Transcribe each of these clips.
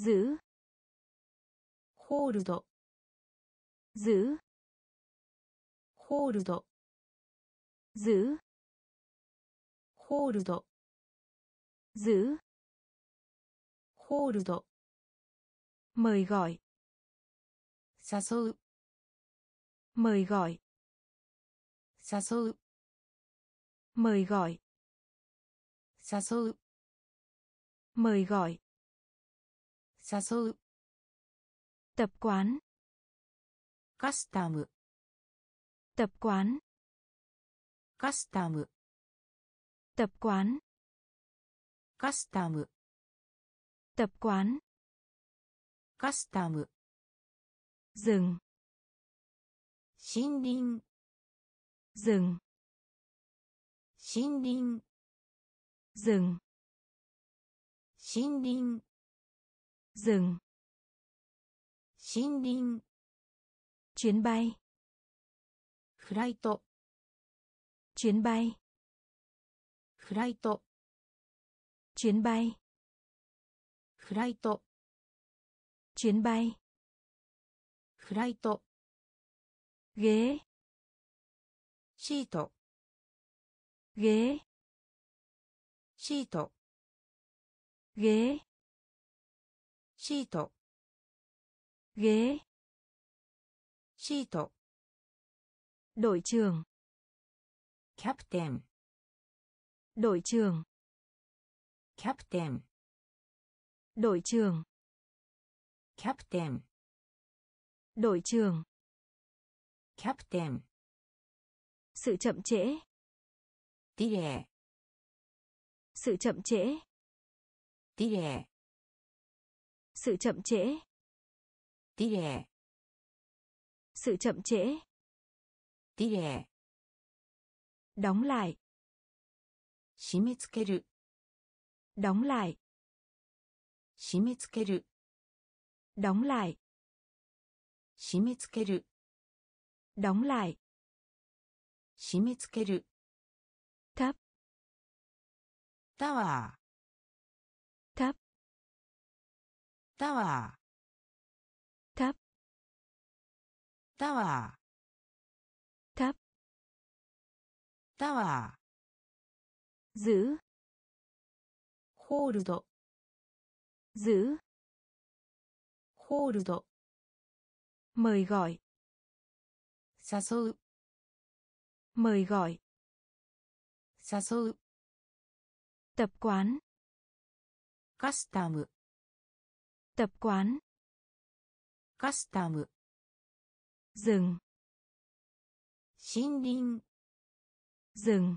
giữ, ホールド giữ, ホールド giữ, ホールド giữ, ホールド mời gọi, 誘う mời gọi, 誘う mời gọi, 誘う mời gọi, 誘う tập quán, カスタム tập quán, カスタム tập quán, カスタム tập quán, カスタム rừng, 森林 rừng, 森林 rừng, 森林 rừng, 森林 chuyến bay, フライト chuyến bay, フライト chuyến bay, フライト chuyến bay, フライト ghế, シート ghế, シート ghế, シート ghế, シート đội trưởng, キャプテン đội trưởng, キャプテン đội trưởng, キャプテン đội trưởng, キャプテン sự chậm trễ, ディレイ sự chậm trễ, ディレイ sự chậm trễ, ディレイ sự chậm trễ, ディレイ đóng lại, 締め付ける đóng lại, 締め付ける đóng lại, 締め付ける đóng lại, 締め付ける thấp, タワー thấp, タワー thấp, タワー thấp, タワー giữ, ホールド giữ, ホールド mời gọi, 誘う mời gọi, 誘う tập quán, カスタム tập quán, カスタム rừng, 森林 rừng,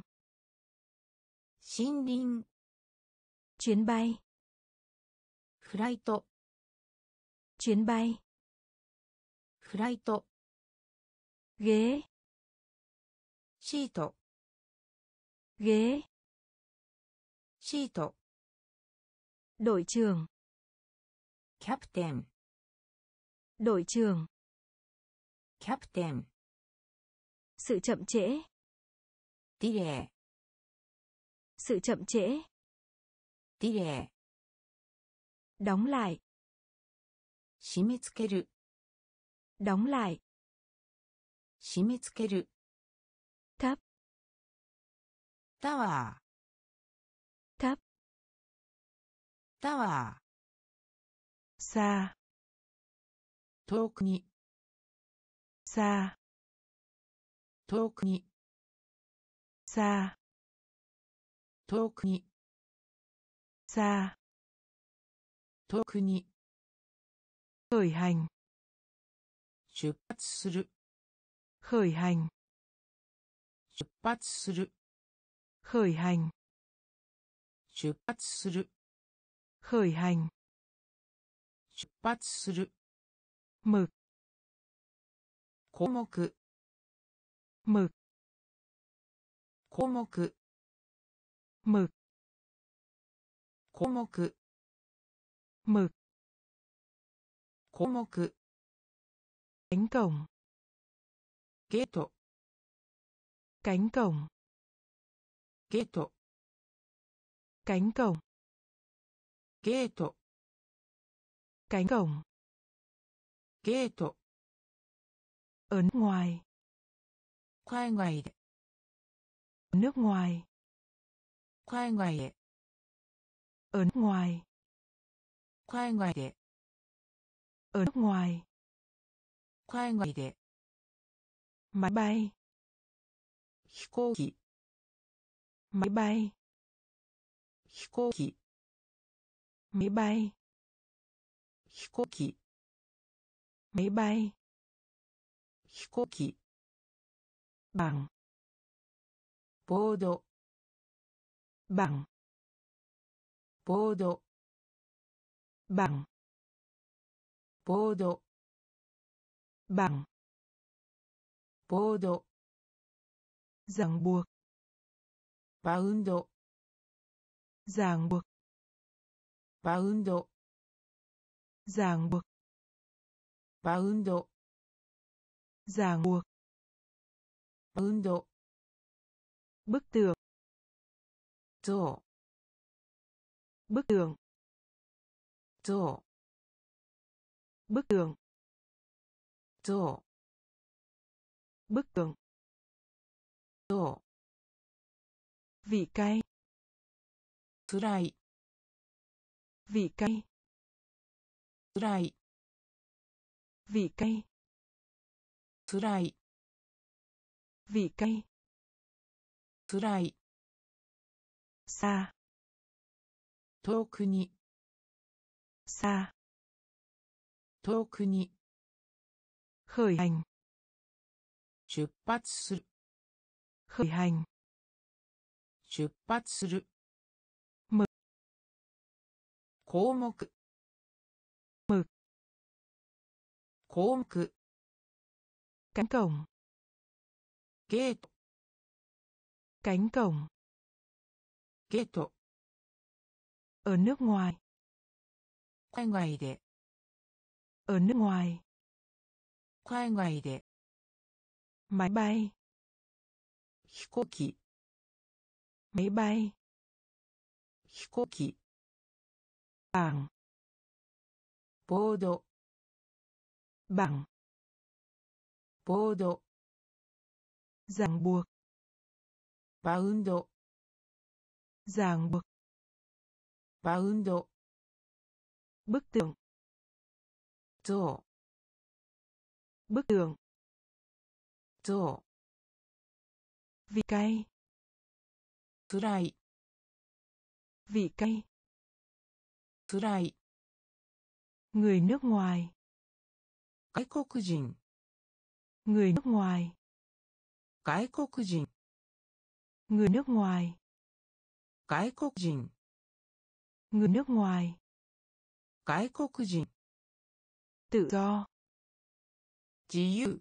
森林 chuyến bay, フライト chuyến bay, フライト ghế, シート ghế, シート đội trưởng, キャプテン đội trưởng, キャプテン sự chậm trễ, ディレイ sự chậm trễ, ディレイ đóng lại, 締め付ける đóng lại, 締め付ける thấp, タワー thấp, タワ xa, ー遠くに xa, 遠くに xa, 遠くに xa, 遠くに khởi hành, 出発する khởi hành, 出発する khởi hành, 出発する khởi hành, 出発する mực, 項目 mực, 項目 mực, 項目 mực, 項目 cánh cổng, ゲート cánh cổng, ゲート cánh cổng, ゲート Cánh cổng. ゲート Ở nước ngoài. 海外で Ở nước ngoài. 海外へ Ở nước ngoài. 海外で Ở nước ngoài. 海外で Máy bay. 飛行機 Máy bay. 飛行機 Máy bay. 飛行機 Máy bay. 飛行機 Bảng. ボード Bảng. ボード Bảng. ボード Bảng. ボード Ràng buộc. バウンド Ràng buộc. バウンド Ràng buộc. バウンド Ràng buộc. バウンド Bức tường. 像 Bức tường. 像 Bức tường. 像 Bức tường. 像 Vị cay. つらい Vị cay. つらい Vị cay. つらい Vị cay. つらい Xa. 遠くに Xa. 遠くに Khởi hành. 出発する Khởi hành. 出発する Mực. 項目 Mực. 項目 Cánh cổng. ゲート Cánh cổng. ゲート Ở nước ngoài. 海外で Ở nước ngoài. 海外で Máy bay. 飛行機 Máy bay. 飛行機 Bảng. ボード Bảng. ボード Ràng buộc. バウンド Ràng buộc. バウンド Bức tường. 像 Bức tường. 像 Vị cay. つらい Vị cay. つらい Người nước ngoài. 外国人 Người nước ngoài. 外国人 Người nước ngoài. 外国人 Người nước ngoài. 外国人 Tự do. 自由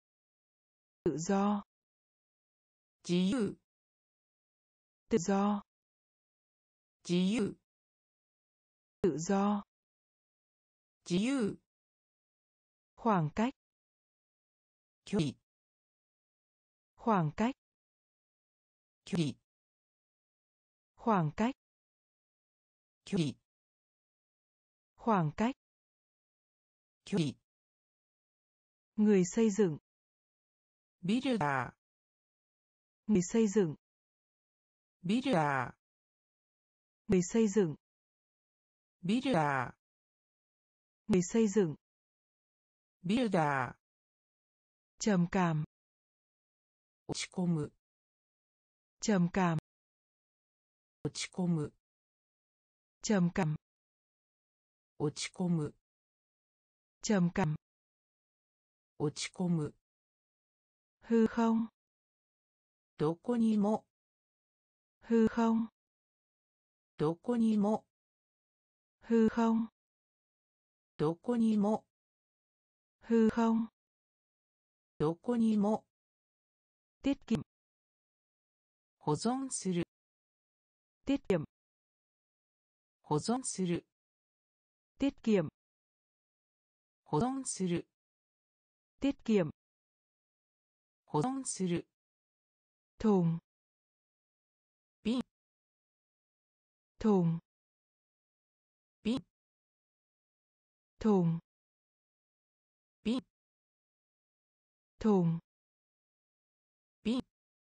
Tự do. 自由 Tự do. 自由 Tự do. 自由 Khoảng cách. 距離 Khoảng cách. 距離 Khoảng cách. 距離 Khoảng cách. 距離 Người xây dựng. ビルダー Người xây dựng. ビルダー Người xây dựng. ビルダー Người xây dựng. ビルダー Trầm cảm. 落ち込む Trầm cảm. 落ち込む Trầm cảm. 落ち込む Trầm cảm. 落ち込む Hư không. どこにも Hư không. どこにも Hư không. どこにも Hư không. どこにも Tiết kiệm. 保存する Tiết kiệm. 保存する Tiết kiệm. 保存する Tiết kiệm. 保存する Thùng. Bin. Thùng. Bin. thùng, 瓶 thùng, 瓶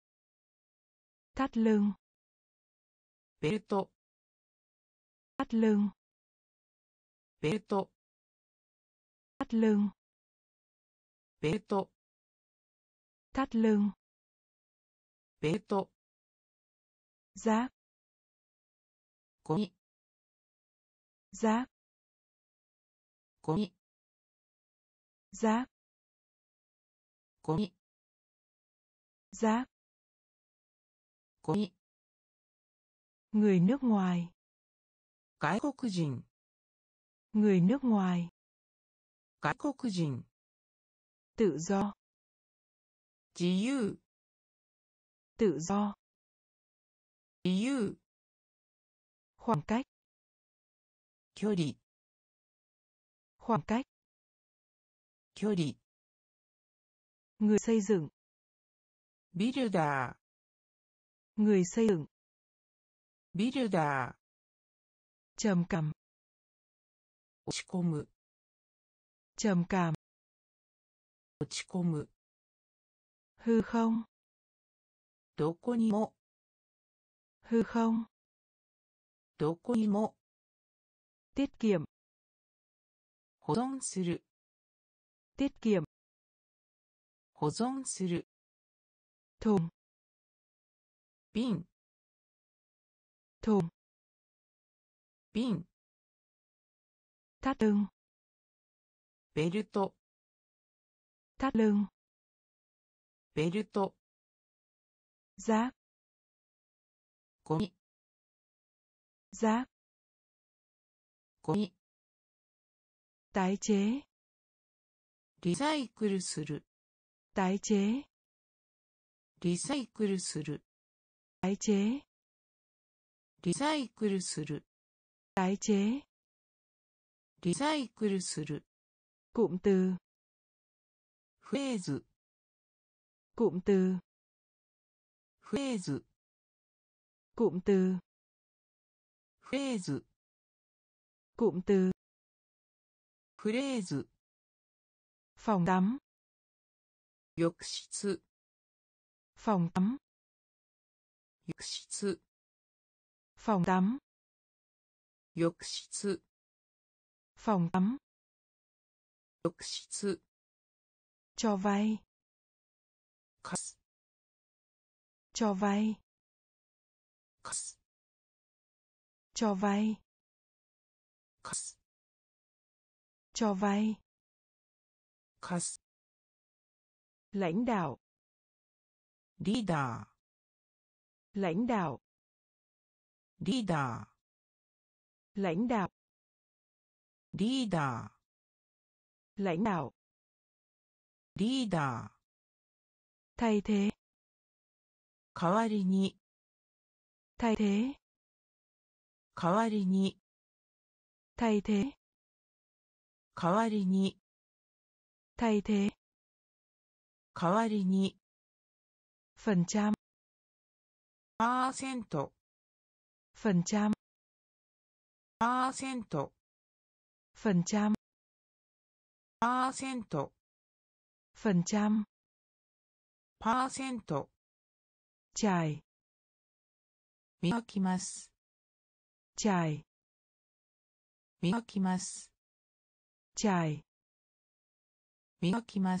thắt lưng, ベルト thắt lưng, ベルト thắt lưng, ベルト thắt lưng, ベルト rác, ゴミ rác, ゴミ rác, ゴミ rác, ゴミ người nước ngoài, 外国人 người nước ngoài, 外国人 tự do, 自由 tự do, 自由 khoảng cách, 距離 khoảng cách, 距離 người xây dựng, ビルダー người xây dựng, ビルダー trầm cảm, 落ち込む trầm cảm, 落ち込む hư không, どこにも hư không, どこにも tiết kiệm, 保存する tiết kiệm, 保存する thùng, 瓶 thùng, 瓶 thắt lưng, ベルト thắt lưng, ベルト rác, ゴミ rác, ゴミ tái chế, リサイクルする tái chế, リサイクルする tái chế, リサイクルする tái chế, リサイクルする cụm từ, フレーズ cụm từ, フレーズ cụm từ, フレーズ cụm từ, フレーズ phòng tắm, 浴室 phòng tắm, 浴室 phòng tắm, 浴室 phòng tắm, 浴室 cho vay, 貸す cho vay, 貸す cho vay, 貸す cho vay, 貸す lãnh đạo, リーダ lãnh đạo, ーリーダ lãnh đạo, ーリーダ lãnh đạo, ーリーダ thay thế, ー代わりに thay thế, 代わりに thay thế, 代わりに thay thế, 代わりに phần trăm, パーセント phần trăm, パーセント phần trăm, パーセント phần trăm, パーセント trải, 磨きます trải, 磨きます trải, 磨きます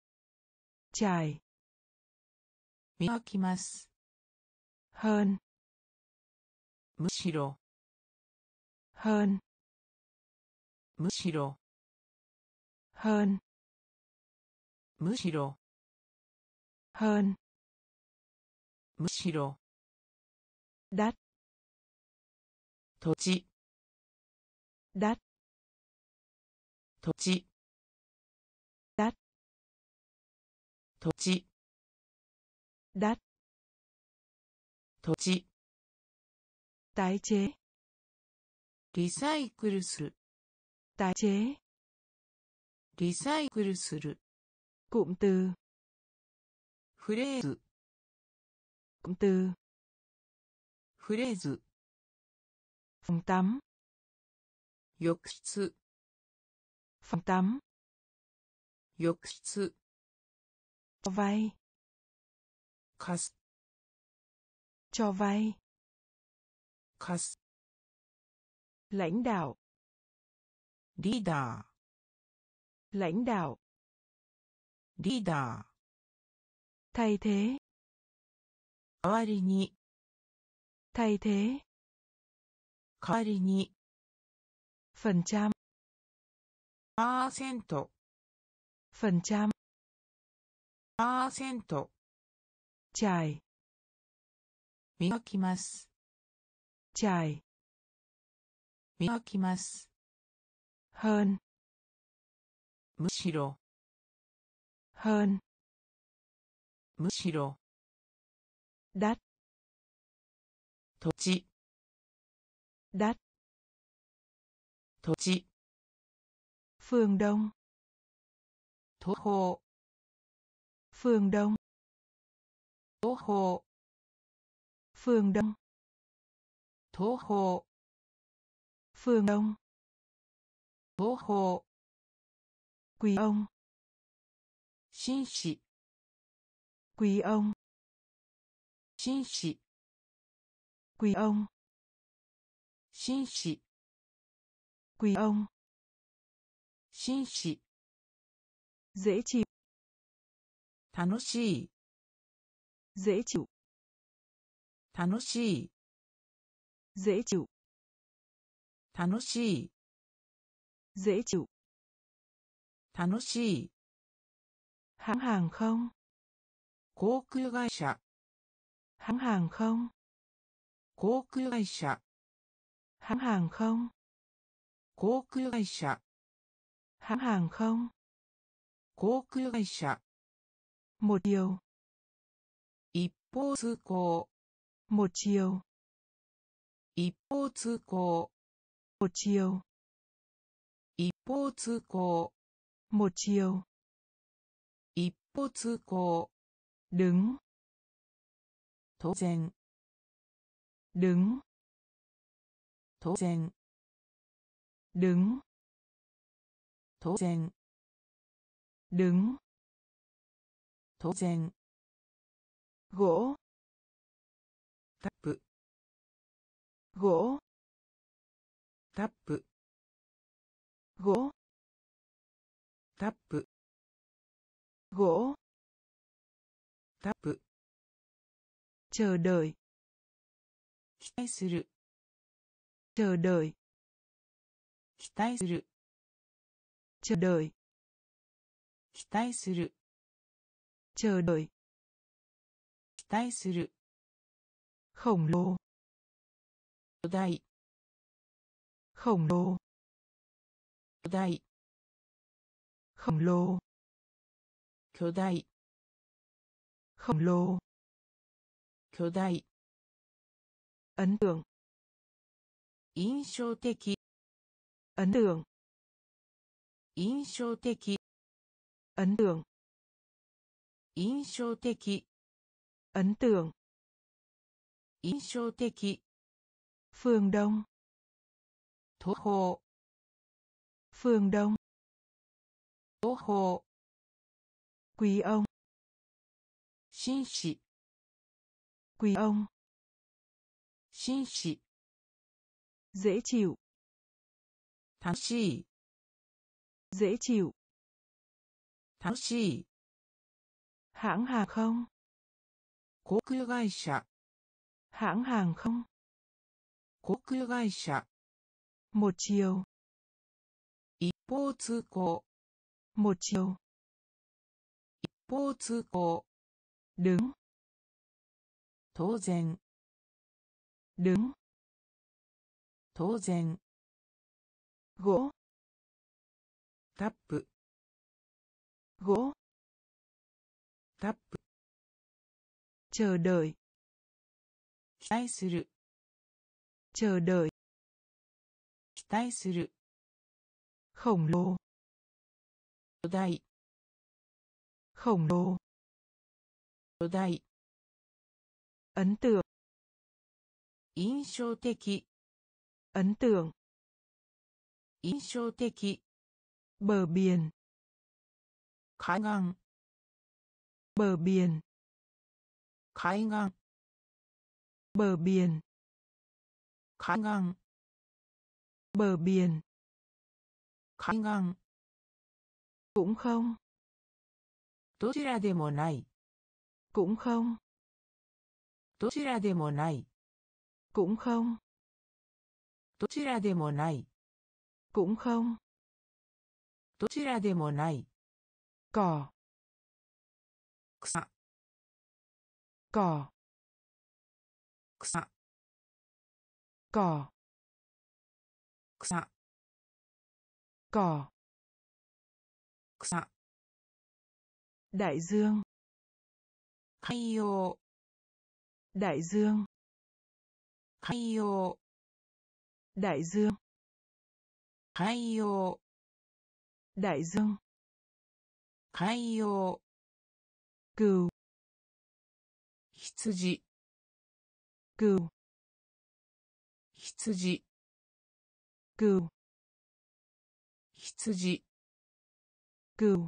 trải, 磨きます hơn, むしろ hơn, むしろ hơn, むしろ hơn, むしろ đắt, 土地 đắt, 土地 đắt, 土地 đắt, 土地 tái chế, リサイクルする tái chế, リサイクルする cụm từ, フレーズ cụm từ, フレーズ phòng tắm, 浴室 Phòng tắm. 浴室 Cho vay. 貸す Cho vay. 貸す Lãnh đạo. リーダ Lãnh đạo. ーリーダ Thay thế. ー代わりに Thay thế. 代わりに Phần trăm. パーセント Phần trăm. パーセント Trải. 磨きます Trải. 磨きます Hơn. むしろ Hơn. むしろ Đắt. 土地 Đắt. 土地 Phương Đông. 東方 Phương Đông. 東方 Phương Đông. 東方 Phương Đông. 東方 Quý ông. 紳士 Quý ông. 紳士 Quý ông. 紳士 Quý ông. 紳士 Dễ chịu. 楽しい Dễ chịu. 楽しい Dễ chịu. 楽しい Dễ chịu. 楽しい Hãng hàng không. 航空会社 Hãng hàng không. 航空会社 Hãng hàng không. 航空会社 Hãng hàng không. 航空会社 Một chiều. 一方通行 Một chiều. 一方通行 Một chiều. 一方通行 Một chiều. 一方通行 Đứng. 当然 Đứng. 当然 Đứng. 当然 Đứng. 当然 Gỗ. タップ Gỗ. タップ Gỗ. タップ Gỗ. タップ Chờ đợi. 期待する Chờ đợi. 期待する Chờ đợi. 期待する Chờ đợi. 期待する Khổng lồ. 巨大 Khổng lồ. 巨大 Khổng lồ. 巨大 Khổng lồ. 巨大 Ấn tượng. 印象的 Ấn tượng. 印象的 Ấn tượng. 印象的 Ấn tượng. 印象的 Phương Đông. 東方 Phương Đông. 東方 Quý ông. 紳士 Quý ông. 紳士 Dễ chịu. 楽しい Dễ chịu. 楽しい Hãng hàng không. 航空会社 Hãng hàng không. 航空会社 Một chiều. 一方通行 Một chiều. 一方通行 Đứng. 当然 Đứng. 当然 Gỗ. タップ Gỗ. タップ Chờ đợi. 期待する Chờ đợi. 期待する Khổng lồ. 巨大 Khổng lồ. 巨大 Ấn tượng. 印象的 Ấn tượng. 印象的 bờ biển, 海岸 bờ biển, 海岸 bờ biển, 海岸 bờ biển, 海岸 cũng không, どちらでもない cũng không, どちらでもない cũng không, どちらでもない cũng không, どちらでもない cỏ, 草 cỏ, 草 cỏ, 草 cỏ, 草 đại dương, 海洋 đại dương, 海洋 đại dương, 海洋 đại dương, 海洋 cừu, 羊 cừu, 羊 cừu, 羊 cừu,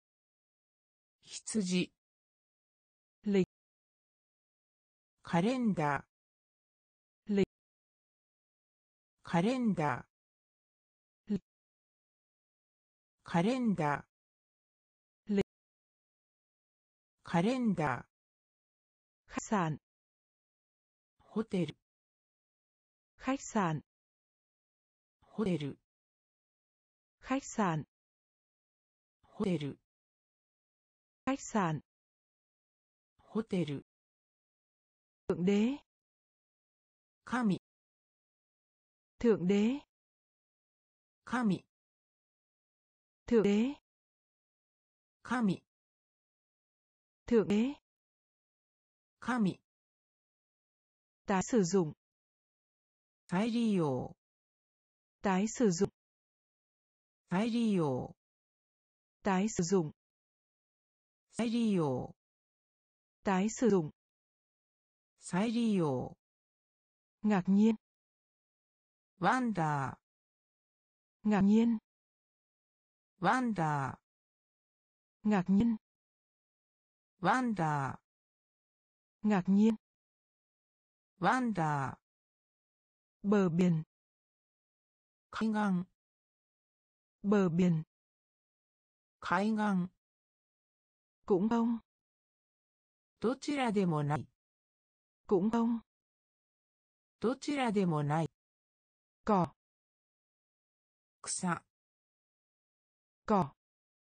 羊 lịch, カレンダー lịch, カレンダー lịch, カレンダー lịch, カレンダー khách sạn, ホテル khách sạn, ホテル khách sạn, ホテル khách sạn, ホテル thượng đế, 神 thượng đế, 神 thượng đế, 神 thượng đế, 神 tái sử dụng, 再利用 tái sử dụng, 再利用 tái sử dụng, 再利用 tái sử dụng, 再利用 ngạc nhiên, ワンダ ngạc nhiên, ーワンダ ngạc nhiên, ーワンダ ngạc nhiên, ーワンダ bờ biển, ー海岸 bờ biển, 海岸 cũng không, どちらでもない cũng không, どちらでもない cỏ, 草 cỏ,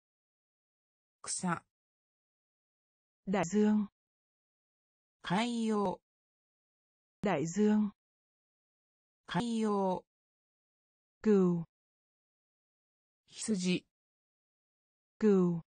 草 đại dương, 海洋 đại dương, 海洋 cừu, 羊 cừu,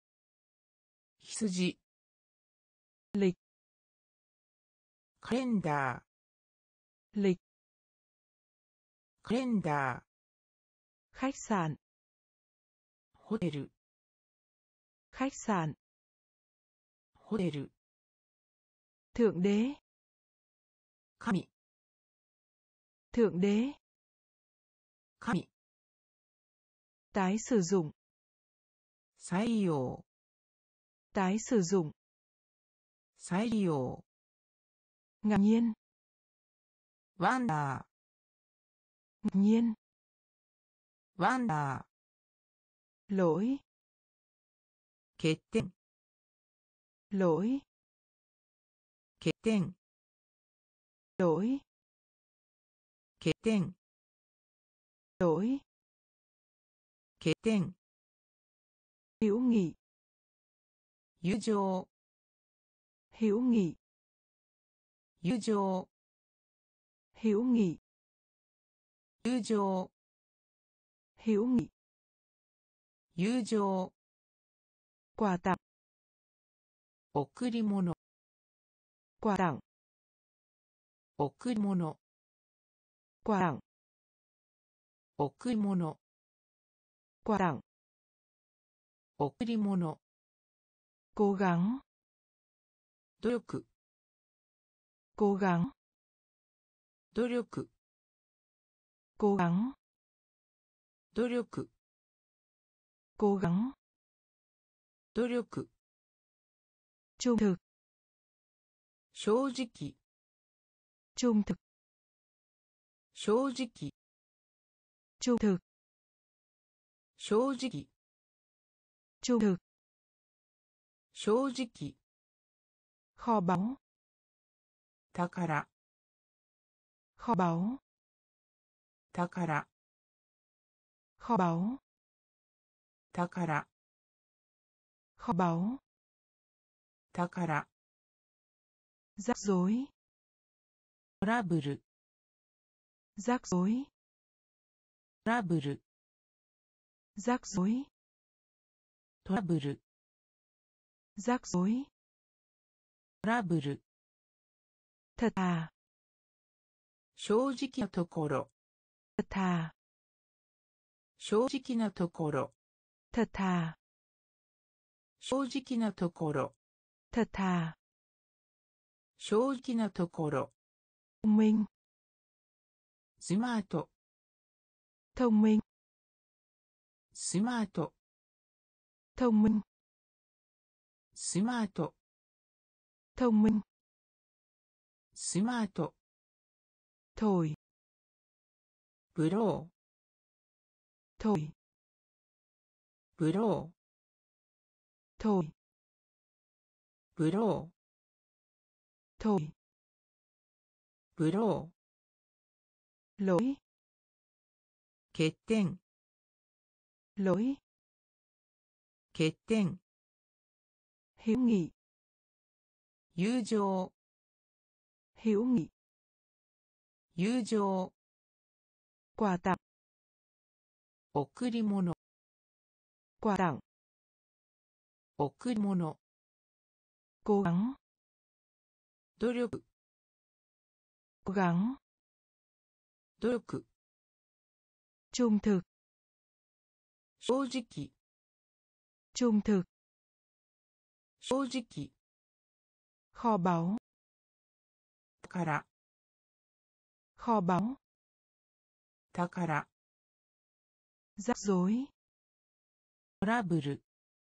羊 lịch, カレンダ lịch, ーカレンダ khách sạn, ーホテル khách sạn, ホテル thượng đế, 神 thượng đế, 神 tái sử dụng, 再利用 tái sử dụng, 再利用 ngạc nhiên, ワンダ ngạc nhiên, ーワンダ lỗi, ー欠点 lỗi, 欠点 lỗi, 欠点 lỗi, 欠点 hữu nghị, 友情 hữu nghị, 友情 hữu nghị, 友情 hữu nghị, 友情 quà tặng, 贈り物 quà tặng, 贈り物 quà tặng, 贈り物 quà tặng, 贈り物 cố gắng, 努力 cố gắng, 努力 cố gắng, 努力 cố gắng, 努力 trung thực, 正直 trung thực, 正直 trung thực, 正直 trung thực, 正直 kho báu, 宝 kho báu, 宝 kho báu, 宝 kho báu, 宝 rắc rối, トラブル rắc rối, トラブル rắc rối, トラブル rắc rối, トラブル thật thà, 正直なところ thật thà, 正直なところ thật thà, 正直なところ thật thà, 正直なところ thông minh, スマート thông minh, スマート thông minh, スマート thông minh, スマート thổi, ブロ thổi, ーブロ thổi, ーブロ thổi, ーブロ lỗi, ー欠点 lỗi, 欠点 hữu nghị, 友情 hữu nghị, 友情 quà tặng, 贈り物 quà tặng, 贈り物 cố gắng, 努力 cố gắng, 努力 trung thực, 正直 trung thực, 正直 kho báu, 宝 kho báu, 宝 rắc rối, トラブル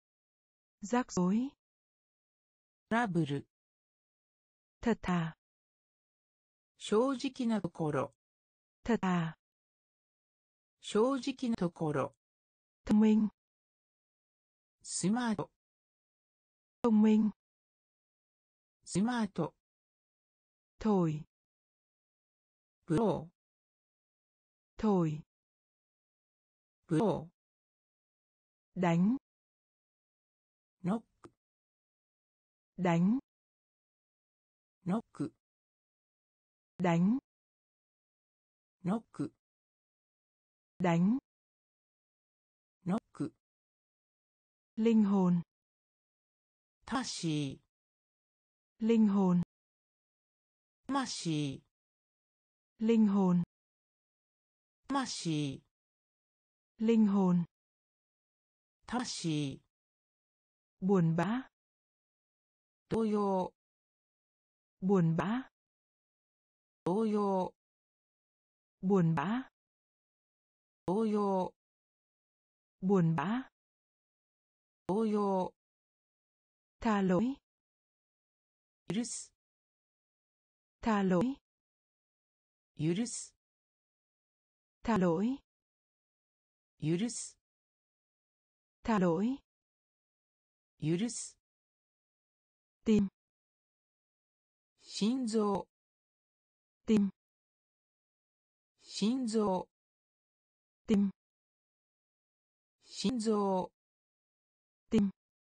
rắc rối, トラブル thật thà, 正直なところ thật thà, 正直なところ thông minh, スマート thông minh, スマート thổi, ブロ thổi, ーブロ đánh, ーノック đánh, ノック đánh, ノック đánh, ノック linh hồn, 魂 linh hồn, 魂 linh hồn, 魂 linh hồn, 魂 buồn bã, 動揺 buồn bã, 動揺 buồn bã, 動揺 buồn bã, 動揺 tha lỗi, 許す tha lỗi, 許す tha lỗi, 許す tha lỗi, 許す tim, 心臓 tim, 心臓 tim, 心臓 tim,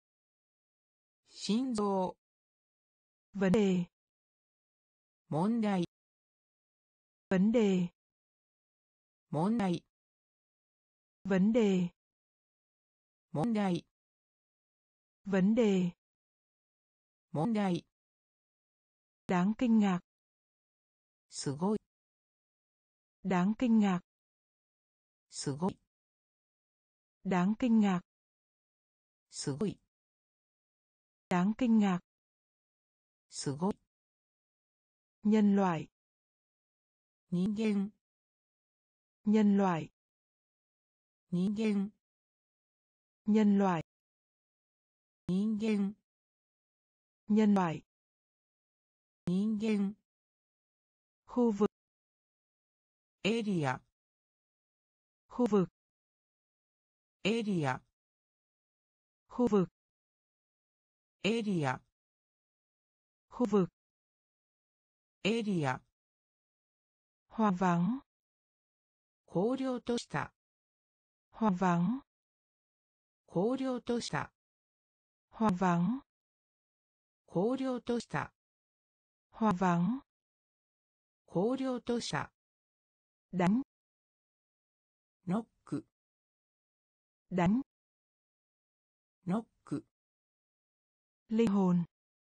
心臓 vấn đề, 問題 vấn đề, 問題 vấn đề, 問題 vấn đề, 問題 đáng kinh ngạc, すごい đáng kinh ngạc, すごい đáng kinh ngạc, すごい đáng kinh ngạc, すごい nhân loại, 人間 nhân loại, 人間 nhân loại, 人間 nhân loại, 人間 khu vực, エリア khu vực, エリア khu vực, エリア khu vực, エリア hoang vắng, 荒涼とした hoang vắng, 荒涼とした hoang vắng, 荒涼とした hoang vắng, 荒涼とした đánh, ノック đánh, ノック linh hồn,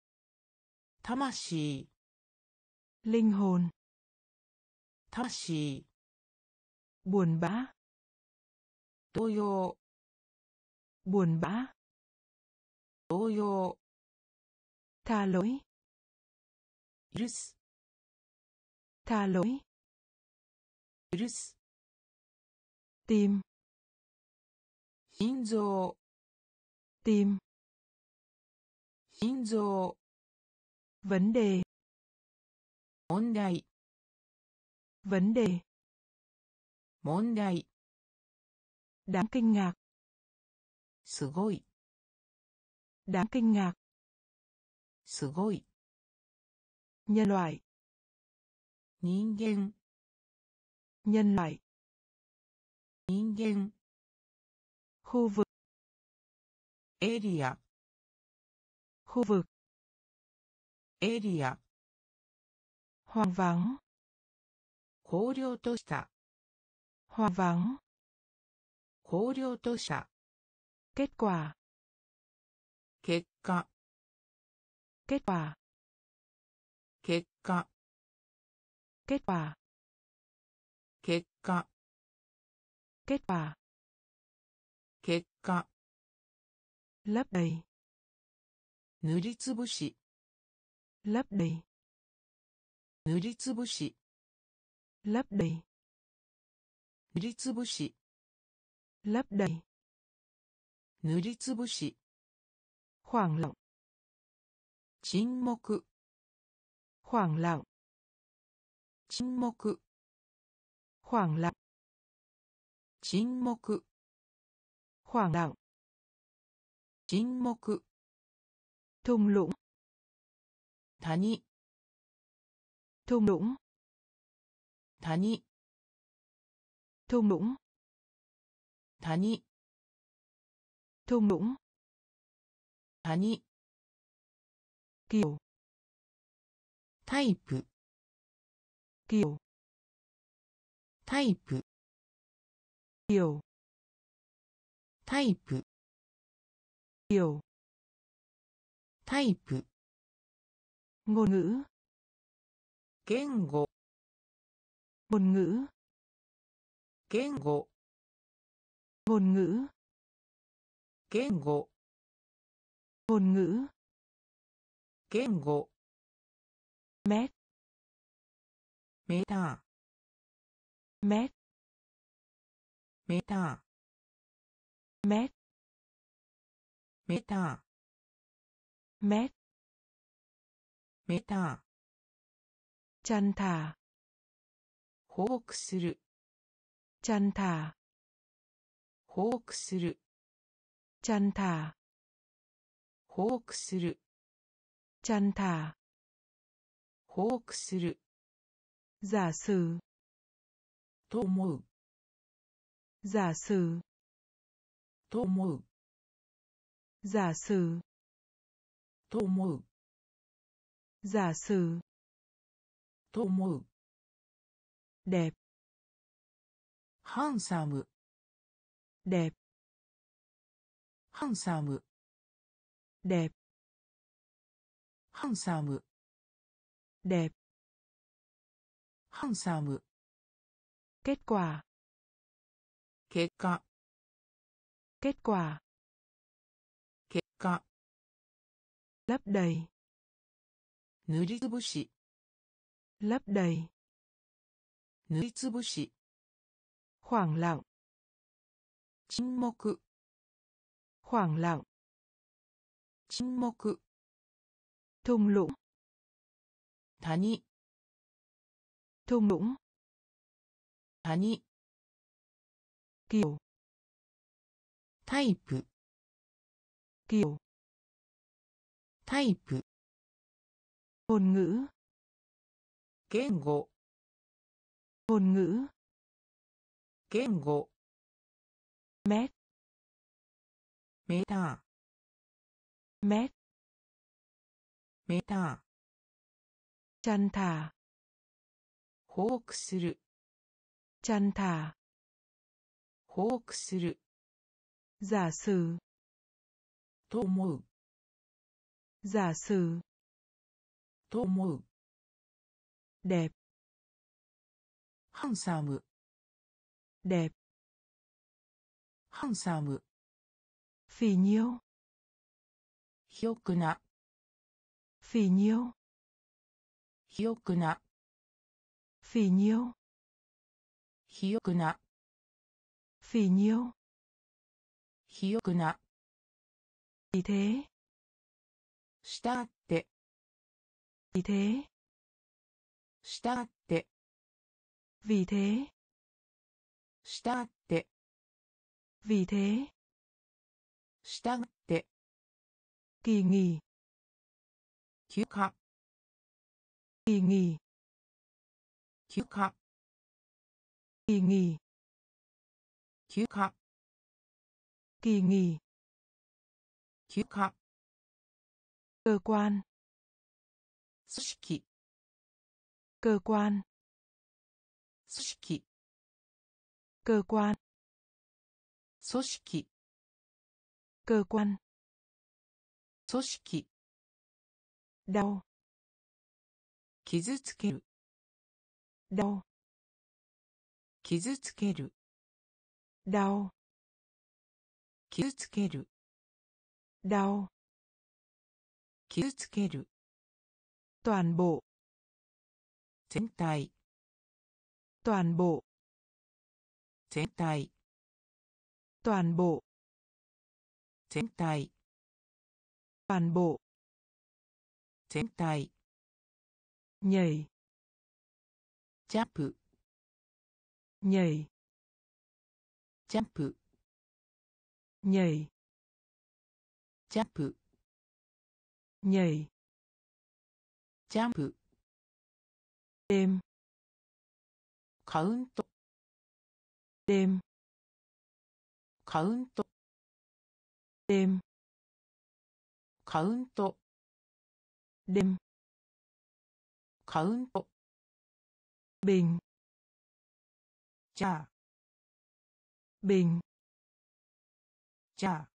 魂 linh hồn, 魂 buồn bã, 動揺 buồn bã, 動揺 tha lỗi, 許す tha lỗi, 許す tim, 心臓 tim, 心臓 vấn đề, 問題 vấn đề, 問題 đáng kinh ngạc, すごい đáng kinh ngạc, すごい nhân loại, 人間 nhân loại, 人間 khu vực, エリア khu vực, エリア hoang vắng, 荒涼とした hoang vắng, 荒涼とした kết quả, 結果 kết quả, 結果 kết quả, 結果 kết quả, 結果 lấp đầy, 塗りつぶし lấp đầy, 塗りつぶし lấp đầy, 塗りつぶし lấp đầy, 塗りつぶし khoảng lặng, 沈黙 khoảng lặng, 沈黙 khoảng lặng, 沈黙 khoảng lặng, 沈黙 thung lũng, 谷 thung lũng, 谷 thung lũng, 谷 thung lũng, 谷 kiểu, タイプ kiểu, タイプ kiểu, タイプ kiểu, タイプ ngôn ngữ, 言語 ngôn ngữ, 言語 ngôn ngữ, 言語 ngôn ngữ, 言語 mét, メータ mét, ーメータ mét, ーメーター mét, メーター chăn thả, 放牧する chăn thả, 放牧する chăn thả, 放牧する chăn thả, 放牧する giả sử, と思う giả sử, と思う giả sử, と思う giả sử, と思う đẹp, ハンサム đẹp, ハンサム đẹp, ハンサム đẹp, ハンサム kết quả, 結果 kết quả, 結果 lấp đầy, 塗りつぶし lấp đầy, 塗りつぶし khoảng lặng, 沈黙 khoảng lặng, 沈黙 thung lũng, 谷 thung lũng, 谷 kiểu, タイプ kiểu, タイプ ngôn ngữ, 言語 ngôn ngữ, 言語 mét, メータ mét, ーメータ chăn thả, ー報復する chăn thả, 報復する giả sử, と思う giả sử, と思う đẹp, ハンサム đẹp, ハンサム phì nhiêu, ひよくな phì nhiêu, ひよくな phì nhiêu, ひよくな phì nhiêu, ひよくな vì thế, したって vì thế, したって vì thế, したって vì thế, したって kỳ nghỉ, 休暇 kỳ nghỉ, 休暇 kỳ nghỉ, 休暇 kỳ nghỉ, 休暇 cơ quan, 組織 cơ quan, 組織 cơ quan, 組織 cơ quan, 組織 đau, 傷つける đau, 傷つける đau, 傷つける đau, 傷つける toàn bộ, 全体 toàn bộ, 全体 toàn bộ, 全体 toàn bộ, 全体 nhảy, ジャンプ nhảy, ジャンプ nhảy, ジャンプ nhảy, ジャンプ đêm, カウント đêm, カウント đêm, カウント đêm, カウント bình, じゃあ bình, じゃあ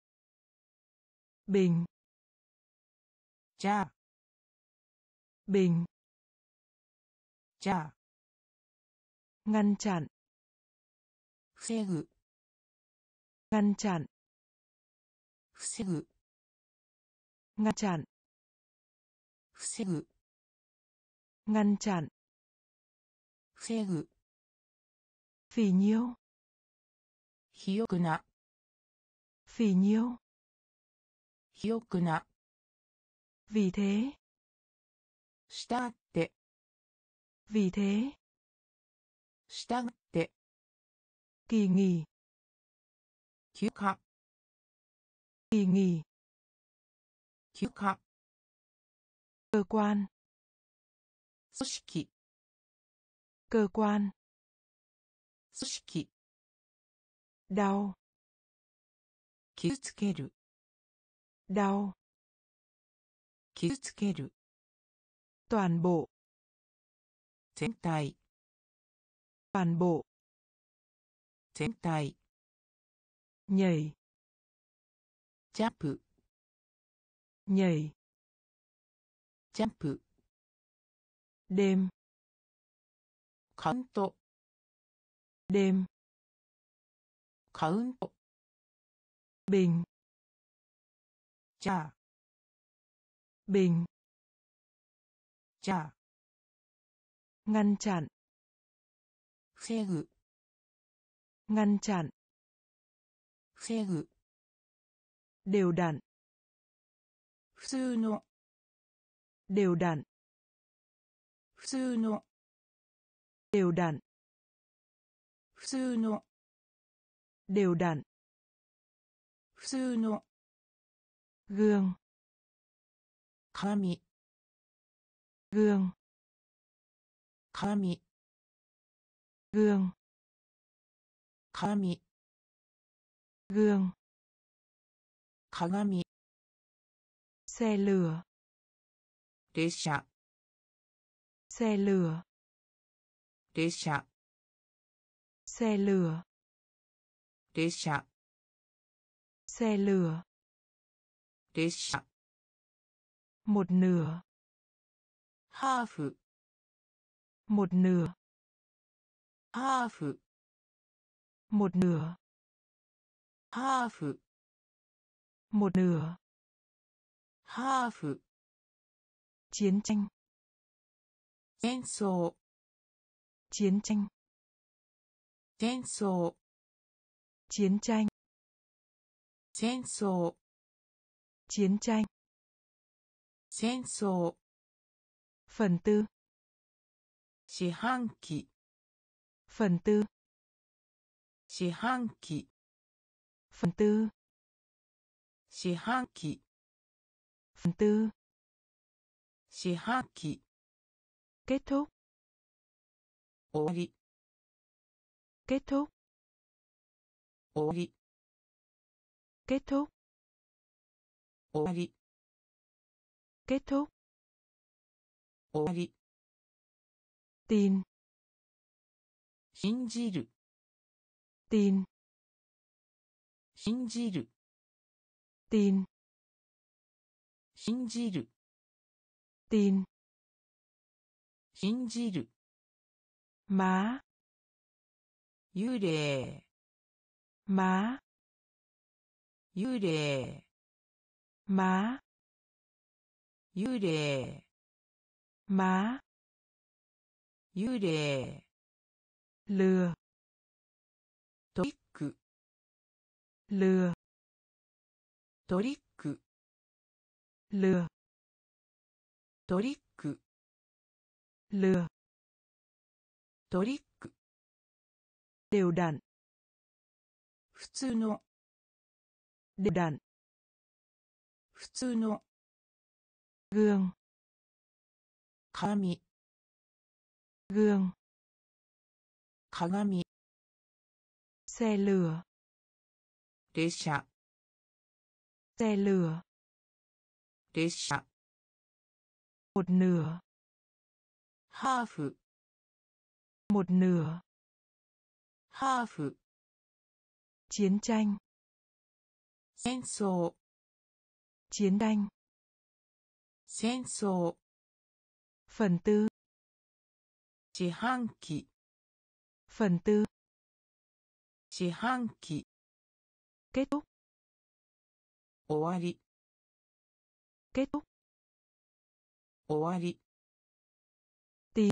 bình, じゃあ bình, じゃあ ngăn chặn, 防ぐ ngăn chặn, 防ぐ ngăn chặn, 防ぐ ngăn chặn, 防ぐ phì nhiêu, ひよくな phì nhiêu, ひよくな vì thế, したって vì thế, したって kỳ nghỉ, 休暇 kỳ nghỉ, 休暇 cơ quan, 組織 cơ quan, 組織 đau, 傷つける đau, 傷つける toàn bộ, 全体 toàn bộ, 全体 nhảy, ジャンプ nhảy, ジャンプ đêm, カウント đêm, カウント bình, じゃあ bình, じゃあ ngăn chặn, 防ぐ ngăn chặn, 防ぐ đều đặn, 普通の đều đặn, 普通の đều đặn, 普通の đều đặn, 普通の gương, 鏡 gương, 鏡 gương, 鏡 gương, 鏡 xe lửa, 列車 xe lửa, 列車 xe lửa, 列車 xe lửa, 列車 một nửa, ハーフ một nửa, ハーフ một nửa, ハーフ một nửa, ハーフ chiến tranh, 戦争 chiến tranh, 戦争 chiến tranh, 戦争 chiến tranh, 戦争 phần tư, 四半期 phần tư, 四半期 phần tư, 四半期 phần tư, 四半期 kết thúc, 終わり kết thúc, 終わり kết thúc, 終わり kết thúc, 終わり tin, 信じる tin, 信じる tin, 信じる tin, 信じる má, 幽霊 má, 幽霊 má, 幽霊 má, 幽霊 lừa, トリック lừa, トリック lừa, トリック lừa, トリック đều đặn, 普通の đều đặn, 普通の gương, 鏡 gương, 鏡 xe lửa, 列車 xe lửa, 列車 một nửa, ハーフ một nửa, ハーフ chiến tranh, 戦争 chiến tranh, 戦争 phần tư, 四半期 phần tư, 四半期 kết thúc, 終わり kết thúc, 終わり tin,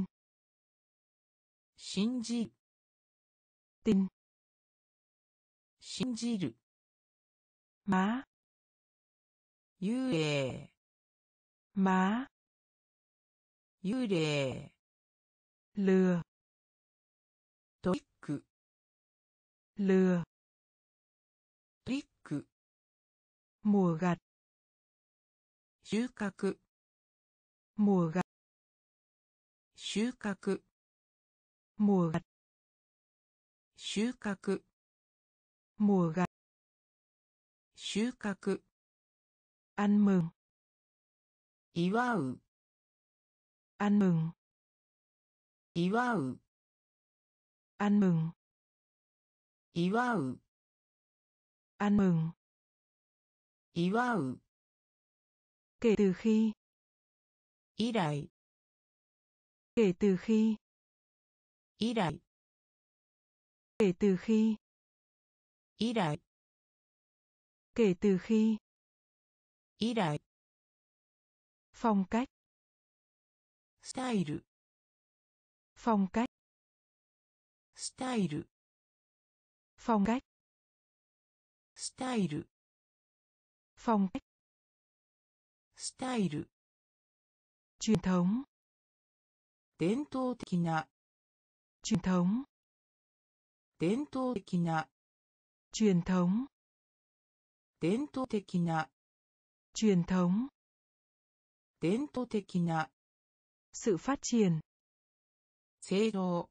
信じ tin, 信じる má, 幽霊 má, 幽霊 lừa, トリック lừa, トリック mùa gặt, 収穫 mùa gặt, 収穫 mùa gặt, 収穫 mùa gặt, 収穫 ăn mừng, 祝う ăn mừng, 祝う ăn mừng, 祝う ăn mừng, 祝う kể từ khi, 以来 kể từ khi, 以来 kể từ khi, 以来 kể từ khi, 以来 phong cách, スタイル phong cách, スタイル phong cách, スタイル phong cách, スタイル truyền thống, 伝統的な truyền thống, 伝統的な truyền thống, 伝統的な truyền thống, 伝統的な sự phát triển, 成長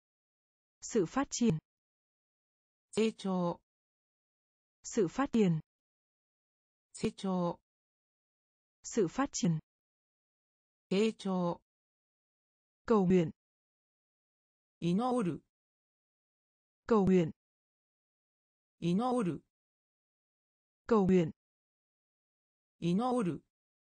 sự phát triển, 成長 sự phát triển, 成長 sự phát triển, 成長 cầu nguyện, 祈る cầu nguyện, 祈る cầu nguyện, 祈る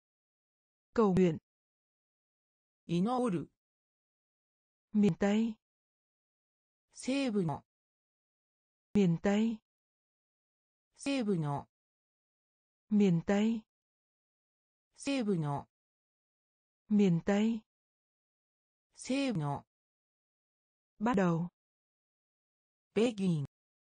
cầu nguyện, 祈る miền Tây, 西部の miền Tây, 西部の miền Tây, 西部の miền Tây, 西部の bắt đầu, ベギン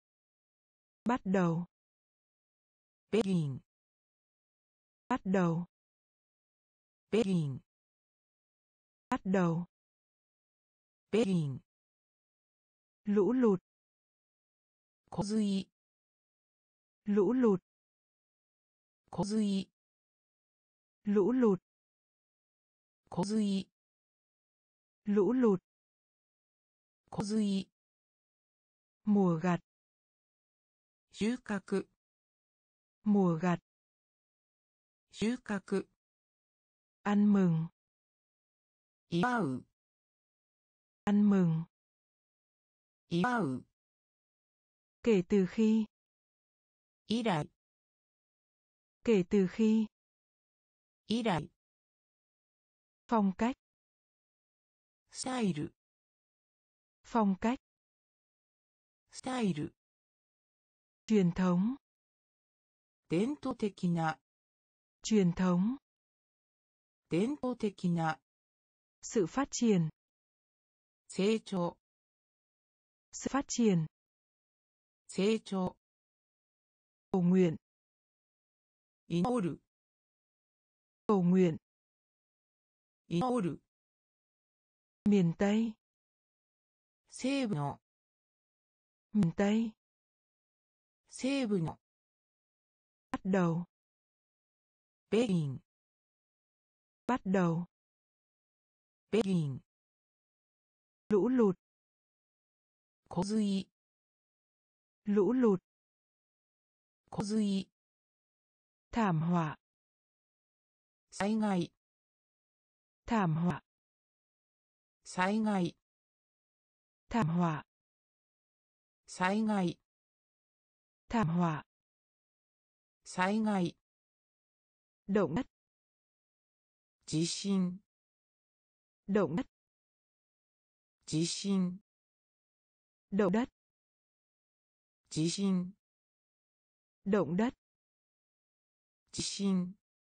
bắt đầu, ベギン bắt đầu, ベギン bắt đầu, ベギン lũ lụt, 洪水 lũ lụt, 洪水 lũ lụt, 洪水 lũ lụt, 洪水 mùa gặt, 収穫 mùa gặt, 収穫 ăn mừng, 祝う ăn mừng, 祝う kể từ khi, 以来 kể từ khi, 以来 phong cách, スタイル phong cách, スタイル truyền thống, 伝統的な truyền thống, 伝統的な sự phát triển, 成長 sự phát triển, 成長 cầu nguyện, 祈る cầu nguyện, 祈る miền Tây, 西部の miền Tây, 西部の bắt đầu, ベギン bắt đầu, ベギン lũ lụt, 洪水 lũ lụt, 洪水 thảm họa, 災害 thảm họa, 災害 thảm họa, 災害 thảm họa, 災害 động đất, 地震 động đất, 地震 động đất, 地震 động đất, 地震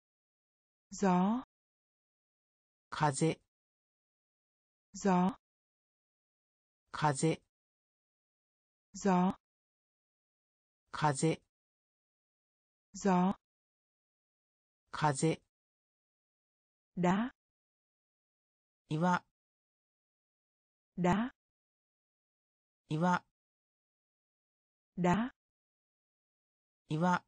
gió, 風 gió, 風 gió, 風 gió, 風 đá, 岩 đá, 岩 đá, 岩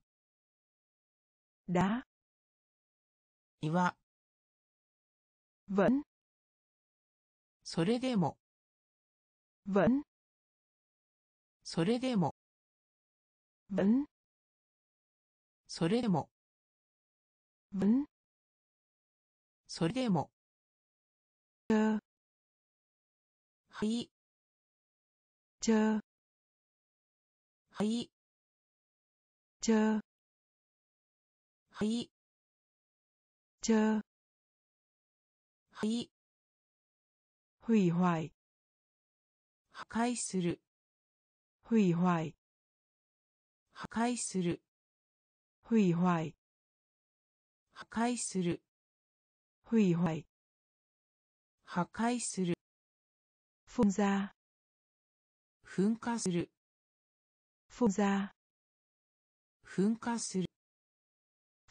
đá, 岩 vẫn, それでも vẫn, それでも vẫn, それでも vẫn, それでも chờ, はい chờ, はい chờ, はい chờ, はい hủy hoại, 破壊する hủy hoại, 破壊する hủy hoại, 破壊する hủy hoại, 破壊する phun ra, 噴火する phun ra, 噴火する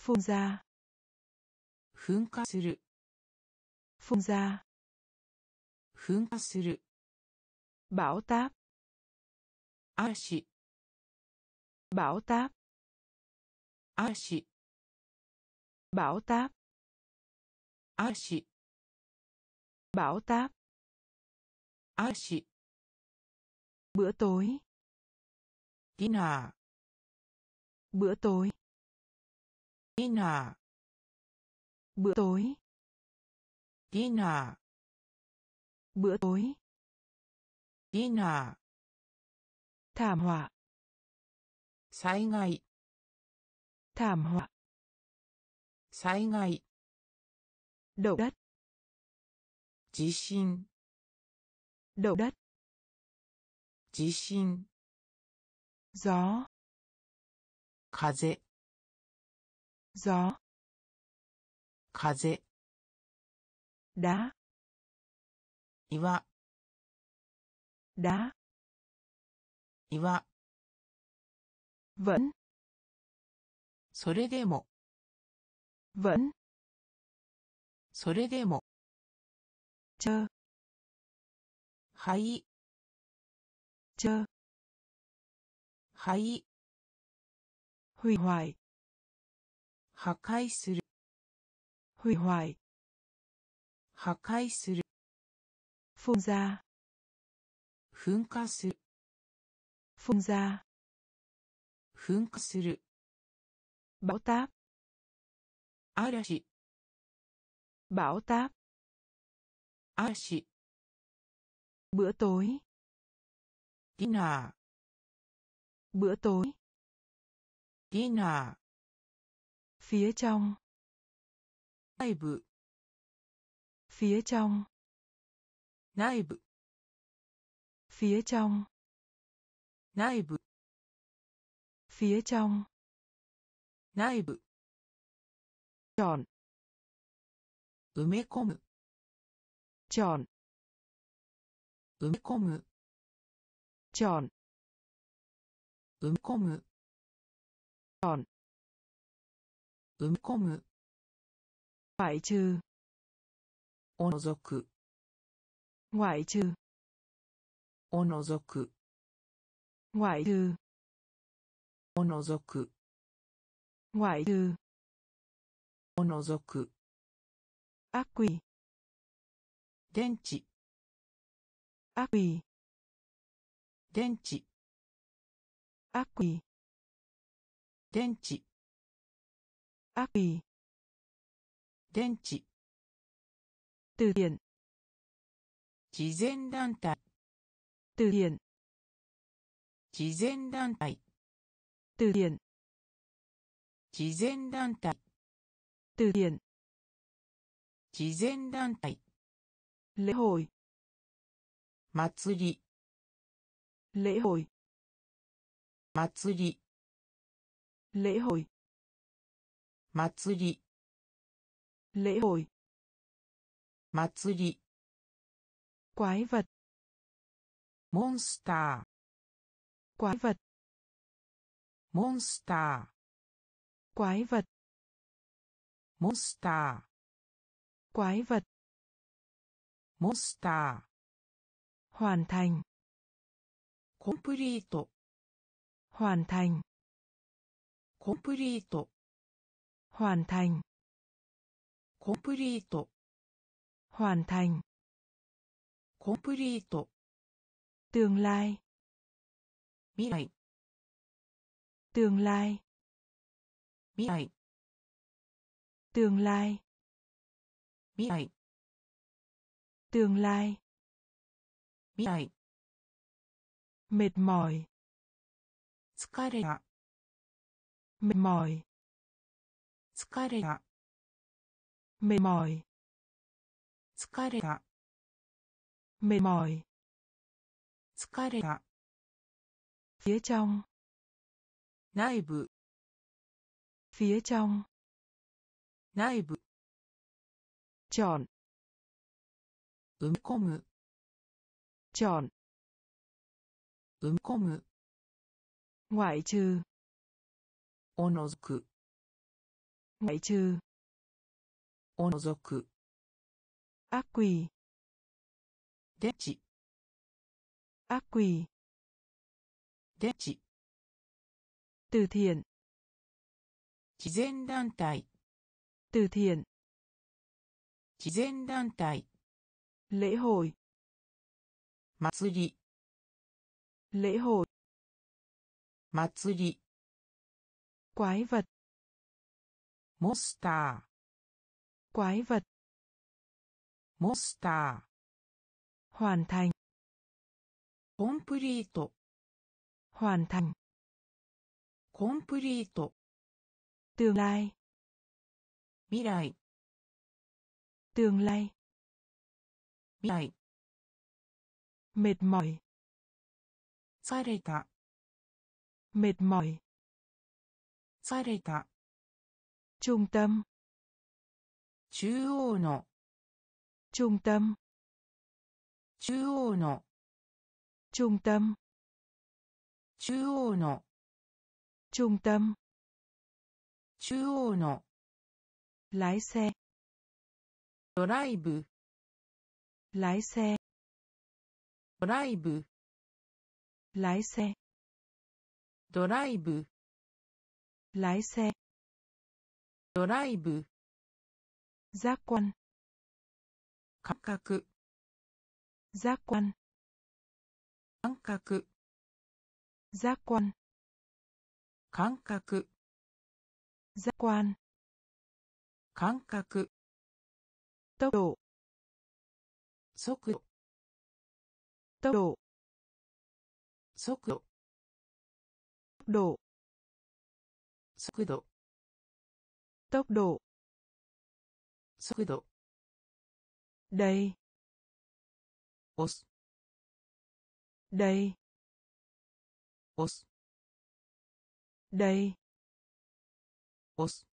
phun ra, 噴火する phun ra, 噴火する bão táp, 嵐 bão táp, 嵐 bão táp, 嵐 bão táp, 嵐 bữa tối, ディナ bữa tối, ーディナ bữa tối, ーディナ bữa tối, ーディナ thảm họa, ー災害 thảm họa, 災害 động đất, 地震 động đất, 地震 gió, 風 gió, 風 đá, 岩 đá, 岩 vẫn, それでも vẫn, それでも chơ, 灰 chơ, 灰 hủy hoại, 破壊する hủy hoại, 破壊する phun ra, 噴火する phun ra, 噴火する bão táp, 嵐 bão táp, 嵐 bữa tối, ディナ bữa tối, ーディナ phía trong, ー内部 phía trong, 内部 phía trong, 内部 phía trong, 内部 chọn, 埋め込む chọn, 埋め込む chọn, 埋め込む chọn, 埋め込む ngoại trừ, を除く ngoại trừ, を除く ngoại trừ, を除く ngoại trừ, を除く ác quỷ, 電池 ác quỷ, 電池 ác quỷ, 電池 ác quỷ, 電池 từ thiện, 慈善団体 từ thiện, 慈善団体 từ thiện, 慈善団体 từ thiện, 慈善団体 lễ hội, 祭り lễ hội, 祭り lễ hội, 祭り lễ hội, 祭り quái vật, モンスター quái vật, モンスター quái vật, モンスター quái vật, モンスター hoàn thành, コンプリート hoàn thành, コンプリート hoàn thành, コンプリート hoàn thành, コンプリート tương lai, 未来 tương lai, 未来 tương lai, 未来 tương lai, 未来 mệt mỏi, 疲れた mệt mỏi, 疲れた mệt mỏi, 疲れた mệt mỏi, 疲れた phía trong, 内部 phía trong, 内部 chọn, 埋め込む chọn, 埋め込む ngoại trừ, を除く ngoại trừ, を除く、 ác quỷ, 電池、 ác quỷ, 電池、 từ thiện, 慈善団体、 từ thiện, 慈善団体、 lễ hội, 祭り、 lễ hội, 祭り、 quái vật, モンスタ quái vật, ー、モンスタ hoàn thành, ー、コンプリート、 hoàn thành, コンプリート、 tương lai, 未来、 tương lai, 未来、 mệt mỏi, された、 mệt mỏi, された、 trung tâm, 中央の、 trung tâm, 中央の、 trung tâm, 中央の、 trung tâm, 中央の、 lái xe, ドライブ、 lái xe, ドライブ、 lái xe, ドライブ、 lái xe, ドライブ、 giác quan, 感覚、 giác quan, 感覚、 giác quan, 感覚、 giác quan, 感覚、 tốc độ, 速度、 tốc độ, 速度、 tốc độ, 速度、 tốc độ, 速度、 đây, 押す、 đây, 押す、 đây, 押す、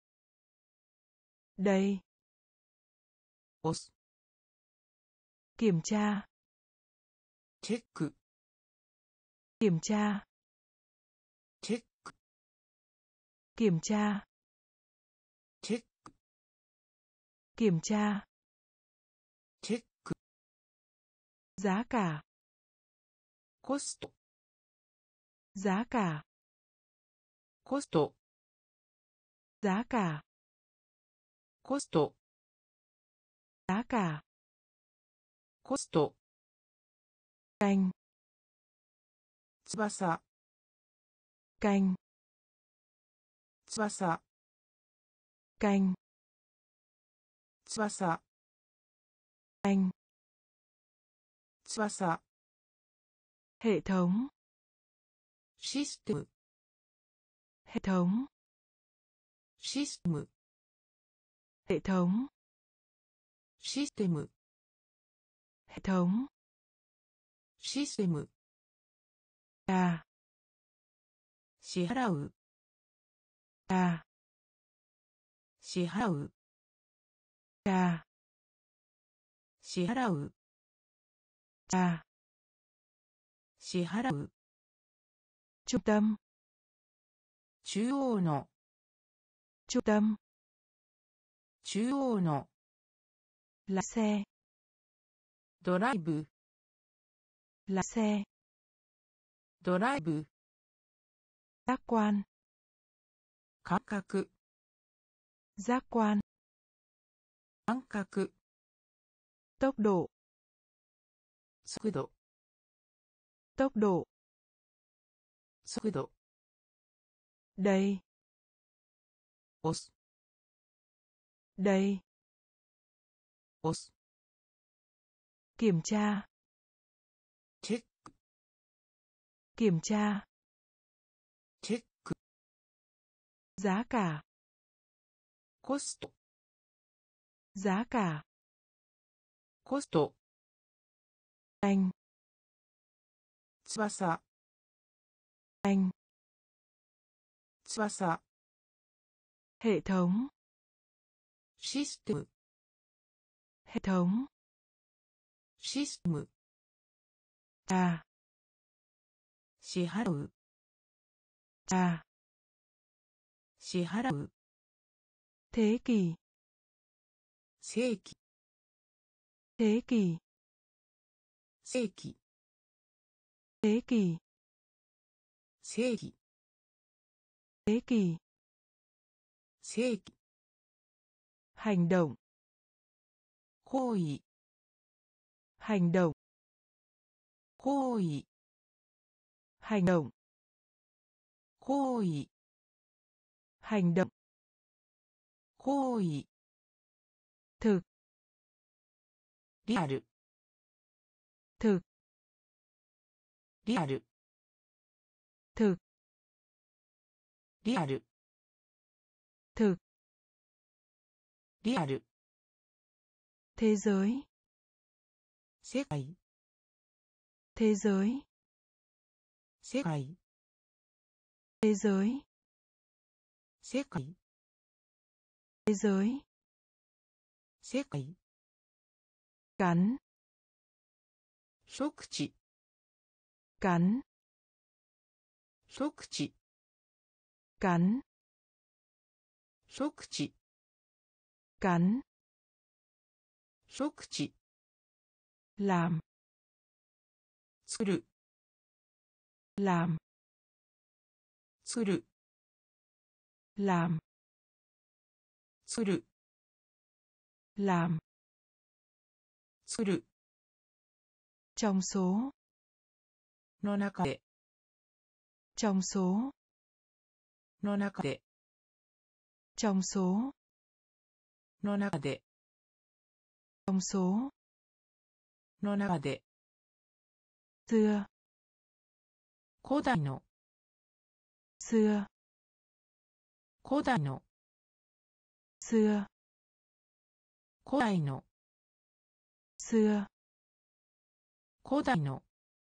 đây, 押す、 kiểm tra, チェック、 kiểm tra, チェック、 kiểm tra, チェック、 kiểm tra, チェック、 giá cả, コスト、 giá cả, コスト、 giá cả, コスト、 giá cả, コスト、 canh, 翼、 canh, 翼、 canh, 翼、 canh, 翼、 hệ thống, システム、 hệ thống, システム、 hệ thống, システム、 hệ thống, システム、 à, 支払う、 à, 支払う、 à, 支払う、 à, 支払う、 trung tâm, 中央の、 trung tâm, 中央の、 lái xe, ドライブ、 lái xe, ドライブ、 giác quan, 感覚、 giác quan, 感覚、 tốc độ, 速度、 tốc độ, 速度、 đây, 押す、 đây, 押す、 kiểm tra, チェック、 kiểm tra, チェック、 giá cả, コスト、 giá cả, コスト、 canh, 翼、 canh, 翼、 hệ thống, システム、 hệ thống, システム、 à, 支払う、 à, 支払う、 thế kỷ, 世紀 thế kỷ, 世紀 thế kỷ, 世紀 thế kỷ, 世紀 hành động, 行為 hành động, 行為 hành động, 行為 hành động, 行為 thực, リアル thực, リアル thực, リアル thực, リアル thế giới, 世界 thế giới, 世界 thế giới, 世界 thế giới, 世界 cắn, 食地 cắn, 食地 cắn, 食地 cắn, 食地 làm, 作る làm, 作る làm, 作る làm, 作る trong số, の中で trong số, の中で trong số, の中で trong số, の中で xưa, 古代の xưa, 古代の xưa, 古代の xưa, 古代の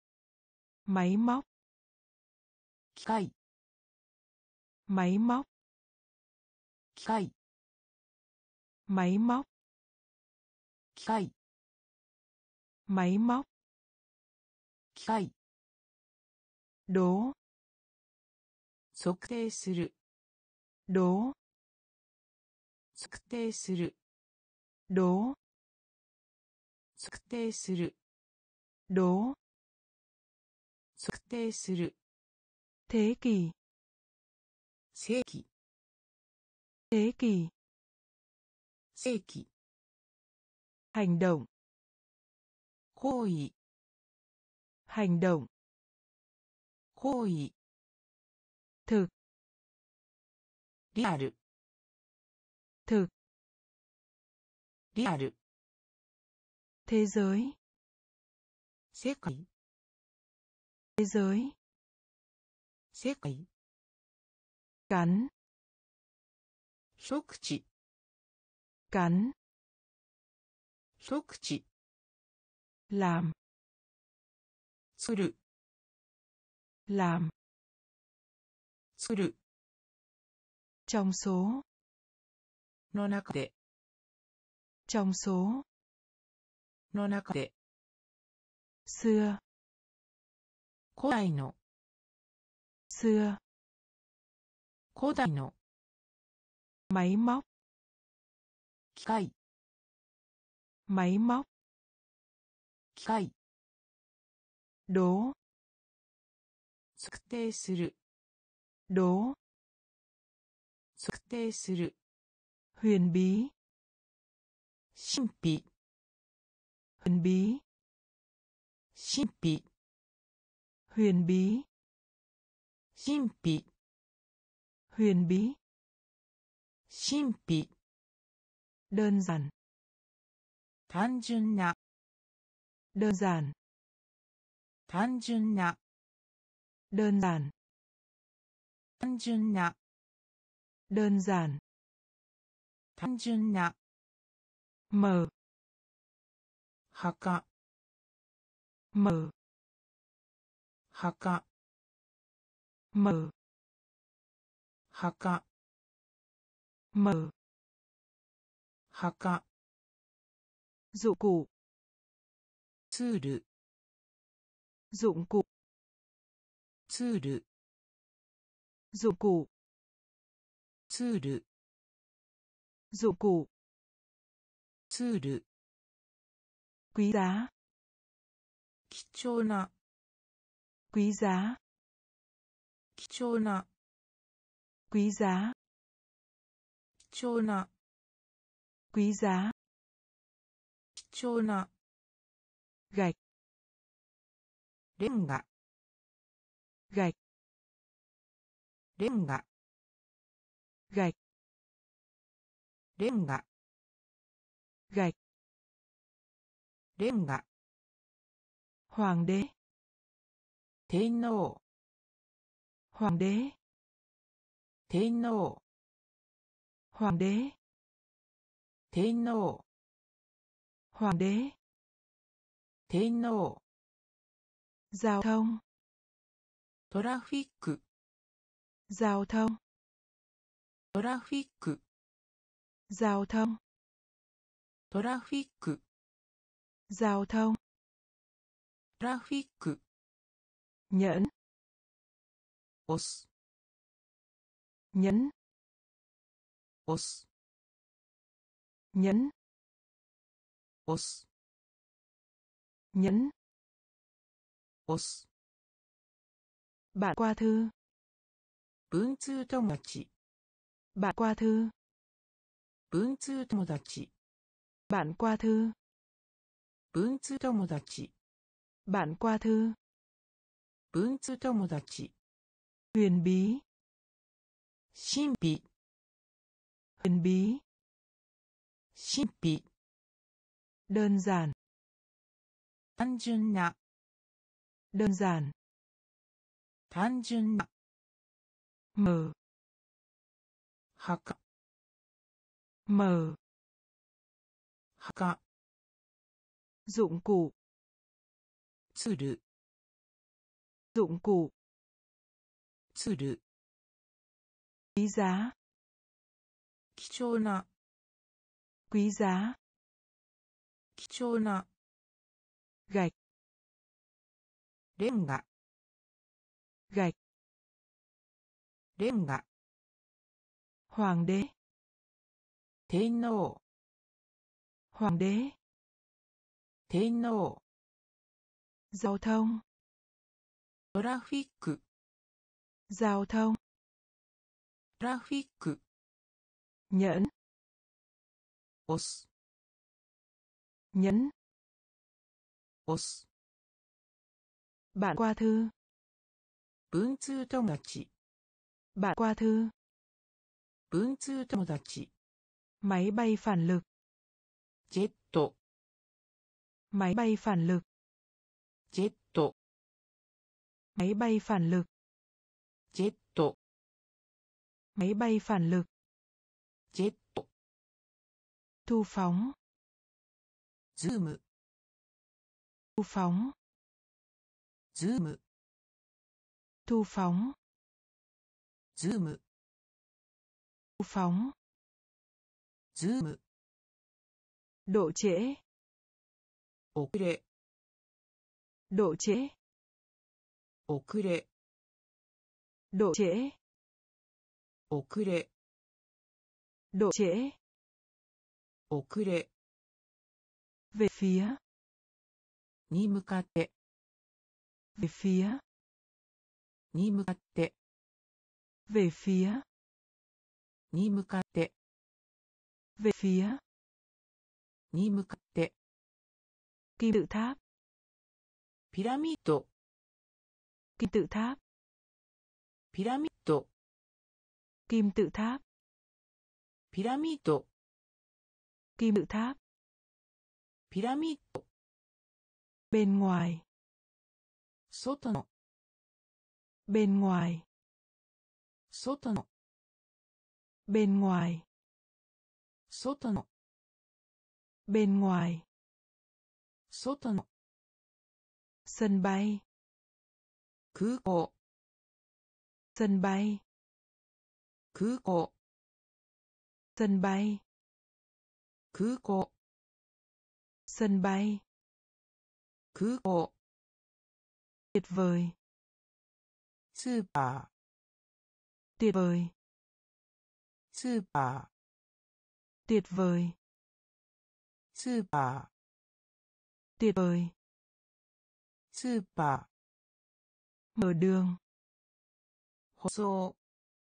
máy móc, 機械 máy móc, 機械 máy móc, 機械 máy móc, 機械 đố, 測定する đố, 測定する đố, 測定する đố, 測定する thế kỷ, 世紀 thế kỷ, 世紀 hành động, 行為 hành động, 行為 thực, リアル thực, リアル thế giới, 世界 thế giới, 世界 cắn, 食地 cắn, 食地 làm, 作る làm, 作る trong số, の中で trong số, の中で xưa, 古代の xưa, 古代の máy móc, 機械 máy móc, 機械 đố, 測定する đố, 測定する huyền bí, 神秘 huyền bí, 神秘 huyền bí, 神秘 huyền bí, 神秘 đơn giản, 単純な đơn giản, 単純な đơn giản, 単純な đơn giản, 単純な mở, 墓 mở, 墓 mở, 墓 mở, 墓 dụng cụ, ツール dụng cụ, ツール dụng cụ, ツール dụng cụ, ツール quý giá, 貴重な quý giá, 貴重な quý giá, 貴重な quý giá, 貴重な gạch, レンガ gạch, レンガ gạch, レンガ gạch, レンガ hoàng đế, 天皇 hoàng đế, 天皇 hoàng đế, 天皇 hoàng đế, 天皇 giao thông, トラフィック giao thông, トラフィック giao thông, トラフィック giao thông, トラフィック nhẫn, 押す nhẫn, 押す nhẫn, 押す nhẫn, 押す bạn qua thư, 文通友達 bạn qua thư, 文通友達 bạn qua thư, 文通友達 bạn qua thư, 文通友達 huyền bí, 神秘 huyền bí, 神秘 đơn giản, 単純な đơn giản, 単純な mở, 墓 mở, 墓 dụng cụ, ツール dụng cụ, ツール quý giá, 貴重な quý giá, 貴重な gạch, レンガ gạch, レンガ hoàng đế, 天皇 hoàng đế, 天皇 giao thông, トラフィック giao thông, トラフィック nhẫn, 押す nhẫn, 押す bạn qua thư, 文通友達 bạn qua thư, 文通友達 máy bay phản lực, ジェット máy bay phản lực, ジェット máy bay phản lực, ジェット máy bay phản lực, ジェット thu phóng, ズーム thu phóng, ズーム thu phóng, ズーム thu phóng, ズーム độ trễ, 遅れ độ trễ, 遅れ độ trễ, 遅れ độ trễ, 遅れ về phía, に向かって về phía, に向かって về phía, に向かって về phía, に向かって kim tự tháp, ピラミッド kim tự tháp, ピラミッド kim tự tháp, ピラミッド kim tự tháp, ピラミッド bên ngoài, 外の bên ngoài, 外の bên ngoài, 外の bên ngoài, 外の sân bay, 空港 sân bay, 空港 sân bay, 空港 sân bay, 空港 tuyệt vời, スーパ tuyệt vời, ースーパ tuyệt vời, スーパ tuyệt vời, ー、スーパ mở đường, ー、舗装、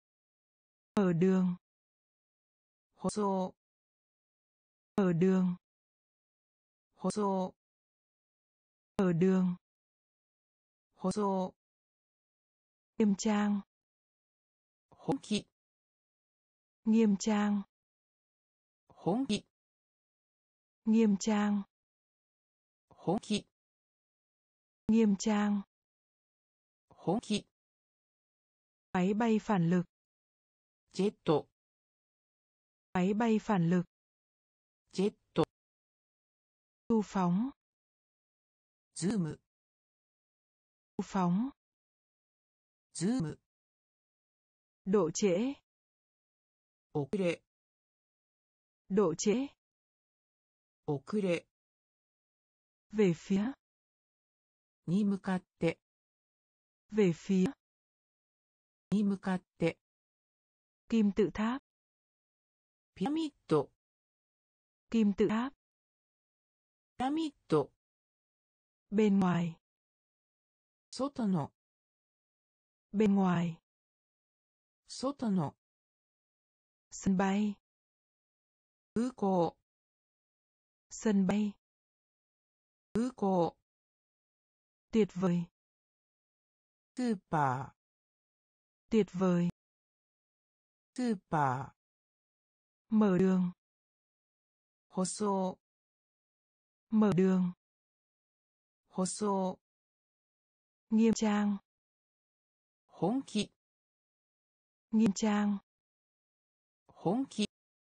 mở đường, 舗装、 mở đường, 舗装、 mở đường, 舗装、 nghiêm trang, 本気、 nghiêm trang, 本気、 nghiêm trang, 本気、 nghiêm trang, 本気、 máy bay phản lực, ジェット、 máy bay phản lực, ジェット、 xu phóng, ズーム、 xu phóng, ズーム、 độ trễ, 遅れ、 độ trễ, 遅れ、 về phía, に向かって、 về phía, に向かって、 kim tự tháp, ピラミッド、 kim tự tháp, ピラミッド、 bên ngoài, 外の、 bên ngoài, 外の、 sân bay, 空港、 sân bay, 空港、 tuyệt vời, スーパ tuyệt vời, ー、スーパ mở đường, ー、舗装、 mở đường, 舗装、 nghiêm trang, 本気、 nghiêm trang, 本気、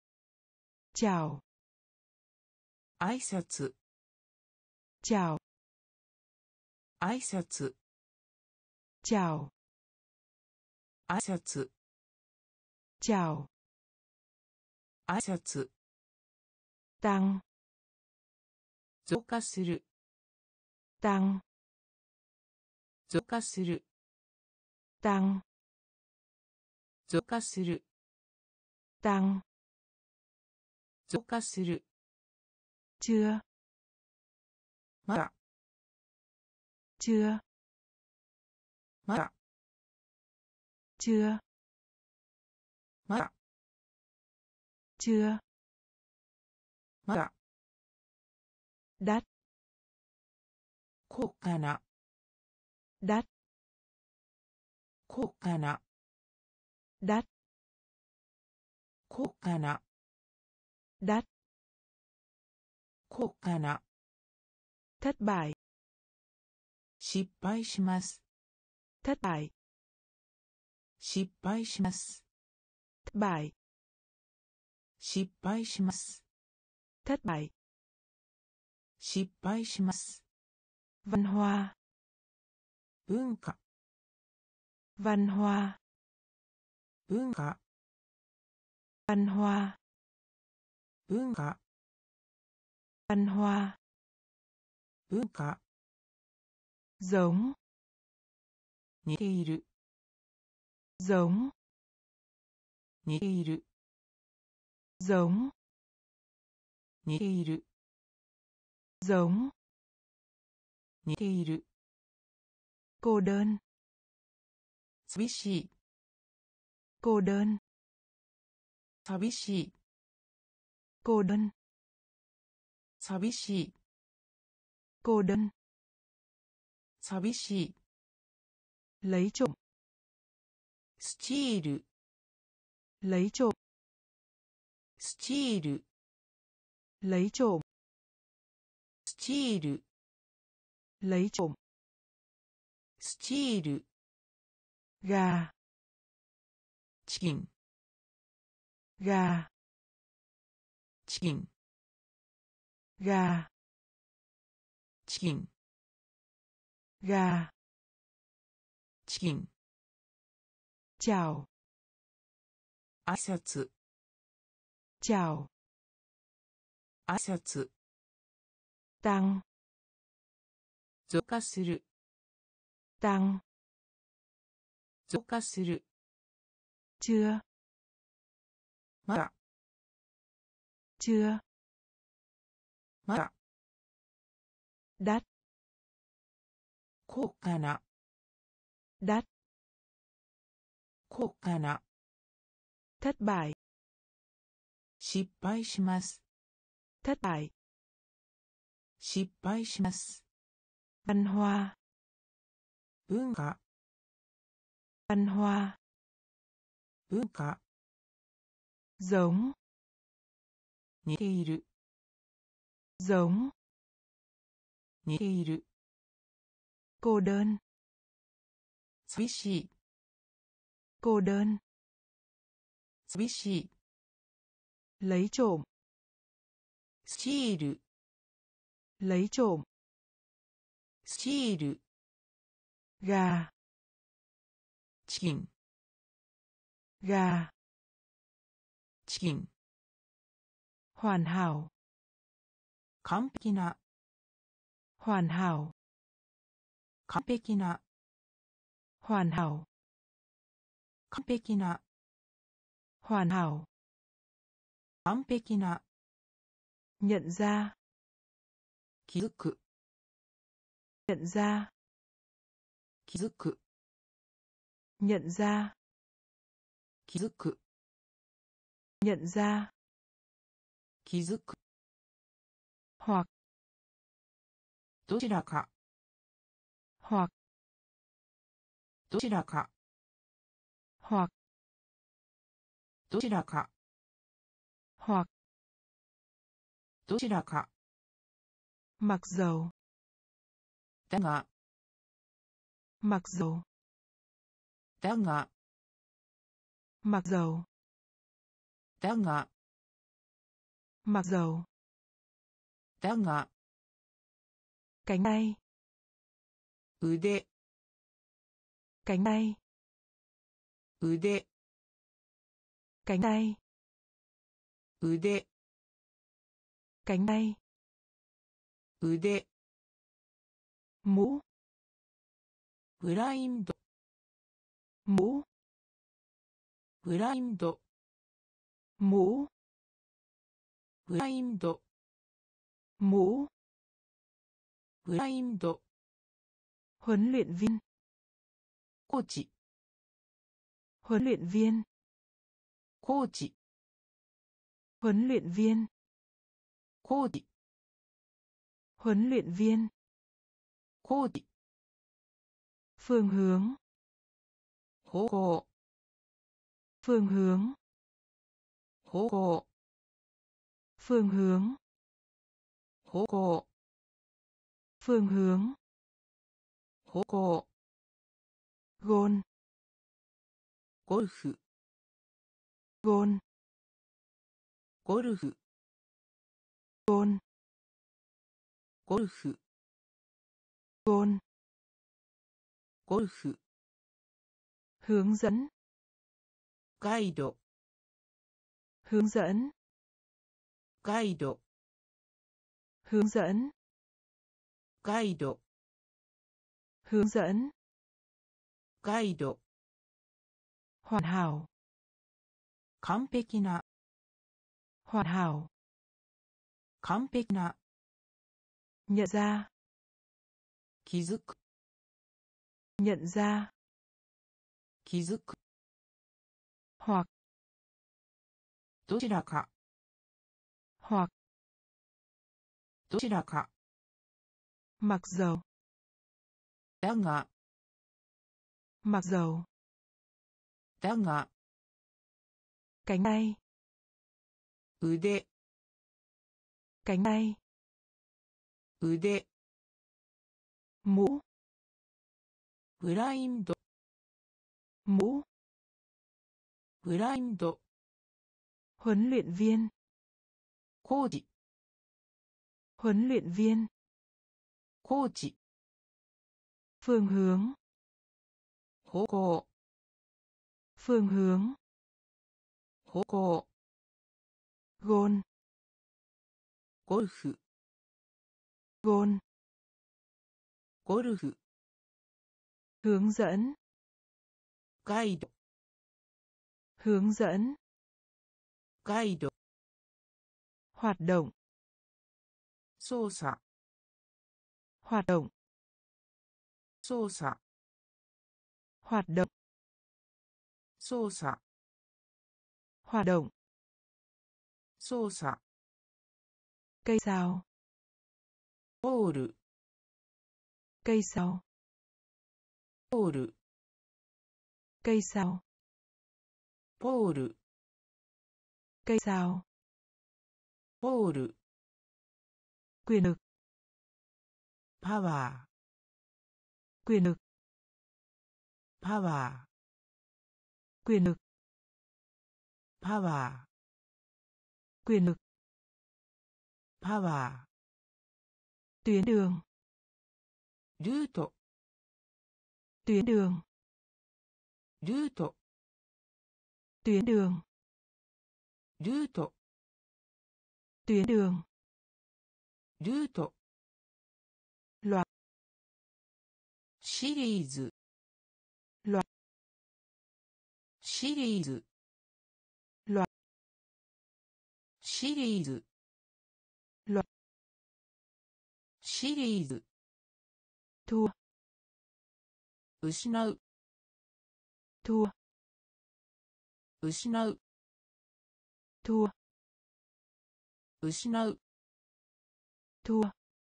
chào, 挨拶、 chào, 挨拶、 chào, 挨拶、 chào, 挨拶、 tăng, 増加する、 tăng, 増加する、 tăng, 増加する、 tăng, 増加する、 chưa, まだ、 chưa, まだ、 chưa, まだ、 chưa, まだ、 đắt, 高価な、 đắt, 高価な、 đắt, 高価な、 đắt, 高価な、 thất bại, 失敗します、 thất bại, 失敗します、 thất bại, 失敗します、 thất bại, 失敗します、 văn hóa, 文化、 văn hóa, 文化、 văn hóa, 文化、 văn hóa, 文化、 giống, 似ている、 giống, 似ている、 giống, 似ている、 giống, 似ている、 cô đơn, 寂しい、 cô đơn, 寂しい、 cô đơn, 寂しい、 cô đơn, 寂しい、 lấy trộm, スチール、 lấy trộm, スチール、 lấy trộm, スチール、 lấy trộm, スチール、 gà, チキン、 gà, チキン、 gà, チキン、 gà, チキン、 chào, 挨拶、 chào, 挨拶、 tăng, 増加する、 tăng, 増加する、 chưa, まだ、 chưa, まだ đắt, 高価な đắt, 高価な thất bại, 失敗します thất bại, 失敗します văn hoa, 文化 văn hoa, 文化 giống, 似ている giống, 似ている cô đơn, 寂しい cô đơn, 寂しい lấy trộm, スチール lấy trộm, スチール gà, チキン gà, チキン hoàn hảo, 完璧な hoàn hảo, 完璧な hoàn hảo, 完璧な hoàn hảo, 完璧な nhận ra, 気づく nhận ra, 気づく nhận ra, 気づく nhận ra, 気づく hoặc, どちらか hoặc, どちらか hoặc, どちらか hoặc, どちらか mặc dầu, だが mặc dầu, だが mặc dầu, だが mặc dầu, だが cánh tay, 腕 cánh tay, 腕 cánh tay, 腕 cánh tay, 腕 mũ, ブラインド mũ, ブラインド mũ, ブラインド mũ, ブラインド huấn luyện viên, コーチ huấn luyện viên, コーチ huấn luyện viên, コーチ huấn luyện viên, コーチ phương hướng, 方向 phương hướng, 方向 phương hướng, 方向 phương hướng, 方向 gôn, ゴルフ gôn, ゴルフ gôn, ゴルフ gôn, ゴルフ hướng dẫn, ガイド hướng dẫn, ガイド hướng dẫn, ガイド hướng dẫn, ガイド hoàn hảo, 完璧な hoàn hảo, 完璧な nhận ra, 気づく nhận ra, 気づく hoặc, どちらか hoặc, どちらか mặc dầu, だが mặc dầu, だが cánh tay, 腕 cánh tay, 腕 mũ, ブラインド mũ, ブラインド huấn luyện viên, コーチ huấn luyện viên, コーチ phương hướng, 方向 phương hướng, 方向 gôn, ゴルフ gôn, ゴルフ hướng dẫn, ガイド hướng dẫn, ガイド Hoạt động. 操作 Hoạt động. 操作 Hoạt động. 操作 Hoạt động. 操作 Cây sao. ポール Cây sao. ポール Cây sao. ポール Cây sao. ポール Quyền lực. パワ Quyền lực. ーパワ Quyền lực. ーパワ Quyền lực. ーパワ Tuyến đường. ールート Tuyến đường. ルート Tuyến đường. ルート Tuyến đường. ルート Loạt. シリーズ Loạt. シリーズ Loạt. シリーズ Loạt. シリーズ Thua. 失う Thua. 失う Thua. 失う Thua.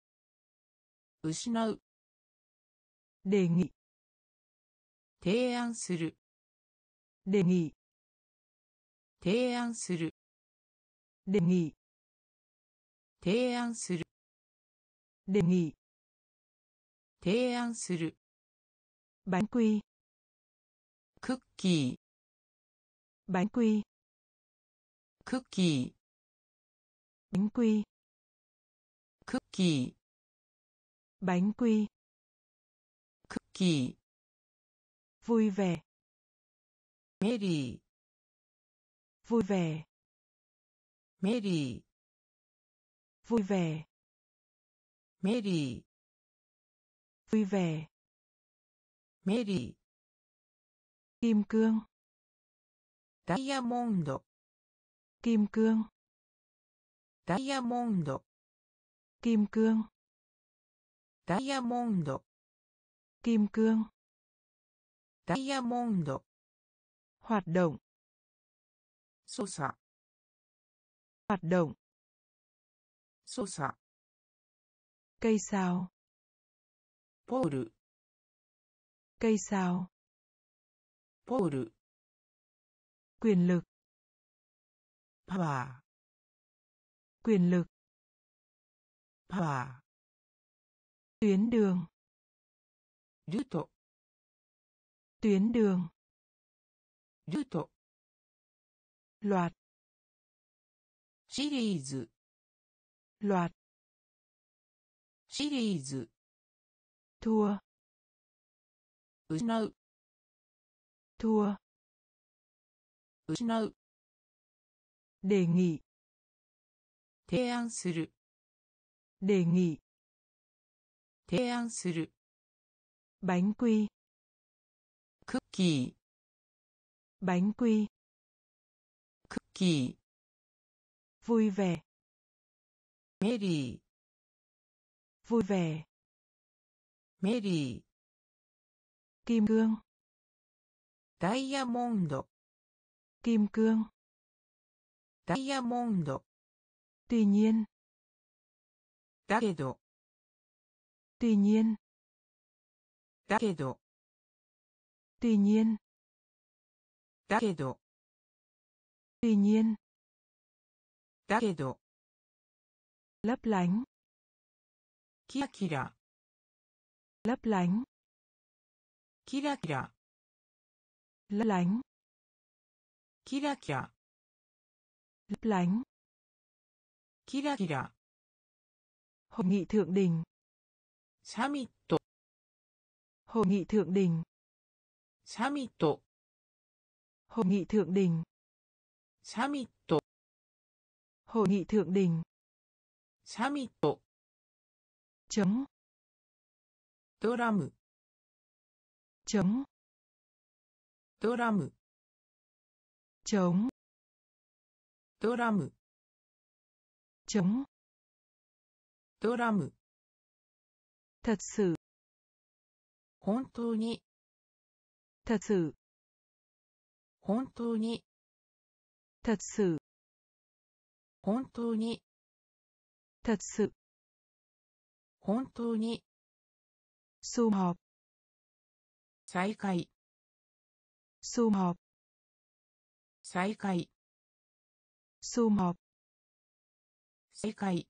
失う Đề nghị. 提案する Đề nghị. 提案する Đề nghị. 提案する Đề nghị. 提案する Bánh quy. クッキ Bánh quy. ークッキ Bánh quy. ークッキ Bánh quy. ークッキ Vui vẻ. ーメリー Vui vẻ. メリー Vui vẻ. メリー Vui vẻ. メリー Kim cương. ダイヤモンド Kim cương. ダイヤモンド Kim cương. ダイヤモンド Kim cương. ダイヤモンド Hoạt động. 操作 Hoạt động. 操作 Cây sao. ポール Cây sao. ポール Quyền lực. パワ Quyền lực. ーパワ Tuyến đường. ールート Tuyến đường. ルート Loạt. シリーズ Loạt. シリーズ Thua. 失う Thua. 失う Đề nghị. 提案する Đề nghị. 提案する Bánh quy. クッキ Bánh quy. ークッキ Vui vẻ. ーメリー Vui vẻ. メリー Kim cương. ダイヤモンド Kim cương. ダイヤモンド Tuy nhiên. だけど Tuy nhiên. だけど Tuy nhiên. だけど Tuy nhiên. だけど Lấp lánh. キラキラ Lấp lánh. キラキラ Lấp lánh. キラキラ Lấp lánh. キラキラ Hội nghị thượng đỉnh. サミット Hội nghị thượng đỉnh. サミット Hội nghị thượng đỉnh. サミット Hội nghị thượng đỉnh. サミット Trống. ドラム Trống. ドラム Trống. ドラム chống, ドラム thật sự, 本当に thật sự, 本当に thật sự, 本当に thật sự, 本当に sum họp, 再開 sum họp, 再開 sum họp, 再開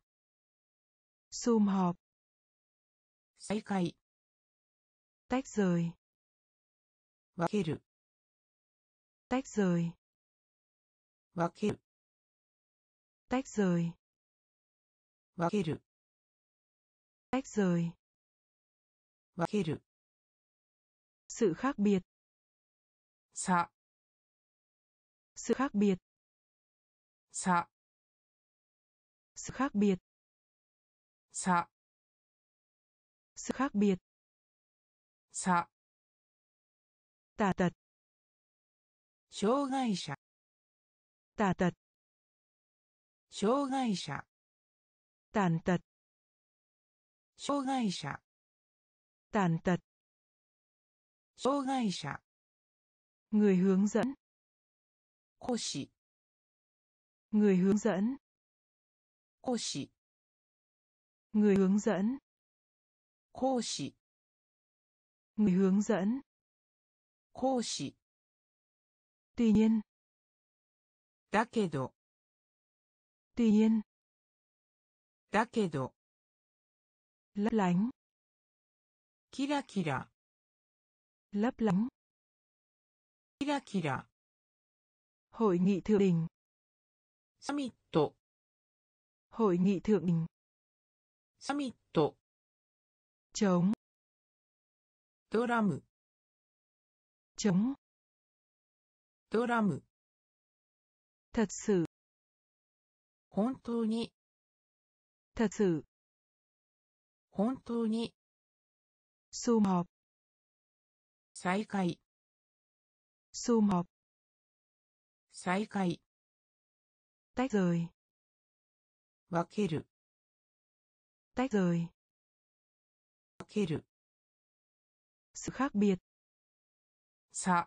sum họp, 再開 tách rời, 分ける tách rời, 分ける tách rời, 分ける tách rời, 分ける sự khác biệt, 差 sự khác biệt, 差 sự khác biệt, 差 sự khác biệt, 差 tà tật, 障害者 tà tật, 障害者 tàn tật, 障害者 tàn tật, 障害者 người hướng dẫn, 講師 người hướng dẫn, 講師 người hướng dẫn, 講師 người hướng dẫn, 講師 tuy nhiên, だけど tuy nhiên, だけど lấp lánh, キラキラ lấp lánh, キラキラ hội nghị thượng đỉnh, サミット hội nghị thượng đỉnh, サミット chống, ドラム chống, ドラム thật sự, 本当に thật sự, 本当に sum họp, 再開 sum họp, 再開 tách rời, 分ける tách rời, 分ける sự khác biệt, 差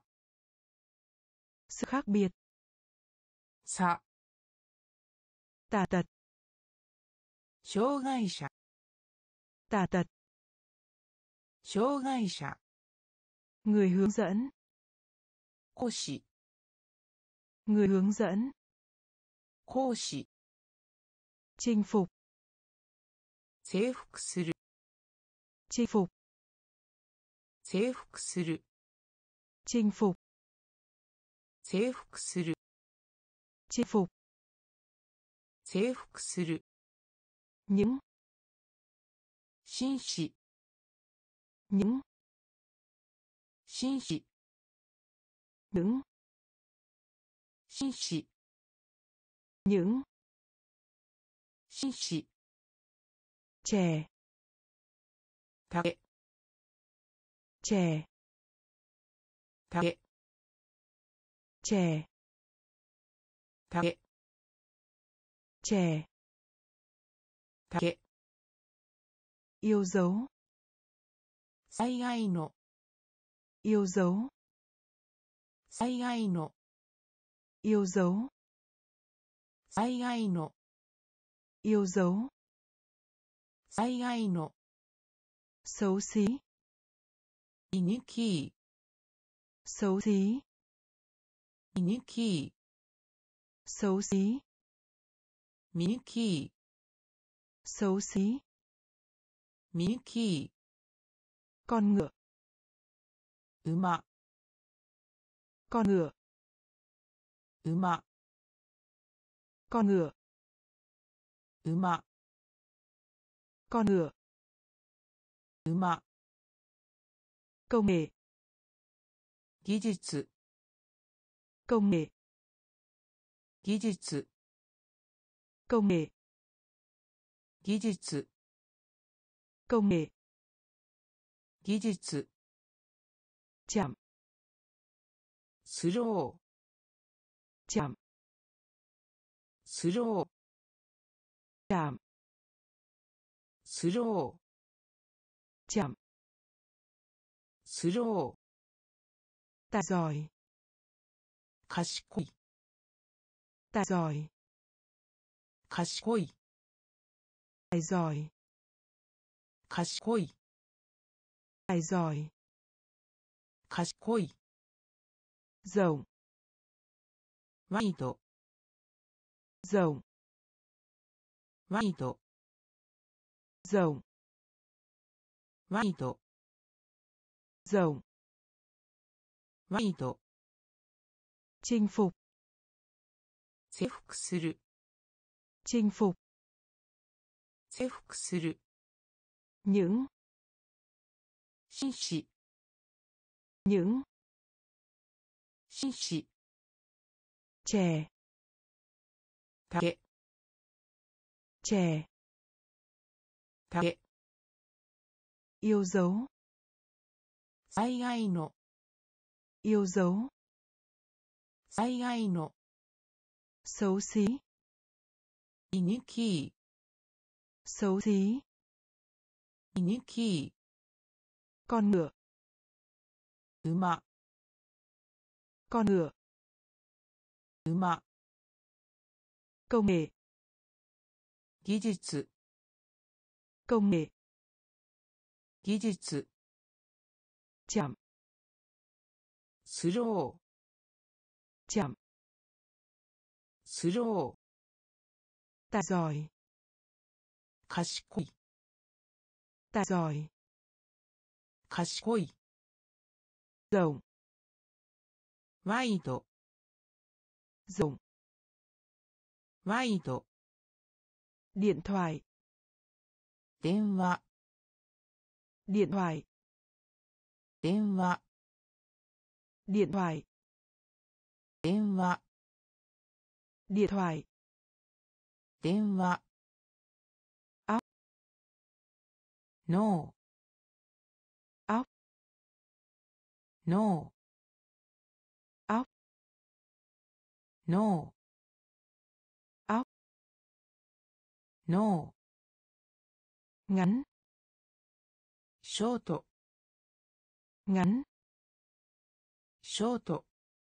sự khác biệt, 差 tà tật, 障害者 tà tật, 障害者 người hướng dẫn, 講師 người hướng dẫn, 講師 chinh phục, 征服する chinh phục, 征服する chinh phục, 征服する chinh phục, 征服する những, 紳士 những, 紳士 những, 紳士 những, 紳士 trẻ, 竹 trẻ, 竹 trẻ, 竹 trẻ, 竹 yêu dấu, 災害の yêu dấu, 災害の yêu dấu, 災害の yêu dấu, 災害の xấu xí, 居抜き xấu xí, 居抜き xấu xí, 見抜き xấu xí, 見抜き con ngựa, 馬 con ngựa, 馬 con ngựa, 馬 con ngựa, 馬 công nghệ, 技術 công nghệ, 技術 công nghệ, 技術 công nghệ, 技術 chậm, スロー chậm, スロー chạm, スロー chạm, スロー tài giỏi, 賢い tài giỏi, 賢い tài giỏi, 賢い tài giỏi, 賢い rộng, ワイド rộng, ワイド rộng, ワイド rộng, ワイド chinh phục, 征服する chinh phục, 征服する những, 紳士 những, 紳士 trẻ, 竹 trẻ, 竹 yêu dấu, 災害の yêu dấu, 災害の xấu xí, 居抜き xấu xí, 居抜き con ngựa, 馬 con ngựa, 馬 công nghệ, 技術 công nghệ, 技術 chạm, スロー chạm, スロー tài giỏi, 賢い tài giỏi, 賢い rộng, ワイド rộng, ワイド điện thoại, 電話 điện thoại, 電話 điện thoại, 電話 điện thoại, 電話 óc, 脳 óc, 脳 óc, 脳 óc, 脳 ngắn, ショート ngắn, ショート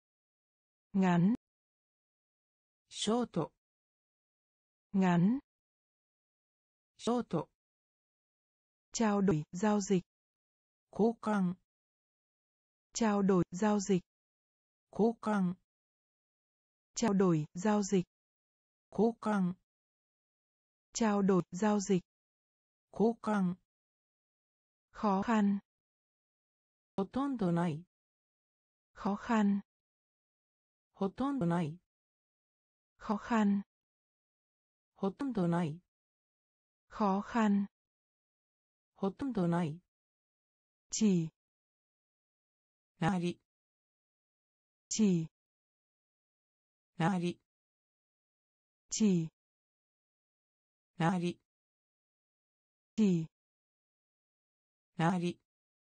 ngắn, ショート ngắn, ショート trao đổi, giao dịch, 交換 trao đổi, giao dịch, 交換 trao đổi, giao dịch, 交換 trao đổi, giao dịch, 交換 khó khăn, ほとんどない khó khăn, ほとんどない khó khăn, ほとんどない khó khăn, ほとんどない chỉ, なり chỉ, なり chỉ, なり chỉ, なり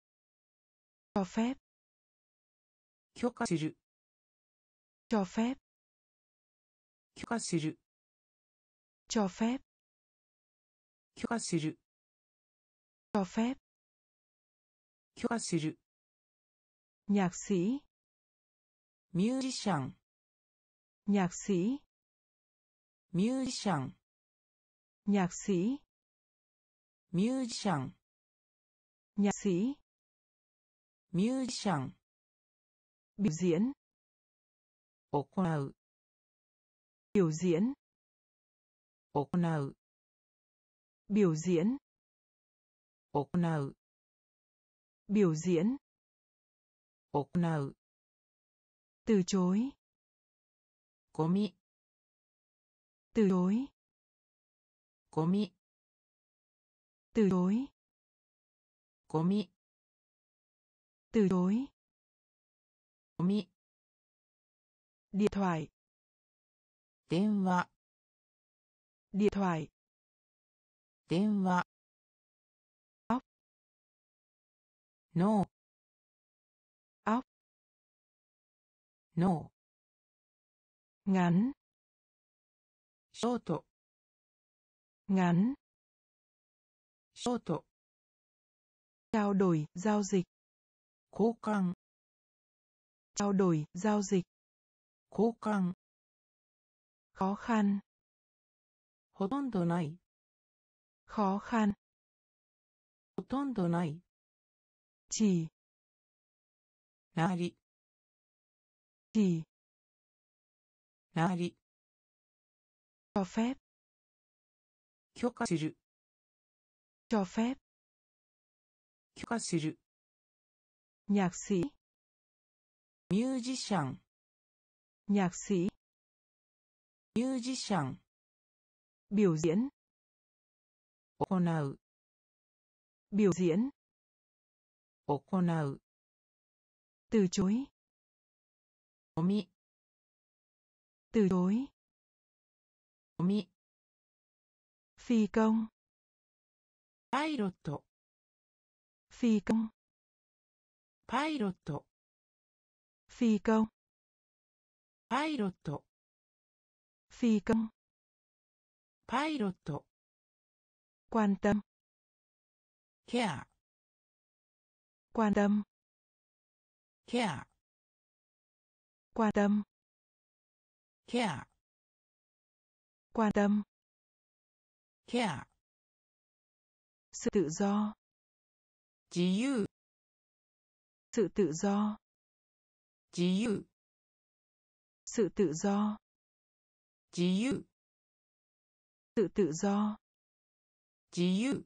cho phép, 許可する cho phép, 許可する cho phép, 許可する cho phép, 許可する nhạc sĩ, ミュージシャン nhạc sĩ, ミュージシャン nhạc sĩ, ミュージシャン nhạc sĩ, ミュージシャン biểu diễn, 行う biểu diễn, 行う biểu diễn, 行う biểu diễn, 行う từ chối, ゴミ từ chối, ゴミ từ chối, ゴミ từ chối, ゴミ điện thoại, 電話 điện thoại, 電話 óc, 脳 óc, 脳 ngắn, ショート ngắn, ショート、 trao đổi, giao dịch, 交換、 trao đổi, giao dịch, 交換、 khó khăn, ほとんどない、 khó khăn, ほとんどない、 chỉ, なり、 chỉ, なり、 cho phép, 許可する、 cho phép, 許可する、 nhạc sĩ, ミュージシャン、 nhạc sĩ, ミュージシャン、 biểu diễn, 行う、 biểu diễn, 行う、 từ chối, おみ、 từ chối, おみ、 phi công, パイロット、 phi công, パイロット、 phi công, パイロット、 phi công, パイロット、 quan tâm, ケア、 quan tâm, ケア、 quan tâm, ケア、 quan tâm, ケア、 sự tự do, 自由、 sự tự do, 自由、 sự tự do, 自由、 sự tự do, 自由、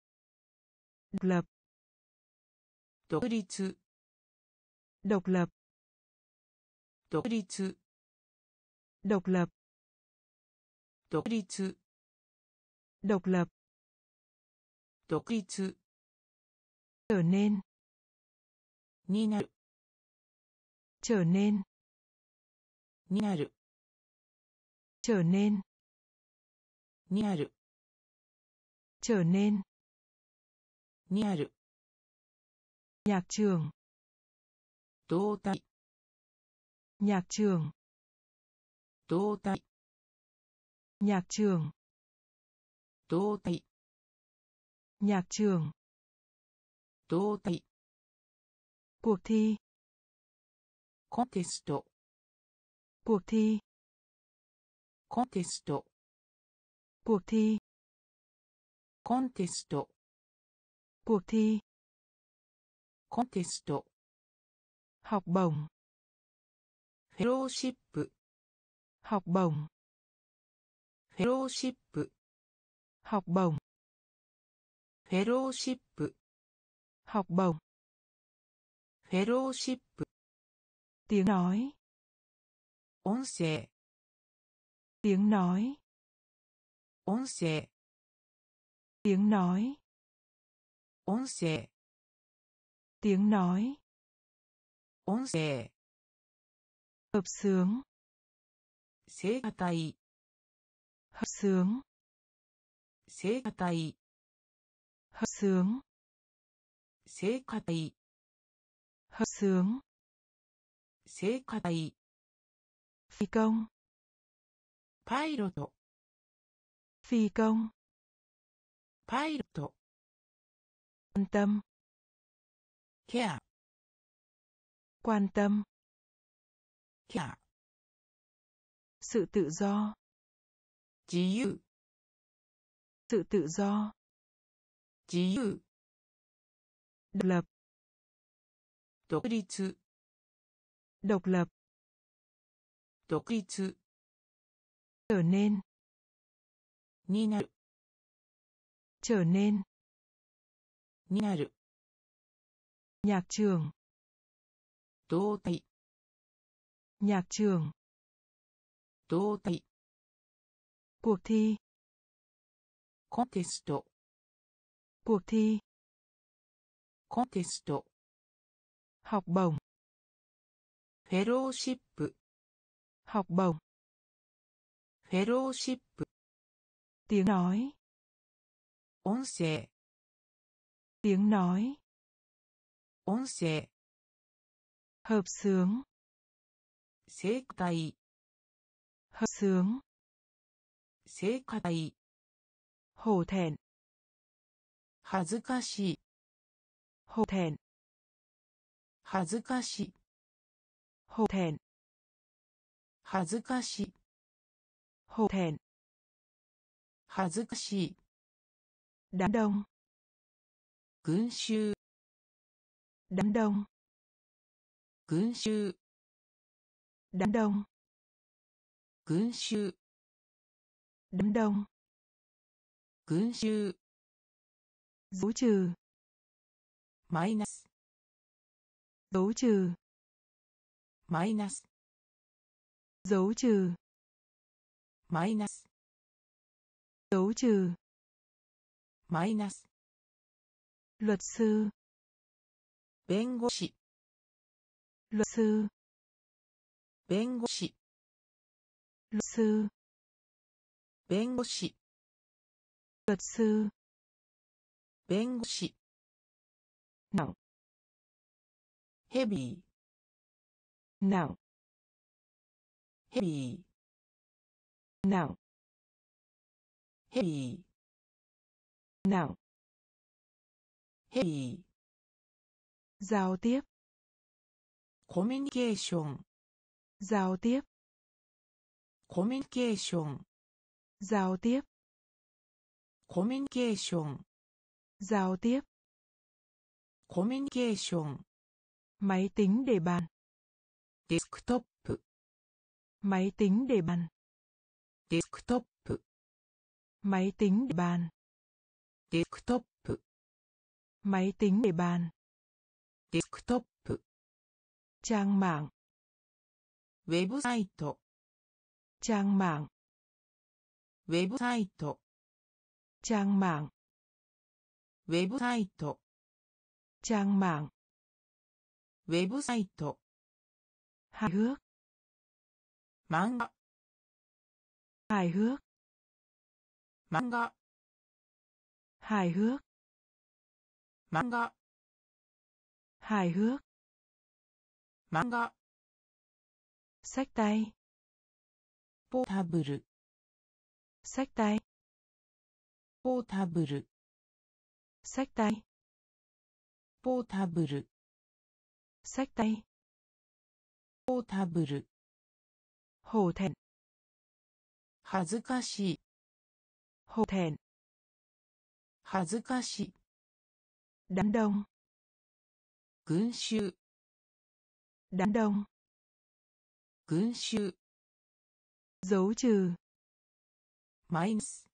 độc lập, 独立、 độc lập, 独立、 độc lập, 独立、 độc lập, 独立、 trở nên, になる、 trở nên, になる、 trở nên, になる、 trở nên, になる、 nhạc trường, 動体、 nhạc trường, 動体、 nhạc trường, 動体、 nhạc trường, 動体、 cuộc thi, コンテスト、 cuộc thi, コンテスト、 cuộc thi, コンテスト、 cuộc thi, コンテスト、 học bổng, フェローシップ、 học bổng, フェローシップ、 học bổng, フェローシップ、 học bổng, フェローシップ、 tiếng nói, 音声、 tiếng nói, 音声、 tiếng nói, 音声、 tiếng nói, 音声、 hợp xướng, 聖歌隊、 hợp xướng, 聖歌隊、 hợp xướng, 聖歌隊、 hợp xướng, 聖歌隊、 phi công, パイロット、 phi công, パイロット、 quan tâm, ケア、 quan tâm, ケア、 sự tự do, 自由、 sự tự do, 自由、 độc lập, 独立、 độc lập, 独立、 trở nên, になる、 trở nên, になる、 nhạc trường, 動体、 nhạc trường, 動体、 cuộc thi, コンテスト、 cuộc thi, コンテスト、 học bổng, フェローシップ、 học bổng, フェローシップ、 tiếng nói, 音声、 tiếng nói, 音声、 hợp xướng, 聖歌隊、 hợp xướng, 聖歌隊、 hổ thẹn, 恥ずかしい hổ thẹn, 恥ずかしい hổ thẹn, 恥ずかしい hổ thẹn, 恥ずかしい đám đông, 群衆 đám đông, 群衆 đám đông, 群衆 đám đông, 群衆 dấu trừ, マイナス dấu trừ, マイナス dấu trừ, マイナス dấu trừ, マイナス luật sư, 弁護士 luật sư, 弁護士 luật sư, 弁護士 luật sư, 弁護士 nặng, ヘビー nặng, ヘビー nặng, ヘビー nặng, ヘビー giao tiếp, コミュニケーション giao tiếp, コミュニケーション giao tiếp, コミュニケーション giao tiếp, コミュニケーション máy tính để bàn, デスクトップ máy tính để bàn, デスクトップ máy tính để bàn, デスクトップ máy tính để bàn, デスクトップ trang mạng, ウェブサイト trang mạng, ウェブサイト trang mạng, ウェブサイト trang mạng, ウェブサイト hài hước, 漫画 hài hước, 漫画 hài hước, 漫画 hài hước, 漫画 xách tay, ポータブル xách tay, ポータブル xách tay, ポータブル xách tay, ポータブル hổ thẹn, 恥ずかしい hổ thẹn, 恥ずかしい đám đông, 群衆 đám đông, 群衆 dấu trừ, マイナス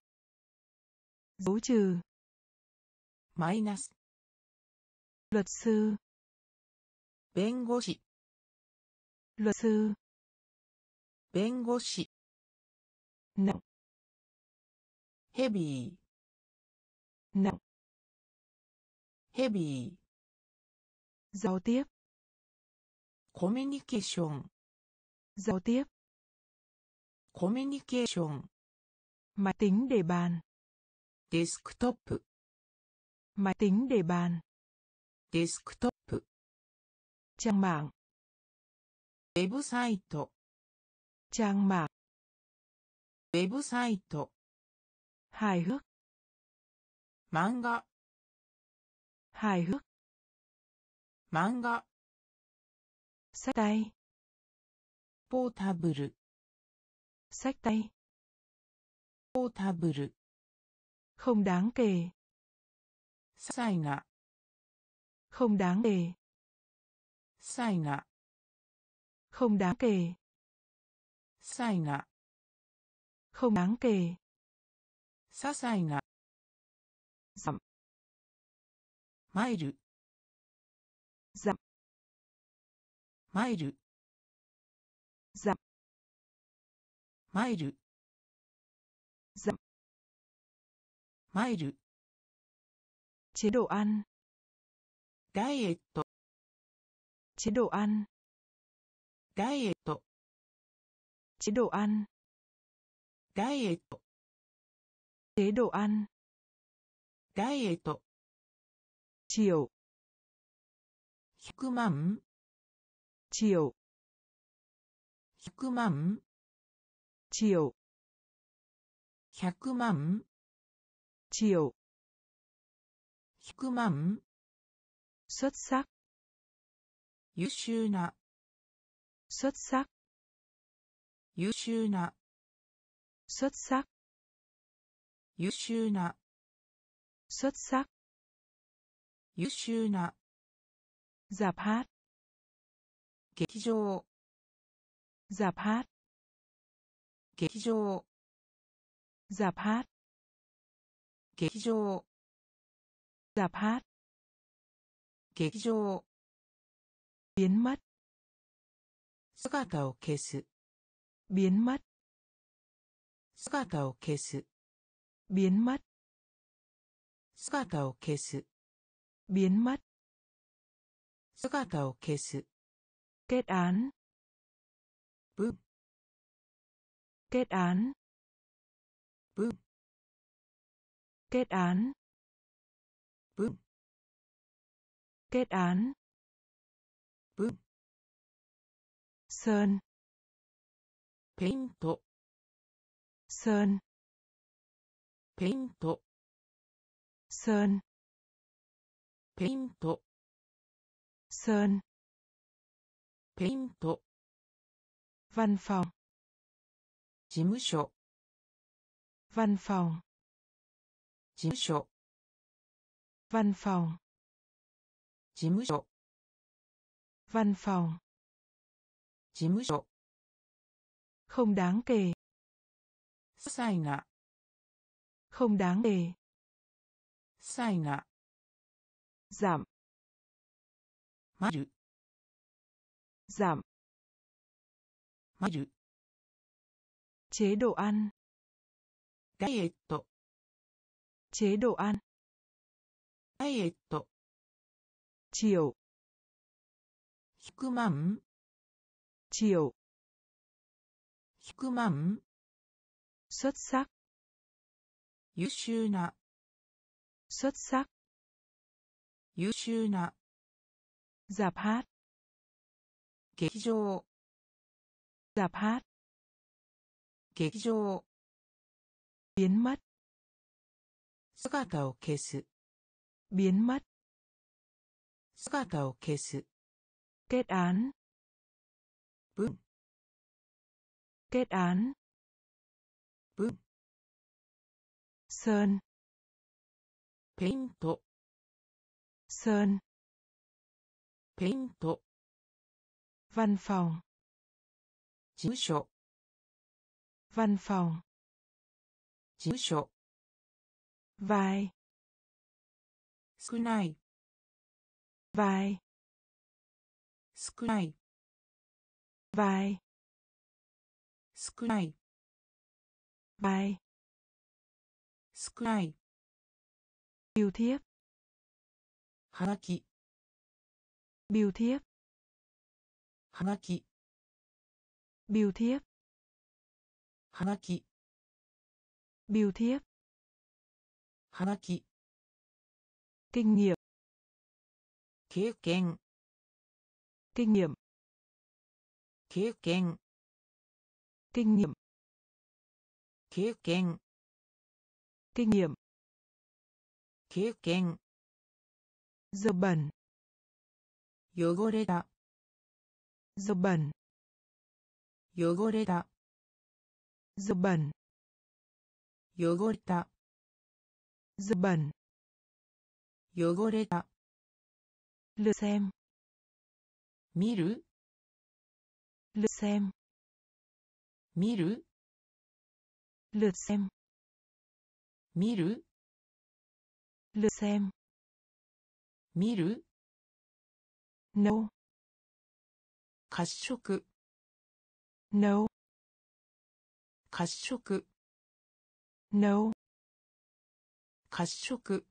dấu trừ, マイナス luật sư, 弁護士 luật sư, 弁護士 nặng, ヘビー nặng, ヘビー giao tiếp, コミュニケーション giao tiếp, コミュニケーション máy tính để bàn, デスクトップ máy tính để bàn, デスクトップ trang mạng, ウェブサイト trang mạng, ウェブサイト hài hước, 漫画 hài hước, 漫画 xách tay, ポータブル xách tay, ポータブル không đáng kể, 些細な không đáng kể, 些細な không đáng kể, 些細な không đáng kể, 些細な dặm, マイル dặm, マイル dặm, マイル dặm, マイル chế độ ăn, ダイエット chế độ ăn, ダイエット chế độ ăn, ダイエット chế độ ăn, ダイエット triệu, 100万 triệu, 100万 triệu, 100万 chiều, 100万 xuất sắc, 優秀な xuất sắc, 優秀な xuất sắc, 優秀な xuất sắc, 優秀な rạp hát, 劇場 rạp hát, 劇場 rạp hát, 劇場 rạp hát, 劇場 biến mất, 姿を消す biến mất, 姿を消す biến mất, 姿を消す biến mất, 姿を消す kết án, 文 kết án, 文 kết án, 文 kết án, 文 sơn, ペイント sơn, ペイント sơn, ペイント sơn, ペイント văn phòng, 事務所 văn phòng, 事務所 văn phòng, 事務所 văn phòng, 事務所 không đáng kể, 些細な không đáng kể, 些細な giảm, まる giảm, まる chế độ ăn, ダイエット chế độ ăn, ダイエット chiều, 100万 chiều, 100万 xuất sắc, 優秀な xuất sắc, 優秀な rạp hát, 劇場 rạp hát, 劇場 biến mất, 姿を消す biến mất, 姿を消す kết án, 文 kết án, 文 sơn, ペイント sơn, ペイント văn phòng, 事務所 văn phòng, 事務所 vai, 少ない vai, 少ない vai, 少ない vai, 少ない biêu thiếp, はがき biêu thiếp, はがき biêu thiếp, はがき biêu thiếp, はがき kinh nghiệm, 経験 kinh nghiệm, 経験 kinh nghiệm, 経験 kinh nghiệm, 経験 dơ bẩn, 汚れた dơ bẩn, 汚れた dơ bẩn, 汚れた dơ bẩn, 汚れた lượt xem, 見る lượt xem, 見る lượt xem, 見る lượt xem, 見る nấu, 褐色 nấu, 褐色 nấu, 褐色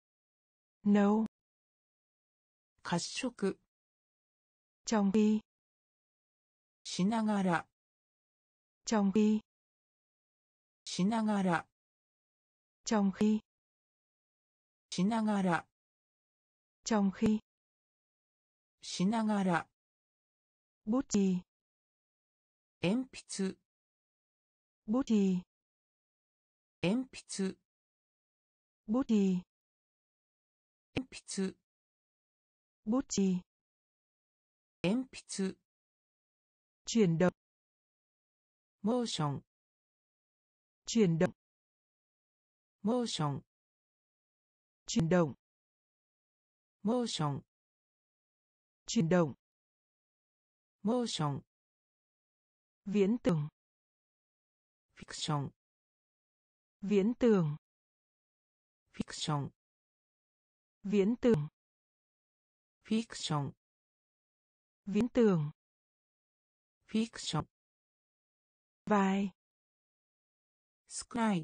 nấu, 褐色 trong khi, しながら trong khi, しながら trong khi, しながら trong khi, しながら bút chì, 鉛筆 bút chì, 鉛筆 bút chì, 鉛筆 bút chì, 鉛筆 chuyển động, モーション chuyển động, モーション chuyển động, モーション chuyển động, モーション viễn tưởng, フィクション viễn tưởng, フィクション viễn tưởng, フィクション viễn tưởng, フィクション vai, 少ない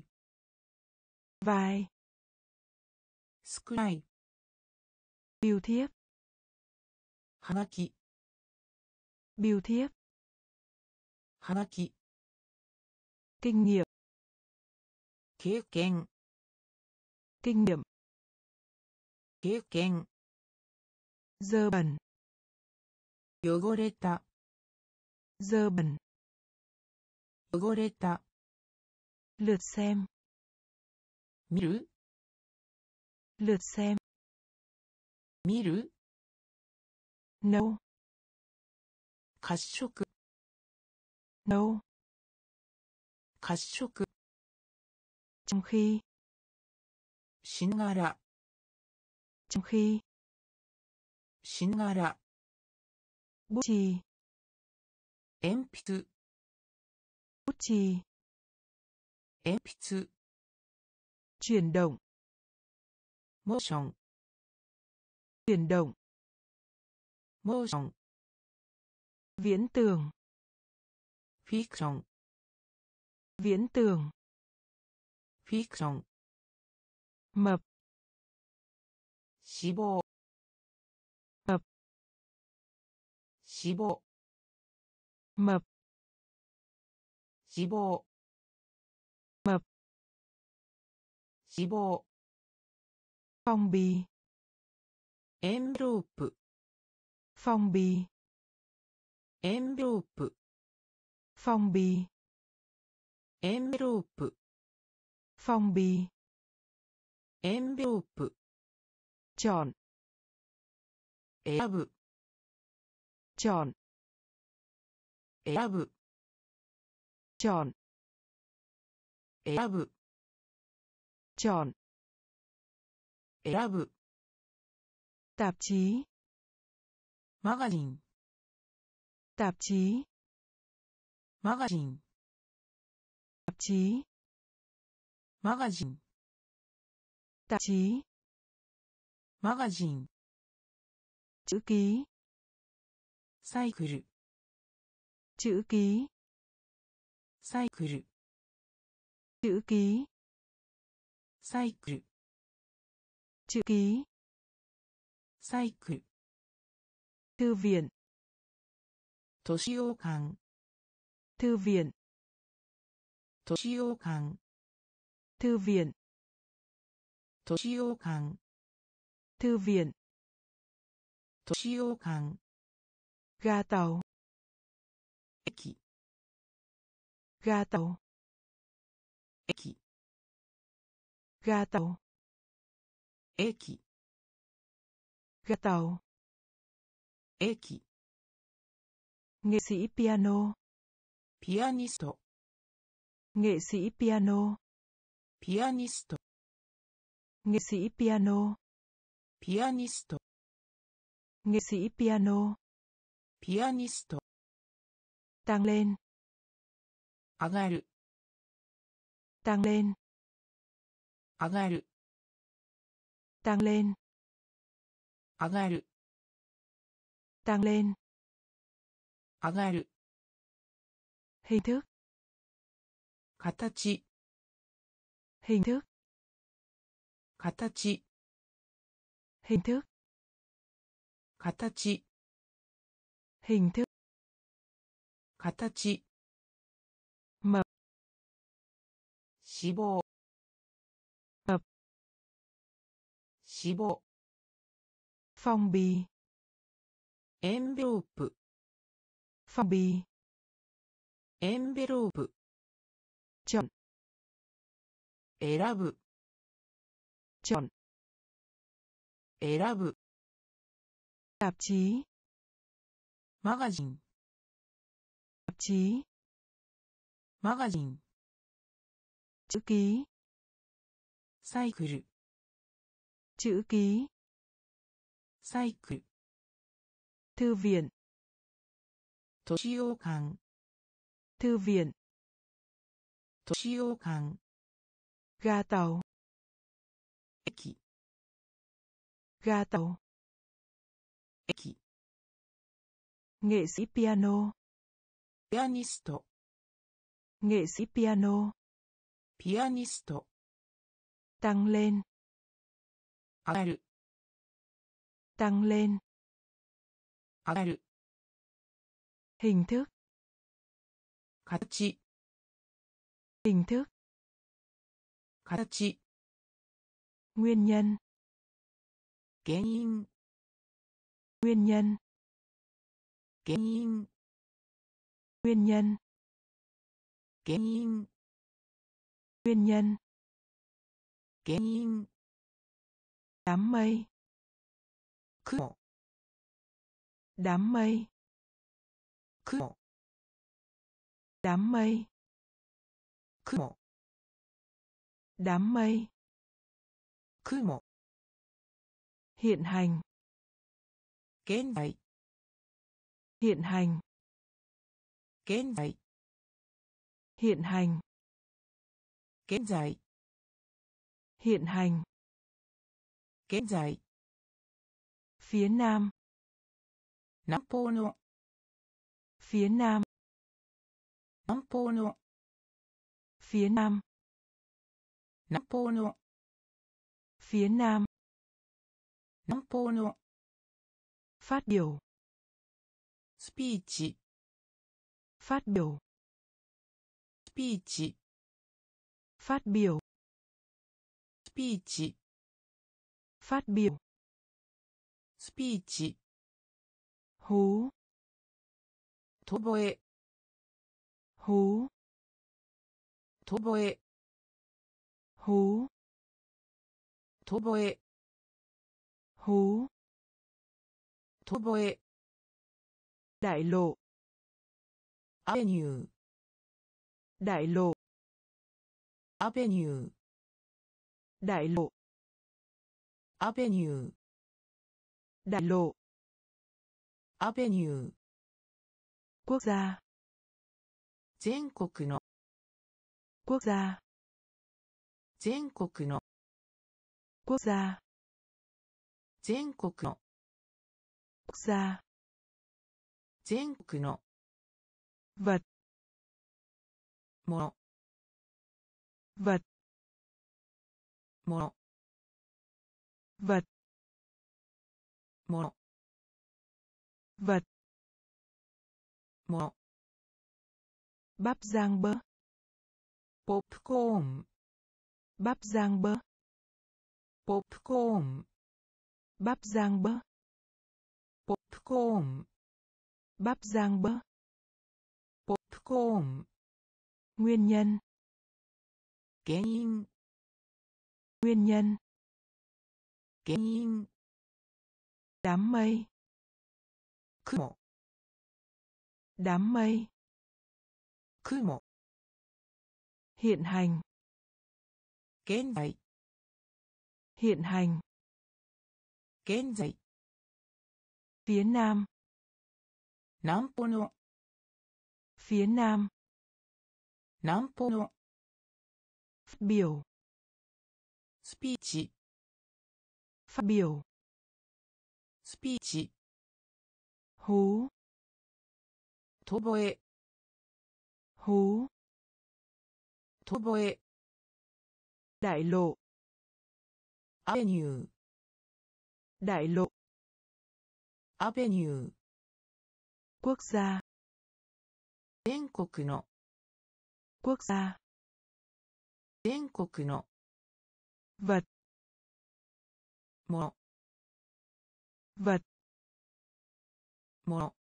vai, 少ない bưu thiếp, はがき bưu thiếp, はがき kinh nghiệm, 経験 kinh nghiệm, 経験 dơ bẩn, 汚れた dơ bẩn, 汚れた lượt xem, 見る lượt xem, 見る nấu, 褐色 nấu, 褐色 trong khi, しながら trong khi, しながら bút chì, 鉛筆 bút chì, 鉛筆 chuyển động, モーション chuyển động, モーション viễn tưởng, フィクション viễn tưởng, フィクション mập, 脂肪 mập, 脂肪 mập, 脂肪 mập, 脂肪 phong bì, エンベロープ phong bì, エンベロープ phong bì, エンベロープ phong bì, エンベロープ chọn, 選ぶ chọn, 選ぶ chọn, 選ぶ chọn, 選ぶ tạp chí, マガジン tạp chí, マガジン tạp chí, マガジン tạp chí, マガジン chữ ký, サイクル chữ ký, サイクル chữ ký, サイクル chữ ký, サイクル thư viện, 図書館 thư viện, 図書館 thư viện, 図書館 thư viện, 図書館 ga tàu, 駅 ga tàu, 駅 ga tàu, 駅 ga tàu, 駅 nghệ sĩ piano, ピアニスト nghệ sĩ piano, ピアニスト nghệ sĩ piano, ピアニスト nghệ sĩ piano, ピアニスト tăng lên, 上がる tăng lên, 上がる tăng lên, 上がる tăng lên, 上がる hình thức, 形 hình thức, 形 hình thức, 形 hình thức, 形 mập, 脂肪 mập, 脂肪 phong bì, エンベロープ phong bì, エンベロープ chọn, 選ぶ chọn 選ぶ tạp chí マガジン tạp chí マガジン chữ ký サイクル chữ ký サイクル thư viện 図書館 thư viện 図書館 ga tàu 駅 ga tàu 駅 nghệ sĩ piano ピアニスト nghệ sĩ piano ピアニスト tăng lên 上がる tăng lên 上がる hình thức 形 hình thức 形 nguyên nhân 原因 nguyên nhân 原因 nguyên nhân 原因 nguyên nhân 原因 đám mây 雲 đám mây 雲 đám mây 雲 đám mây 雲 hiện hành 現在 hiện hành 現在 hiện hành 現在 hiện hành 現在 phía nam 南方の phía nam 南方の phía nam 南方の phía nam 南方の phát biểu スピーチ phát biểu スピーチ phát biểu スピーチ phát biểu スピーチ hú とぼえ hú とぼえ hú とぼえ hú とぼえ đại lộ アベニュー đại lộ アベニュー đại lộ アベニュー đại lộ アベニュー quốc gia 全国の quốc gia 全国の quốc gia 全国の quốc gia 全国の vật もの vật もの vật もの vật もの bắp rang bơ ポップコーン bắp rang bơ ポップコーン bắp rang bơ ポップコーン bắp rang bơ ポップコーン nguyên nhân 原因 nguyên nhân 原因 đám mây 雲 đám mây 雲 hiện hành 現在 hiện hành 現在 phía nam 南方の phía nam 南方の phát biểu スピーチ phát biểu スピーチ hú とぼえ hú とぼえ đại lộ アベニュー đại lộ アベニュー quốc gia 全国の quốc gia 全国の vật もの vật もの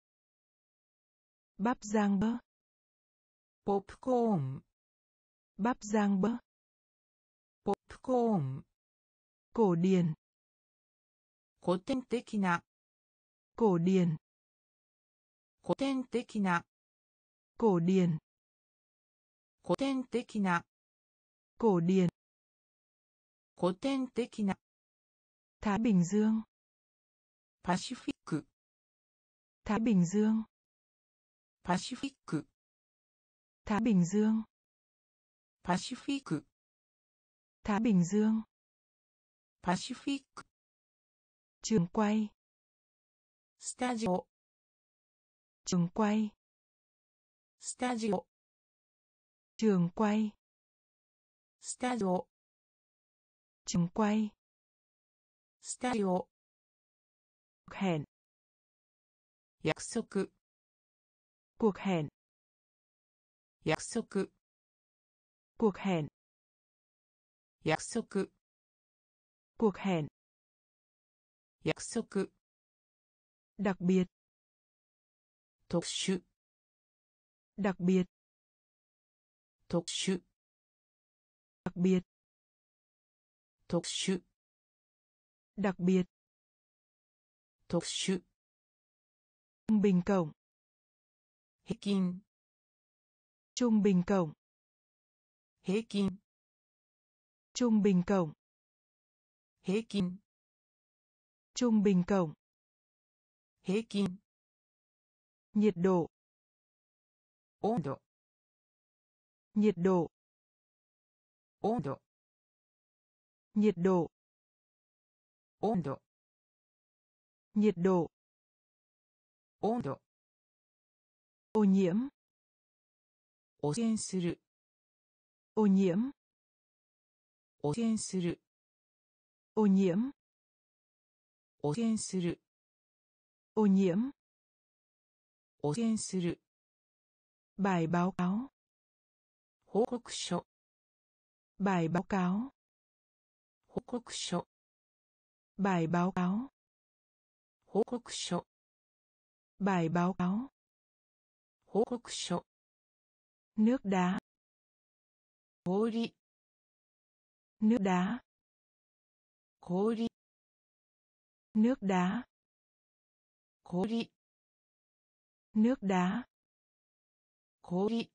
bắp rang bơ ポップコーン bắp rang bơ ポップコーン cổ điển, 古典的な cổ điển, 古典的な cổ điển, 古典的な cổ điển, 古典的な Thái Bình Dương, パシフィック Thái Bình Dương, パシフィック Thái Bình Dương, パシフィック Thái Bình Dương, パシフィック trường quay, スタジオ trường quay, スタジオ trường quay, スタジオ trường quay, スタジオ hẹn, 約束 cuộc hẹn, 約束 cuộc hẹn, 約束 cuộc hẹn, 約束 đặc biệt, 特殊 đặc biệt, 特殊 đặc biệt, 特殊 đặc biệt, 特殊 trung bình cộng, 平均 trung bình cộng, 平均 trung bình cộng, 平均 trung bình cộng, 平均 nhiệt độ, 温度 nhiệt độ, 温度 nhiệt độ, 温度 nhiệt độ, 温度 ô nhiễm, 汚染する ô nhiễm, 汚染する ô nhiễm, 汚染する ô nhiễm, 汚染する bài báo cáo, 報告書 bài báo cáo, 報告書 bài báo cáo, 報告書 bài báo cáo, 報告書 nước đá, 氷 nước đá, 氷 nước đá, 氷 nước đá, 氷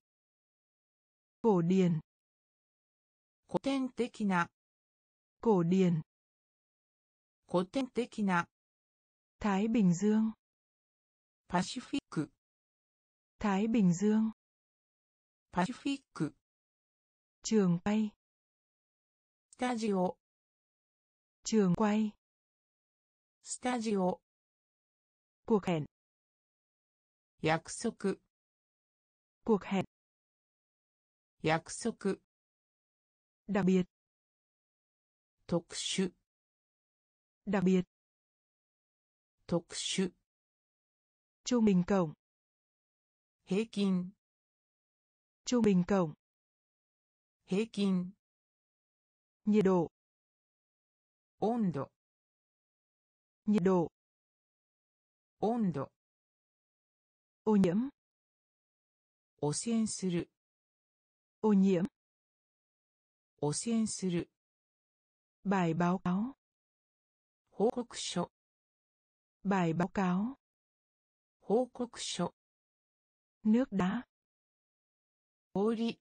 cổ điển, 古典的な cổ điển, 古典的な Thái Bình Dương, パシフィック Thái Bình Dương, パシフィック trường quay, スタジオ trường quay, スタジオ cuộc hẹn, 約束 cuộc hẹn, 約束 đặc biệt, 特殊 đặc biệt, 特殊 trung bình cộng, 平均 trung bình cộng, 平均 nhiệt độ, 温度 nhiệt độ, 温度 ô nhiễm, 汚染する ô nhiễm, 汚染する bài báo cáo, 報告書 bài báo cáo, 報告書 nước đá, 氷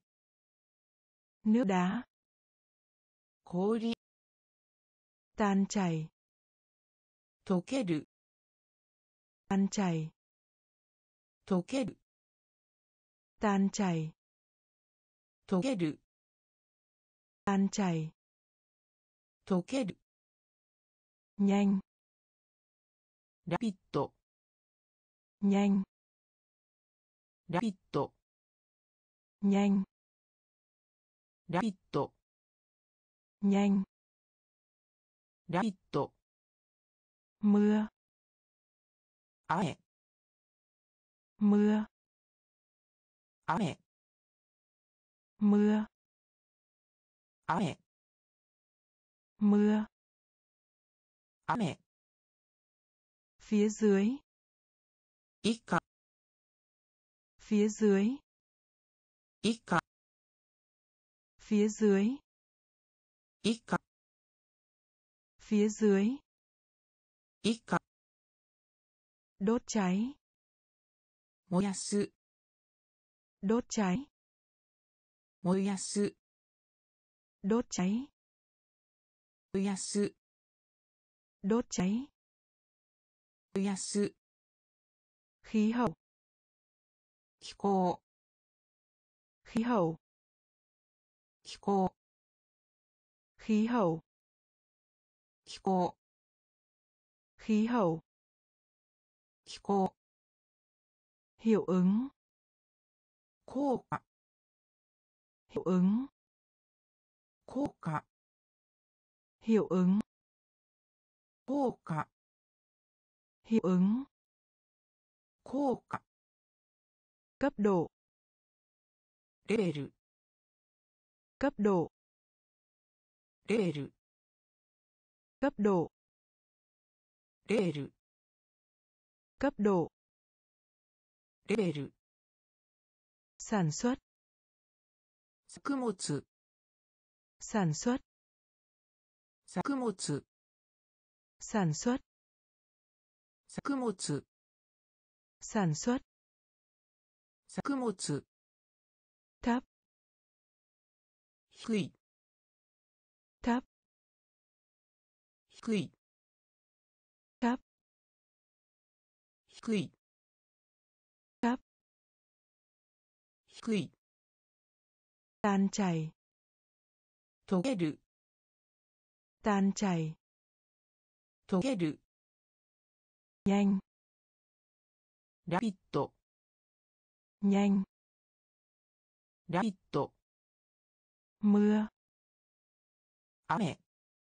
nước đá, 氷 tan chảy, 溶ける tan chảy, 溶ける tan chảy, 溶ける tan chảy, 溶ける nhanh, ラピッド nhanh, ラピッド nhanh, ラピッド nhanh, ラピッド mưa, 雨 mưa, 雨 mưa, 雨 mưa, 雨 phía dưới, 以下 phía dưới, 以下 phía dưới, 以下 Phía dưới. 以下 Đốt cháy. 燃やす Đốt cháy. 燃やす Đốt cháy. 燃やす Đốt cháy. 燃やす Khí hậu. 気候 Khí hậu. 気候 Khí hậu. 気候 Khí hậu. 気候 Hiệu ứng. 効果 Hiệu ứng. 効果 Hiệu ứng. 効果 Hiệu ứng. 効果 Cấp độ. レベル Cấp độ. レベル Cấp độ. レベル Cấp độ. レベル Sản xuất. 作物 Sản xuất. 作物 Sản xuất. 作物 Sản xuất. 作物 Thấp. 低い Thấp. 低い Thấp. 低い Thấp. 低い Tan chảy. 溶ける Tan chảy. 溶ける Nhanh. ラピッド Nhanh. ラピッド Mưa. 雨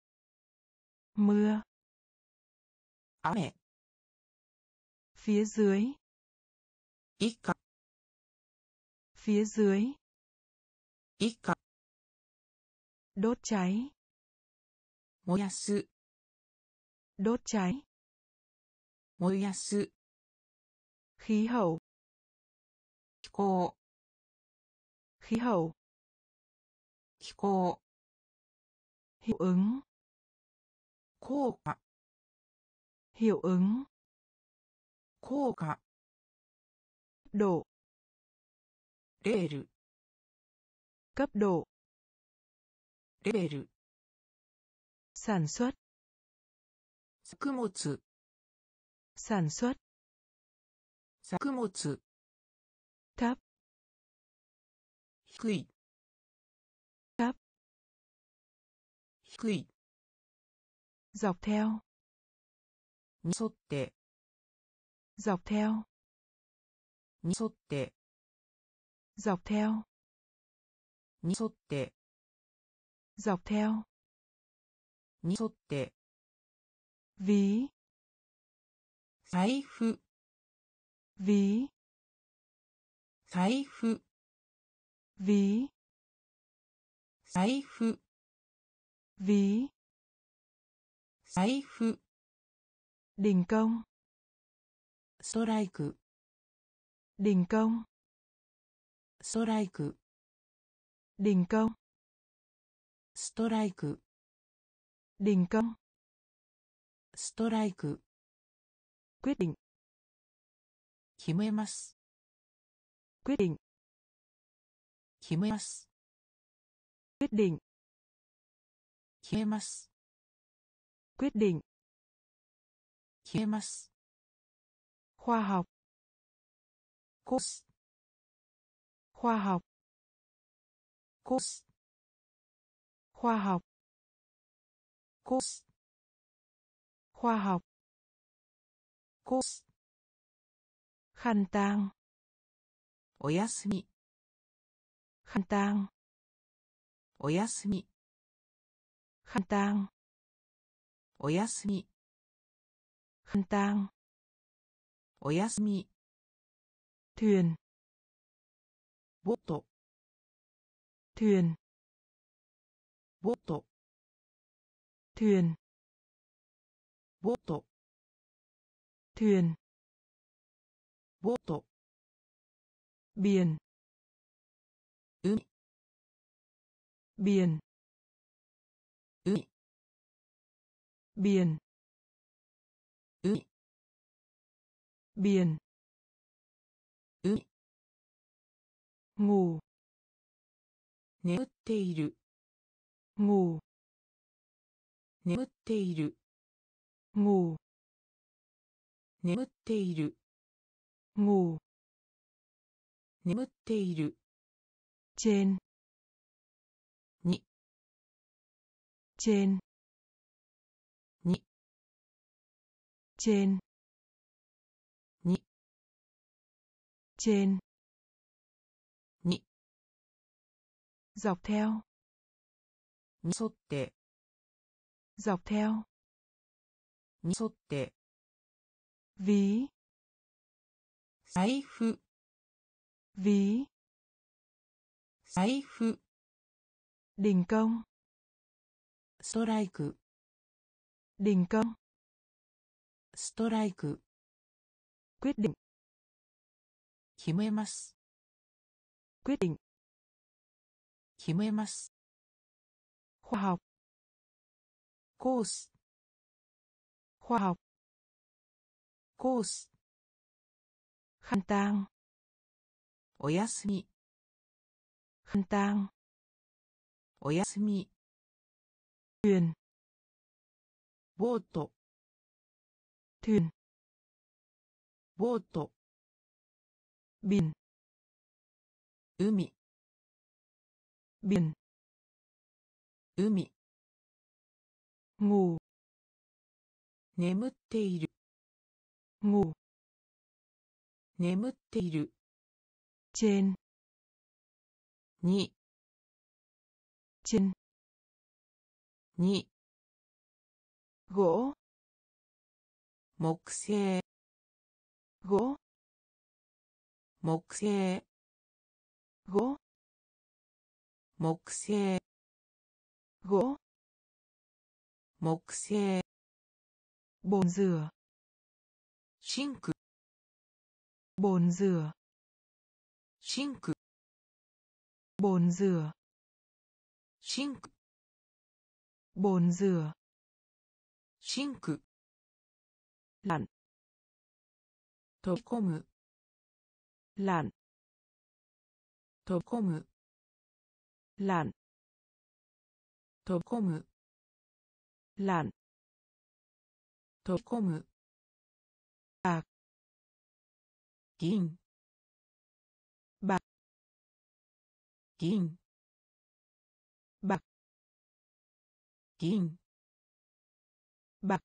Mưa. 雨 Phía dưới. 以下 Phía dưới. 以下 Đốt cháy. 燃やす Đốt cháy. 燃やす Khí hậu. 気候 Khí hậu. 気候 Hiệu ứng. 効果 Hiệu ứng. 効果 Độ. レベル Cấp độ. レベル Sản xuất. 作物 Sản xuất. 作物 Thấp. 低い Thấp. 低い Dọc theo. に沿って Dọc theo. に沿って Dọc theo. に沿って Dọc theo. に沿って Ví. 財布 Ví. 財布 Ví. 財布 Ví. 財布 Đình công. ストライク Đình công. ストライク Đình công. ストライク Đình công. ストライク Quyết định. 決めます Quyết định. 決めます Quyết định. 決めます Quyết định. 決めます Khoa học. コス Khoa học. コス Khoa học. コス Khoa học. コス Khăn tang. おやすみ Khăn tang. おやすみ Khăn tang. おやすみ Khăn tang. おやすみ Thuyền. ボート Thuyền. ボート Thuyền. ボート Thuyền. ボート Biển. 海 Biển. 海 biển, 海 biển, 海 ngủ, 眠っている ngủ, 眠っている ngủ, 眠っている ngủ, 眠っている trên, に trên, に trên, に trên, に dọc theo, に沿って dọc theo, に沿って ví, 財布 ví, 財布 đình công, ストライク đình công, ストライク quyết định, 決めます quyết định, 決めます khoa học, コース khoa học, コース khăn tang, おやすみ khăn tang, おやすみ thuyền, ボート thuyền, ボート biển, 海 biển, 海 ngủ, 眠っている ngủ, 眠っている trên, に trên, に gỗ, 木製 gỗ, 木製 gỗ, 木製 gỗ, 木製 bồn rửa, シンク bồn rửa, シンク bồn rửa, シンク bồn rửa, シンク lặn, 飛び込む lặn, 飛び込む lặn, 飛び込む lặn, 飛び込む bạc, 銀 bạc, 銀 bạc, 銀 bạc,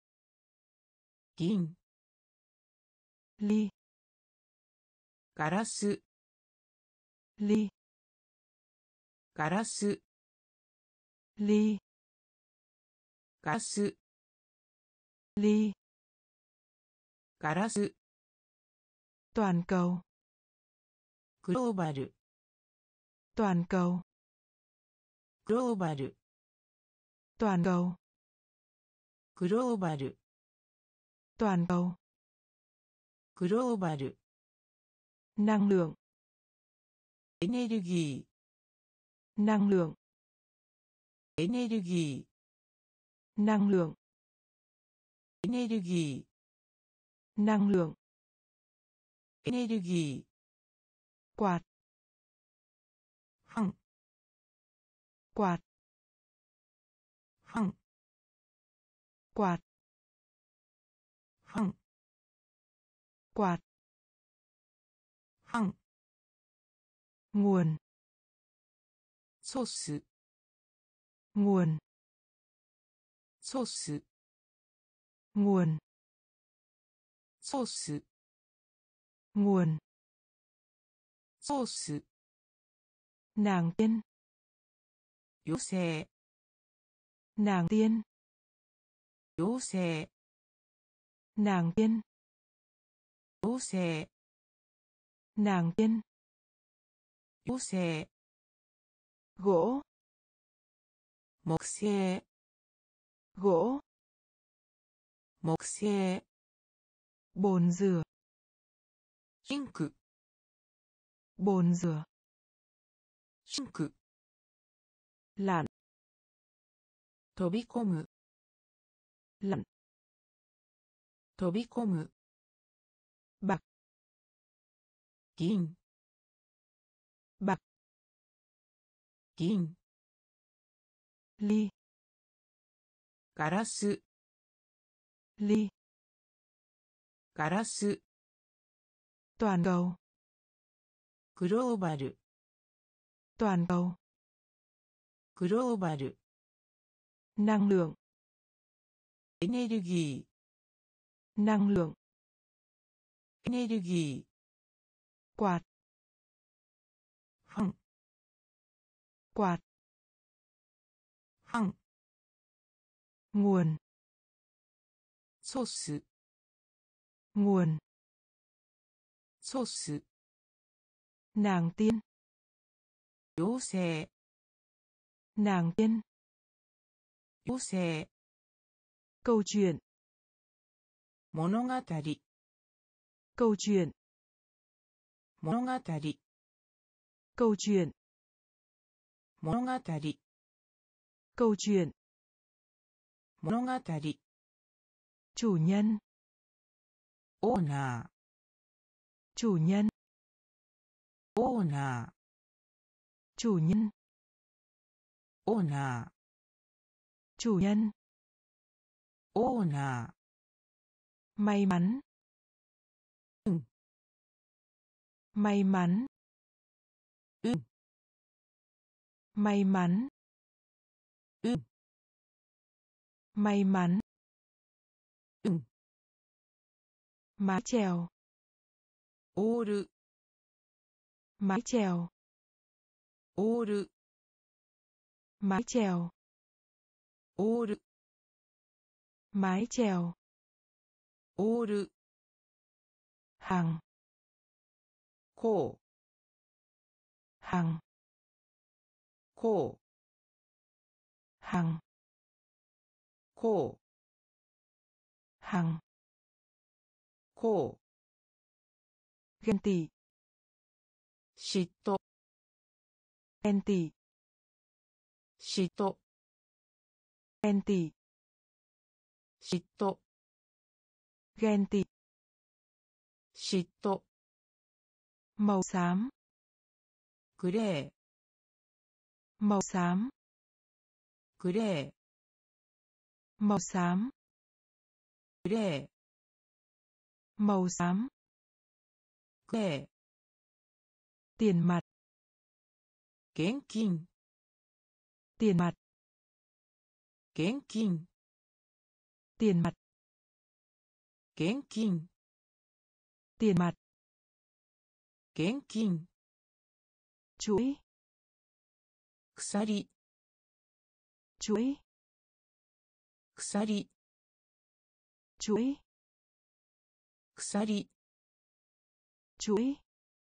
銀 ly, ガラス ly, ガラス ly, ガラス ly, ガラス toàn cầu, グローバル toàn cầu, グローバル toàn cầu, グローバル toàn cầu, グローバル năng lượng, エネルギ năng lượng, ーエネルギ năng lượng, ーエネルギ năng lượng, ーエネルギ quạt, ーファン quạt, ファン quạt, ファン quạt, ファン nguồn, ソース nguồn, ソース nguồn, ソース nguồn, ソース nàng tiên, 妖精 nàng tiên, 妖精 nàng tiên, 妖精 nàng tiên, 妖精 gỗ, 木製 gỗ, 木製 bồn rửa, シンク bồn rửa, シンク lặn, 飛び込む lặn, 飛び込む bạc, 銀 bạc, 銀 ly, ガラス ly, ガラス toàn cầu, グローバル toàn cầu, グローバル năng lượng, エネルギ năng lượng, ーエネルギ quạt, ーファン quạt, ファン nguồn, ソース nguồn, ソース nàng tiên, 妖精 nàng tiên, 妖精 câu chuyện, 物語 câu chuyện, 物語 câu chuyện, 物語 câu chuyện, 物語 chủ nhân, オーナ chủ nhân, ーオーナ chủ nhân, ーオーナ chủ nhân, ーオーナ may mắn, ーうん may mắn, うん may mắn, うん may mắn, うん mái chèo, オール mái chèo, オール mái chèo, オール mái chèo, オール hàng, こう hàng, こう hàng, こう hàng, こう ghen tị, 嫉妬 ghen tị, 嫉妬 ghen tị, 嫉妬 ghen tị, 嫉妬 màu xám, グレー màu xám, グレー màu xám, グレー màu xám, グレー tiền mặt, 現金 tiền mặt, 現金 tiền mặt, 現金 tiền mặt, 現金 chuỗi, 鎖 chuỗi, 鎖 chuỗi, 鎖 chuỗi,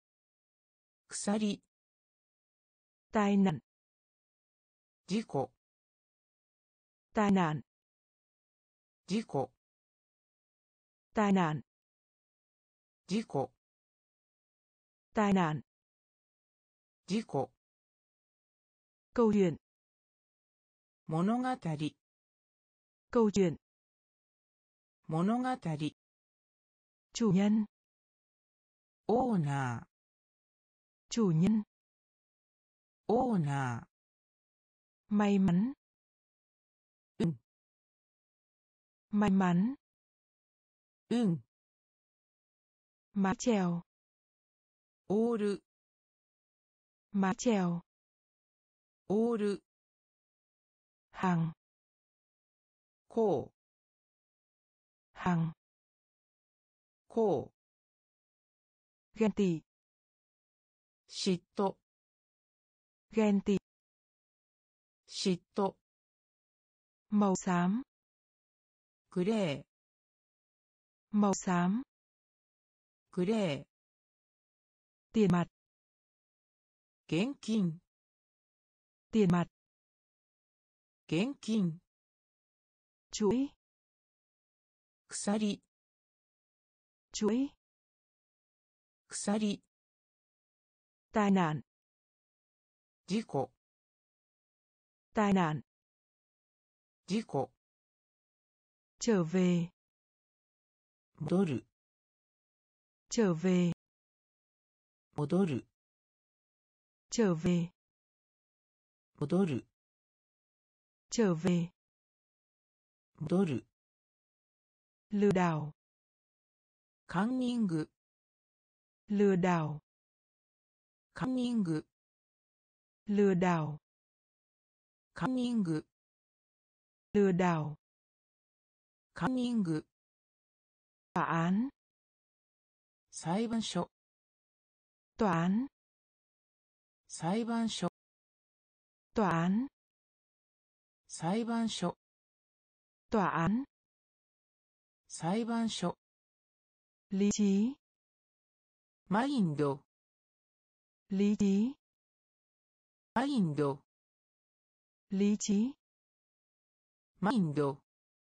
鎖 tai nạn, 事故 tai nạn, 事故 tai nạn, 事故 tai nạn, 事故 câu chuyện, 物語 câu chuyện, 物語 chủ nhân, オーナ chủ nhân, ーオーナ may mắn, ーうん may mắn, うん mái chèo, オール mái chèo, オール hàng, こう hàng, こう ghen tị, 嫉妬 ghen tị, 嫉妬 màu xám, グレー màu xám, グレー tiền mặt, 現金 tiền mặt, 現金 chuỗi, 鎖 chuỗi, 鎖 tai nạn, 事故 tai nạn, 事故 trở về, 戻る trở về, 戻る trở về, 戻る trở về, 戻る lừa đảo, カンニング lừa đảo, カンニング lừa đảo, カンニング lừa đảo, カンニング tòa án, 裁判所 tòa án, 裁判所 tòa án, 裁判所 tòa án, 裁判所 lý trí, マインド lý trí, マインド lý trí, マインド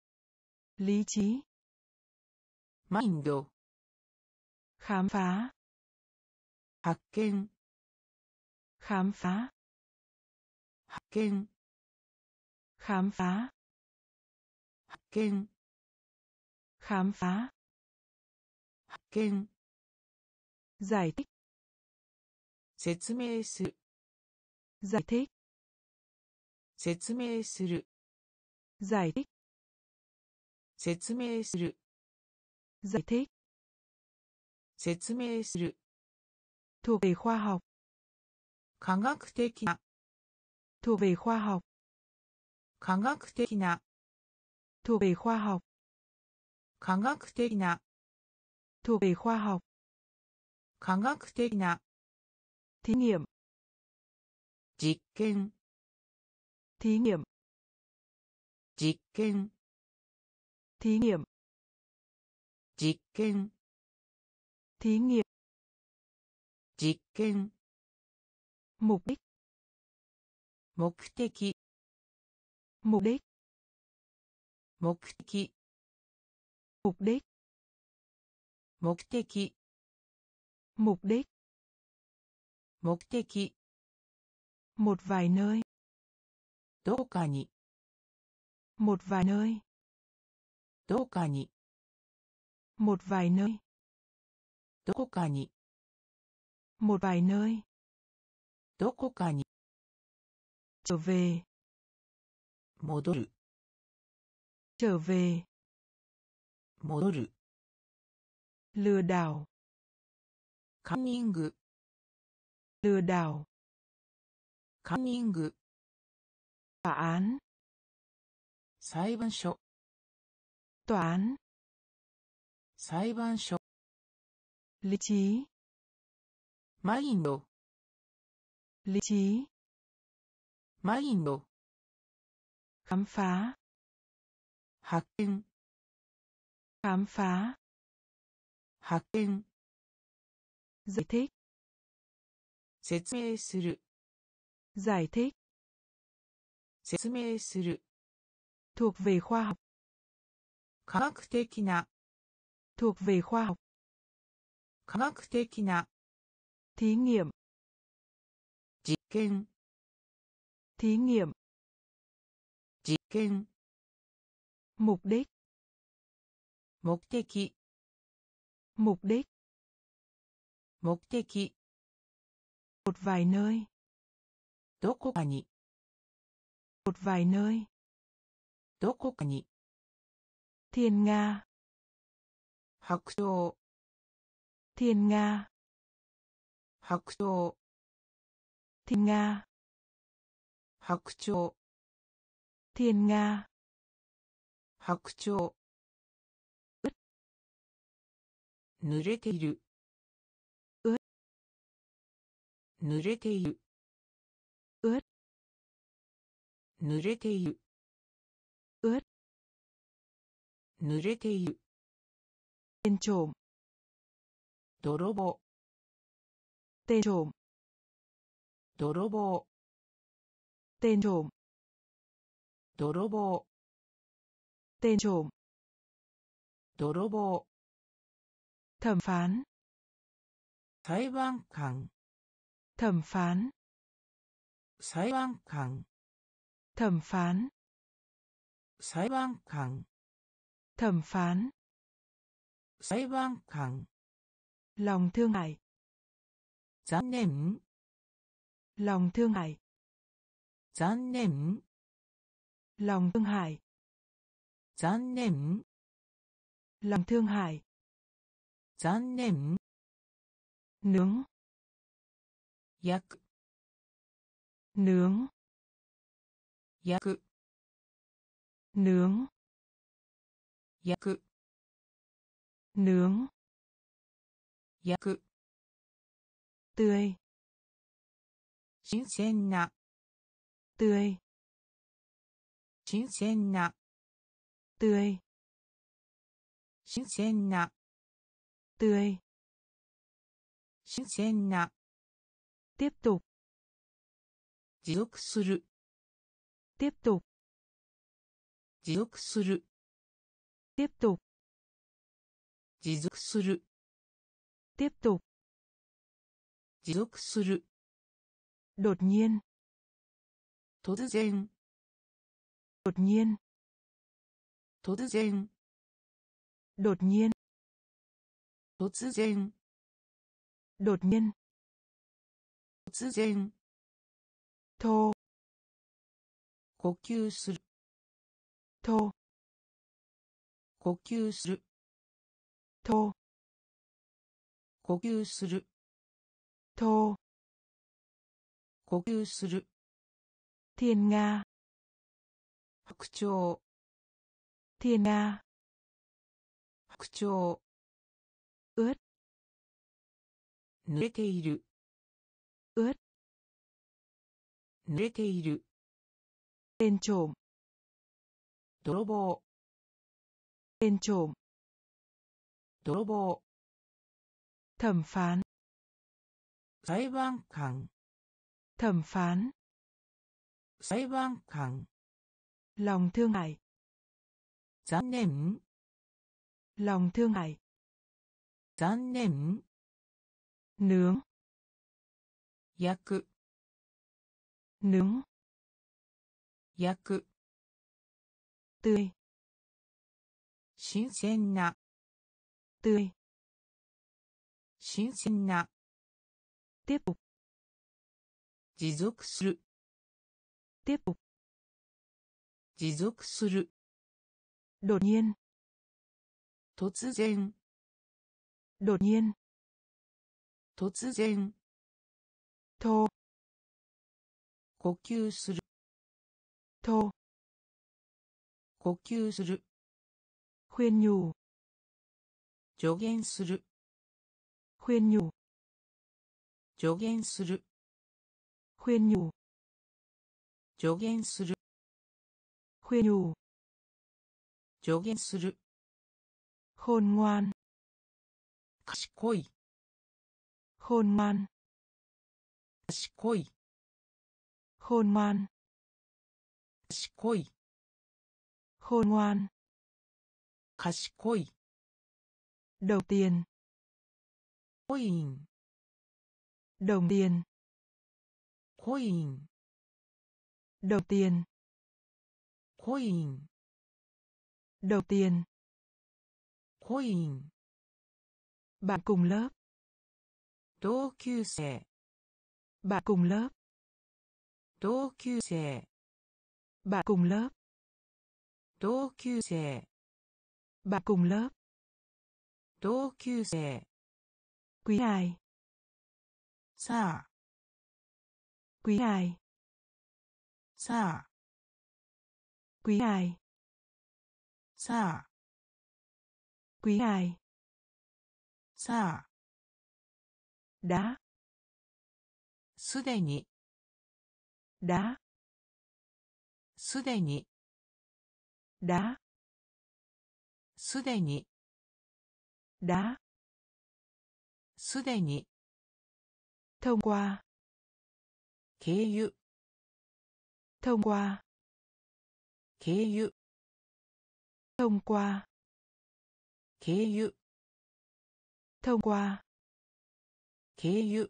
lý trí, マインド khám phá, 発見 khám phá, 発見 khám phá, 発見 khám phá, 発見 giải thích, 説明する giải thích, 説明する giải thích, 説明する giải thích, 説明する thuộc về khoa học, 科学的な thuộc về khoa học, 科学的な thuộc về khoa học, 科学的な thuộc về khoa học, 科学的な thí nghiệm, 実験 thí nghiệm, 実験 thí nghiệm, 実験 thí nghiệm, 実験 mục đích, 目的 mục đích, 目的 mục đích, 目的 mục đích, 目的 một vài nơi, どこかに một vài nơi, どこかに một vài nơi, どこかに một vài nơi, どこかに trở về, 戻る trở về, 戻る lừa đảo, カンニング lừa đảo, カンニング tòa án, 裁判所 tòa án, 裁判所 lý trí, マインド lý trí, マインド khám phá, 発見 khám phá, 発見 giải thích, 説明する giải thích, 説明する thuộc về khoa học, 科学的な thuộc về khoa học, 科学的な thí nghiệm, 実験 thí nghiệm, 実験 mục đích, 目的 mục đích, 目的 một vài nơi, どこかに một vài nơi, どこかに thiên nga, 白鳥 thiên nga, 白鳥 thiên nga, 白鳥 thiên nga, 白鳥濡れている濡れている濡れている濡れている tên trộm, 泥棒 tên trộm, 泥棒 tên trộm, 泥棒 tên trộm, 泥棒 thẩm phán, 裁判官 thẩm phán, 裁判官 thẩm phán, 裁判官 thẩm phán, 裁判官 lòng thương hại, 残念 lòng thương hại, 残念 lòng thương hại, 残念 lòng thương hại, 残念 nướng, 焼く nướng, 焼く nướng, 焼く nướng, 焼く tươi, 新鮮な tươi, 新鮮な tươi, 新鮮な tươi, 新鮮な tiếp tục, 持続する tiếp tục, 持続する tiếp tục, 持続する tiếp tục, 持続する đột nhiên, 突然 đột nhiên, 突然 đột nhiên, 突然 đột nhiên, 突然 thô, 呼吸する thô, 呼吸する thô, 呼吸する thô, 呼吸する thiên nga, 白鳥 thiên nga, 白鳥 ướt, 濡れている ướt, 濡れている tên trộm, 泥棒 tên trộm, 泥棒 thẩm phán, 裁判官 thẩm phán, 裁判官 lòng thương hại, 残念 lòng thương hại, 残念 nướng, 焼く nướng, 焼く tươi, 新鮮な tươi, 新鮮な tiếp tục, 持続する tiếp tục, 持続する đột nhiên, 突然 đột nhiên, 突然 thô, 呼吸する thô, 呼吸する khuyên nhủ, 助言する khuyên nhủ, 助言する khuyên nhủ, 助言する khuyên nhủ, 助言する khôn ngoan, 賢い khôn ngoan, 賢い khôn ngoan, 賢い khôn ngoan, 賢い đầu tiền, コイン đồng tiền, コイン đồng tiền, コイン đầu tiền, コイン bạn cùng lớp, 同級生 bạn cùng lớp, 同級生 bạn cùng lớp, 同級生 bạn cùng lớp, 同級生 quý ai, さあ quý ai, さあ quý ai, さあ quý ai, さあ đã, すでに đã, すでに đã, すでに đã, すでに thông qua, 経由 thông qua, 経由 thông qua, 経由 thông qua, 経由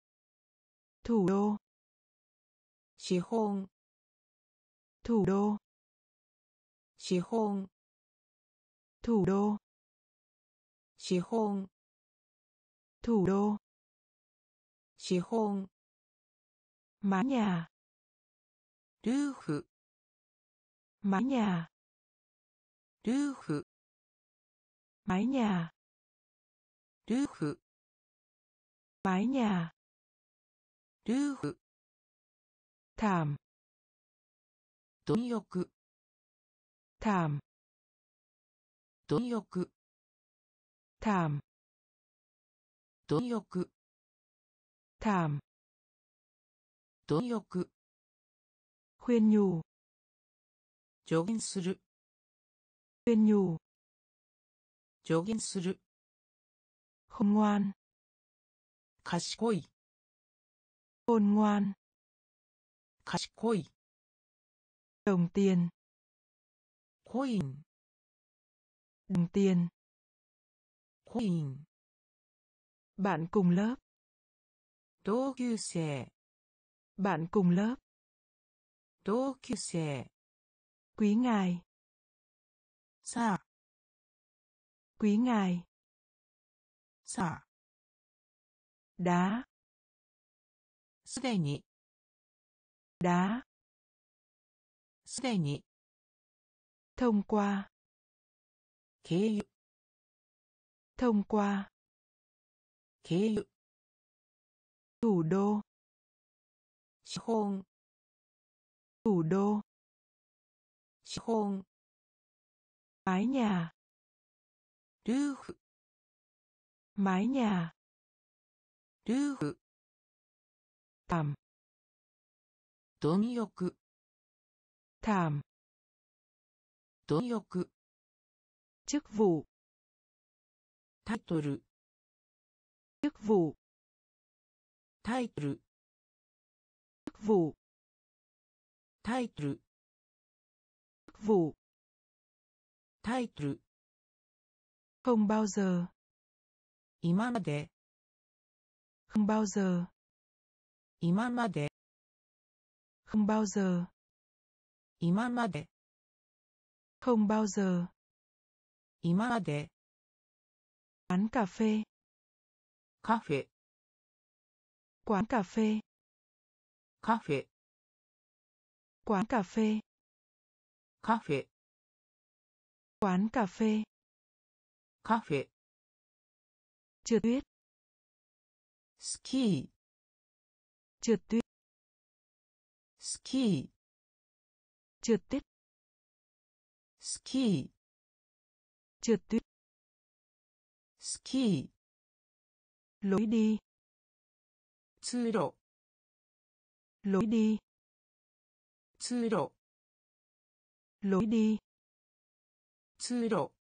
thủ đô, 資本 thủ đô, 資本 thủ đô, 資本 thủ đô, 資本 mái nhà, ルーフ mái nhà, ルーフ mái nhà, ルーフ mái nhà, ルーフ thảm, 貪欲 thảm, 貪欲 thảm, 貪欲 thảm, 貪欲 khuyên nhủ, 助言する khuyên nhủ, 助言する khôn ngoan, 賢い khôn ngoan, 賢い đồng tiền, コイン đồng tiền, コイン bạn cùng lớp, 同級生 bạn cùng lớp, 同級生 quý ngài, さあ quý ngài, さあ đá, すでに đá, すでに thông qua, 経由 thông qua, 経由 thủ đô, 資本 thủ đô, 資本 mái nhà, ルーフ mái nhà, ルーフ thảm, 貪欲 thảm, 貪欲 chức vụ, タイトル chức vụ, タイトル chức vụ, タイトル chức vụ, タイトル không bao giờ, 今まで không bao giờ, 今まで không bao giờ, 今まで không bao giờ, 今まで quán cà phê, カフェ quán cà phê, カフェ quán cà phê, カフェ quán cà phê, カフェ trượt tuyết, スキー trượt tuyết, スキー trượt tuyết, スキー trượt tuyết, スキー lối đi, 通路 lối đi, 通路 lối đi, 通路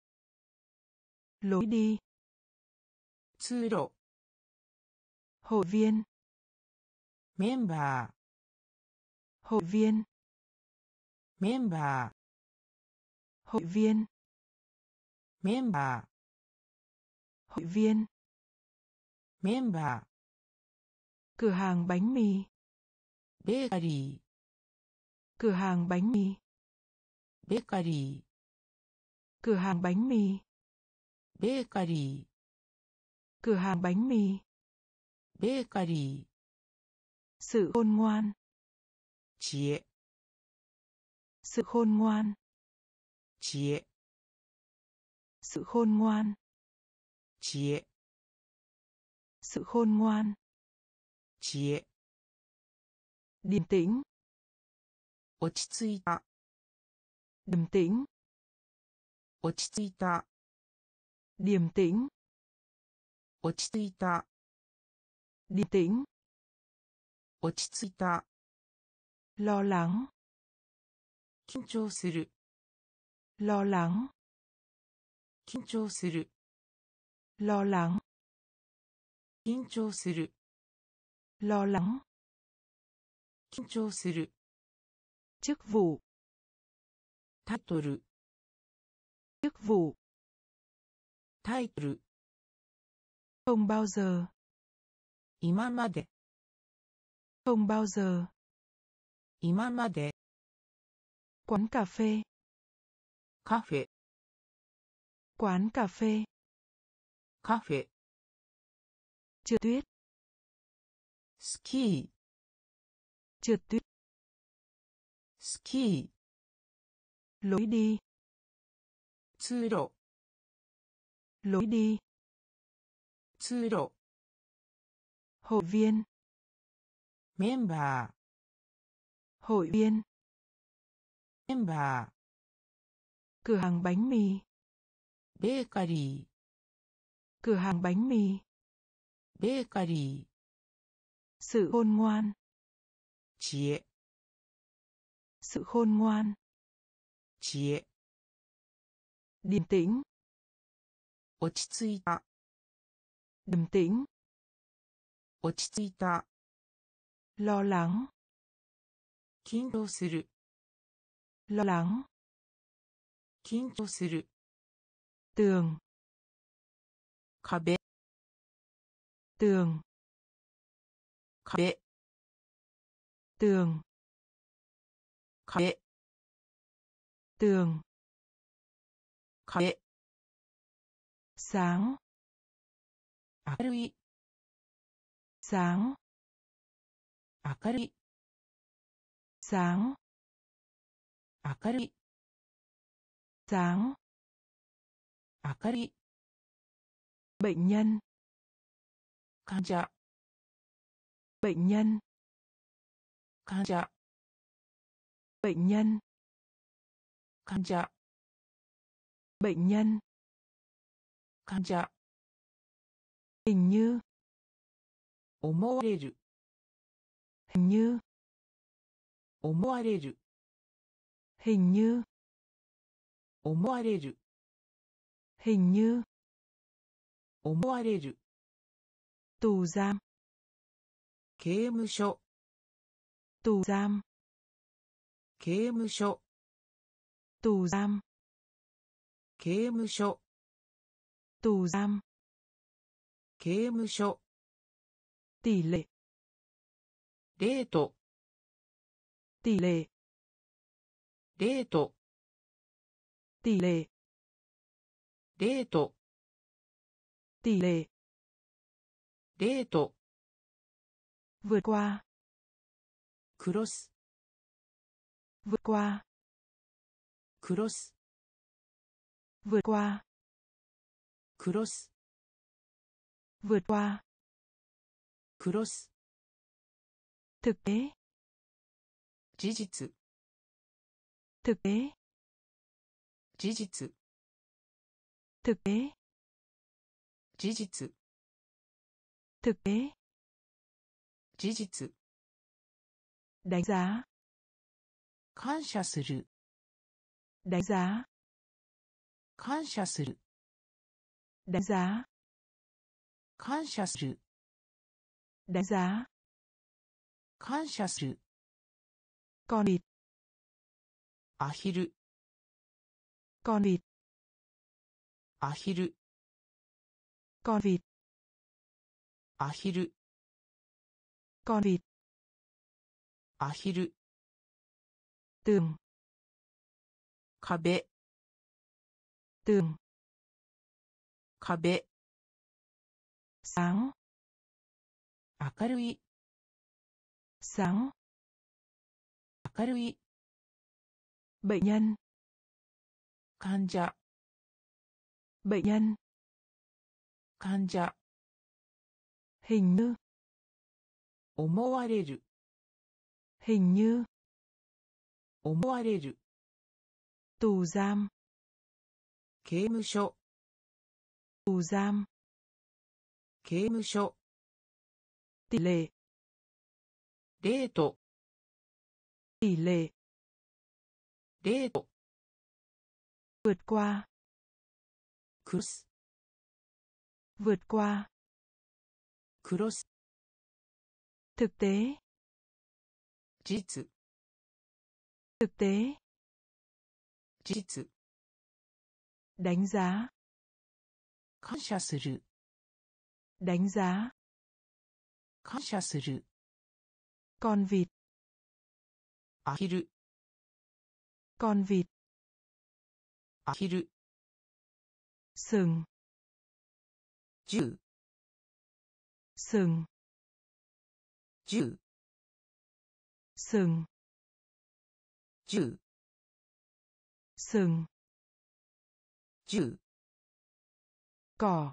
lối đi, 通路 hội viên, メンバー hội viên, メンバー hội viên, メンバー hội viên, メンバー cửa hàng bánh mì, ベーカリー cửa hàng bánh mì, ベーカリー cửa hàng bánh mì, ベーカリー cửa hàng bánh mì, ベーカリー sự khôn ngoan, 知恵 sự khôn ngoan, 知恵 sự khôn ngoan, 知恵 sự khôn ngoan, 知恵 điềm tĩnh, 落ち着いた điềm tĩnh, 落ち着いた điềm tĩnh, 落ち着いた điềm tĩnh, 落ち着いた lo lắng, 緊張する lo lắng, 緊張する lo lắng, 緊張する lo lắng, 緊張する chức vụ, タイトル chức vụ, タイトル không bao giờ, 今まで không bao giờ, 今まで quán cà phê, カフェ Quán cà phê. カフェ、 Trượt tuyết. スキー、 Trượt tuyết. スキー、 Lối đi. 通路、 Lối đi. 通路、 Hội viên. メンバ Hội viên. ー、メンバ Cửa hàng bánh mì. ー、ベーカリ Cửa hàng bánh mì. ー、ベーカリー、 Sự khôn ngoan. 知恵、 Sự khôn ngoan. 知恵、 Điềm tĩnh. 落ち着いた、 Điềm tĩnh. 落ち着いた、 Lo lắng. 緊張する、 Lo lắng. 緊張する、 Tường. 壁、 Tường. 壁、 Tường. 壁、 Tường. 壁、 Sáng. 明るい、 Sáng. 明るい、 Sáng. 明るい、 Sáng. 明るい、 Bệnh nhân. 患者、 Bệnh nhân. 患者、 Bệnh nhân. 患者、 Bệnh nhân. 患者、 Hình như. 思われる、 Hình như. 思われる、 Hình như. 思われる、 Hình như. 思われる、 Tù giam. 刑務所、 Tù giam. 刑務所、 Tù giam. 刑務所、 Tù giam. 刑務所、 Tỷ lệ. レート、 Tỷ lệ. レート、 Tỷ lệ. レート、 Tỷ lệ. レート、 Vượt qua. クロス、 Vượt qua. クロス、 Vượt qua. クロス、 Vượt qua. クロス、 Thực tế. 事実、 Thực tế. 事実、 Thực tế. 事実、 Thực tế. 事実、 Đánh giá. 感謝する、 Đánh giá. 感謝する、 Đánh giá. 感謝する、 Đánh giá. 感謝する、 Con vịt. アヒル、 Con vịt. アヒル、 Con vịt. アヒル、 Con vịt. アヒル、 Tường. 壁、 Tường. 壁、 Sáng. 明るい、 Sáng. 明るい、 Bệnh nhân. 患者、 Bệnh nhân. 患者、 Hình như. 思われる、 Hình như. 思われる、 Tù giam. 刑務所、 Tù giam. 刑務所、 Tỷ lệ. レート、 Tỷ lệ. レート、 Vượt qua. クロス、 Vượt qua. クロス、 Thực tế. 事実、 Thực tế. 事実、 Đánh giá. 感謝する、 Đánh giá. 感謝する、 Con vịt. アヒル、 Con vịt. アヒル、 sừng, 10 sừng, 10 sừng, 10 sừng, 10 cỏ,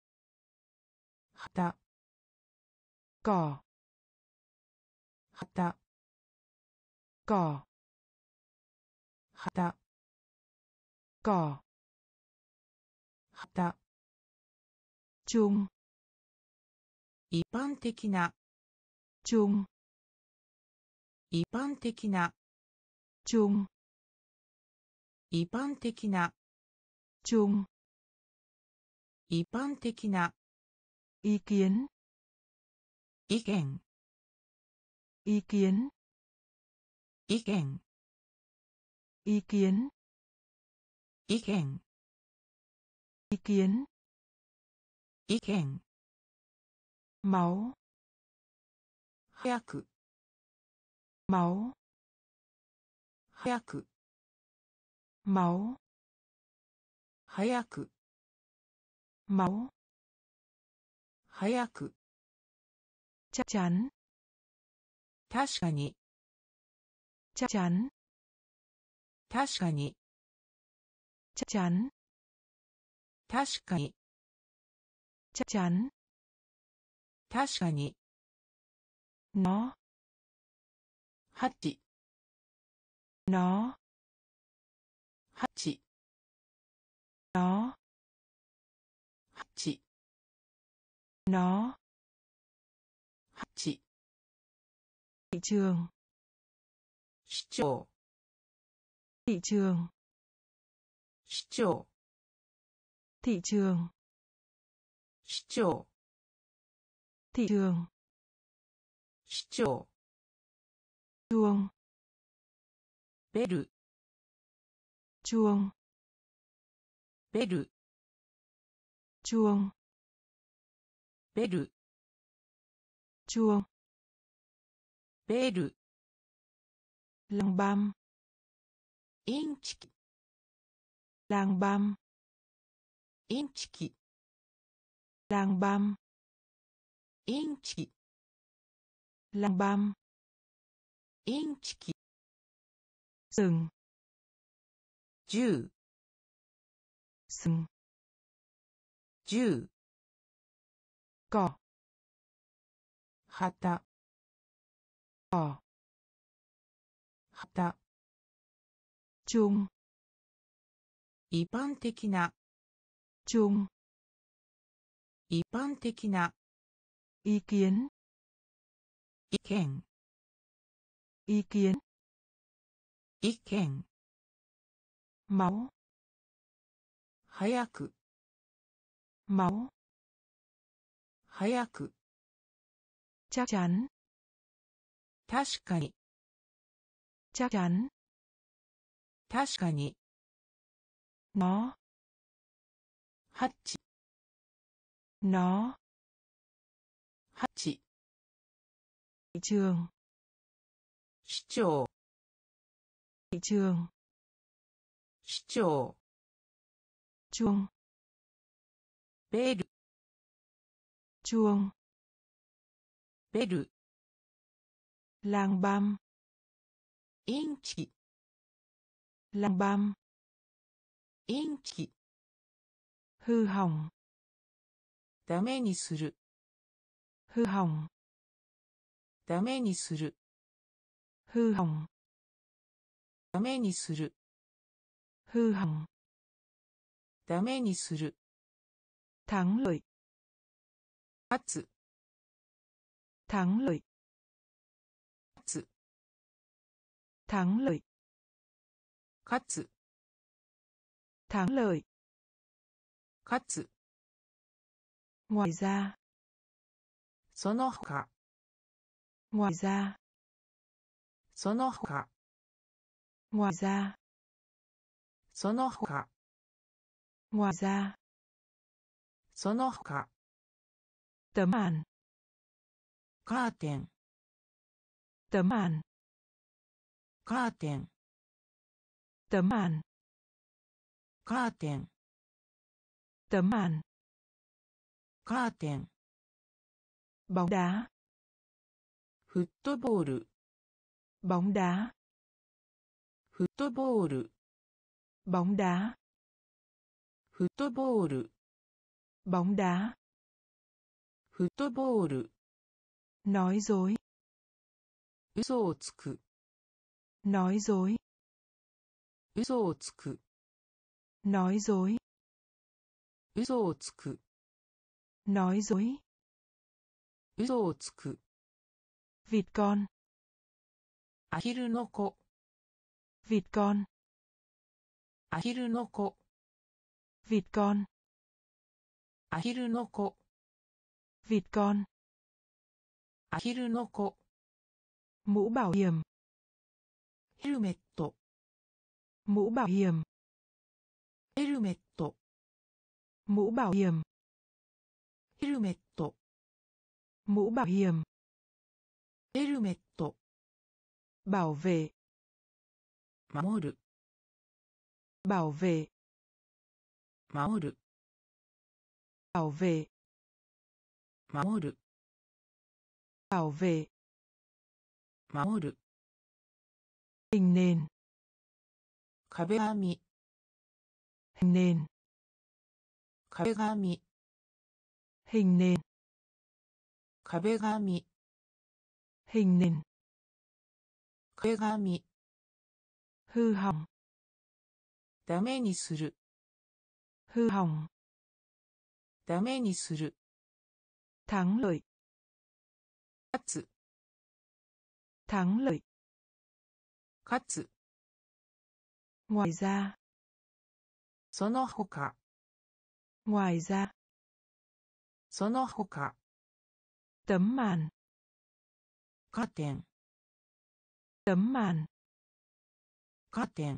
旗 cỏ, 旗 cỏ, 旗 cỏ, 旗 chung, 一般的な chung, 一般的な chung, 一般的な chung, 一般的な ý kiến, 意見 ý kiến, 意見 ý kiến, 意見 ý kiến, 意見 máu, 早く máu, 早く máu, 早く máu, 早く chắc chắn, 確かに chắc chắn, 確かに chắc chắn, 確かに chắc chắn, 確かに nó, ハッチ nó, ハッチ nó, ハッチ nó, ハッチ thị trường, 市長 thị trường, 市長 thị trường, 市長 thị trường, 市長 chuông, ベル chuông, ベル chuông, ベル chuông, ベル làng băm, インチキ làng băm, インチキ làng băm, インチキ làng băm, インチキ sừng, 10 sừng, 10 cỏ, 旗 cỏ, 旗 chung, 一般的な chung, 一般的な ý kiến, 意見 ý kiến, 意見 máu, 早く máu, 早く chắc chắn, 確かに chắc chắn, 確かに nó, ハッチ nó, ハッチ thị trường, 市長 thị trường, 市長 chuông, ベル chuông, ベル làng băm, インチキ làng băm, インチキ hư hỏng, ダメにする hư hỏng, ダメにする hư hỏng, ダメにする hư hỏng, ダメにする thắng lợi, 勝つ thắng lợi, 勝つ thắng lợi, 勝つ thắng lợi, 勝つ ngoài ra, その他 ngoài ra, その他 ngoài ra, その他 ngoài ra, その他 tấm màn, カーテン tấm màn, カーテン tấm màn, カーテン Tấm màn. カーテン Bóng đá. フットボール Bóng đá. フットボール Bóng đá. フットボール Bóng đá. フットボール Nói dối. 嘘をつく Nói dối. 嘘をつく Nói dối. 嘘をつく Nói dối. 嘘をつく Vịt con. アヒルの子 Vịt con. アヒルの子 Vịt con. アヒルの子 Vịt con. アヒルの子 Mũ bảo hiểm. ヘルメット Mũ bảo hiểm. ヘルメット Mũ bảo hiểm. ヘルメット Mũ bảo hiểm. ヘルメット Bảo vệ. 守る Bảo vệ. 守る Bảo vệ. 守る Bảo vệ. 守る Hình nền. 壁紙 Hình nền. 壁紙 Hình nền. 壁紙 Hình nền. 壁紙 Hư hỏng. ダメにする Hư hỏng. ダメにする Thắng lợi. 勝つ Thắng lợi. 勝つ Ngoài ra. その他 Ngoài ra. その他 Tấm màn. カーテン Tấm màn. カーテン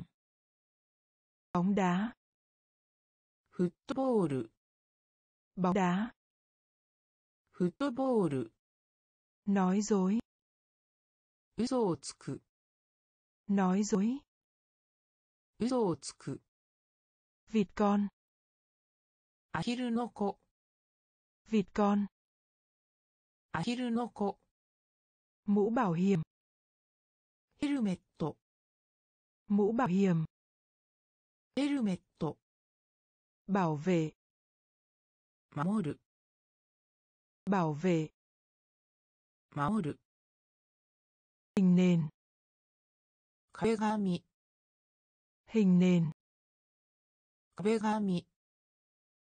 Bóng đá. フットボール Bóng đá. フットボール Nói dối. 嘘をつく Nói dối. 嘘をつく Vịt con. アヒルの子 Vịt con. アヒルの子 Mũ bảo hiểm. ヘルメット Mũ bảo hiểm. ヘルメット Bảo vệ. 守る Bảo vệ. 守る Hình nền. 壁紙 Hình nền. 壁紙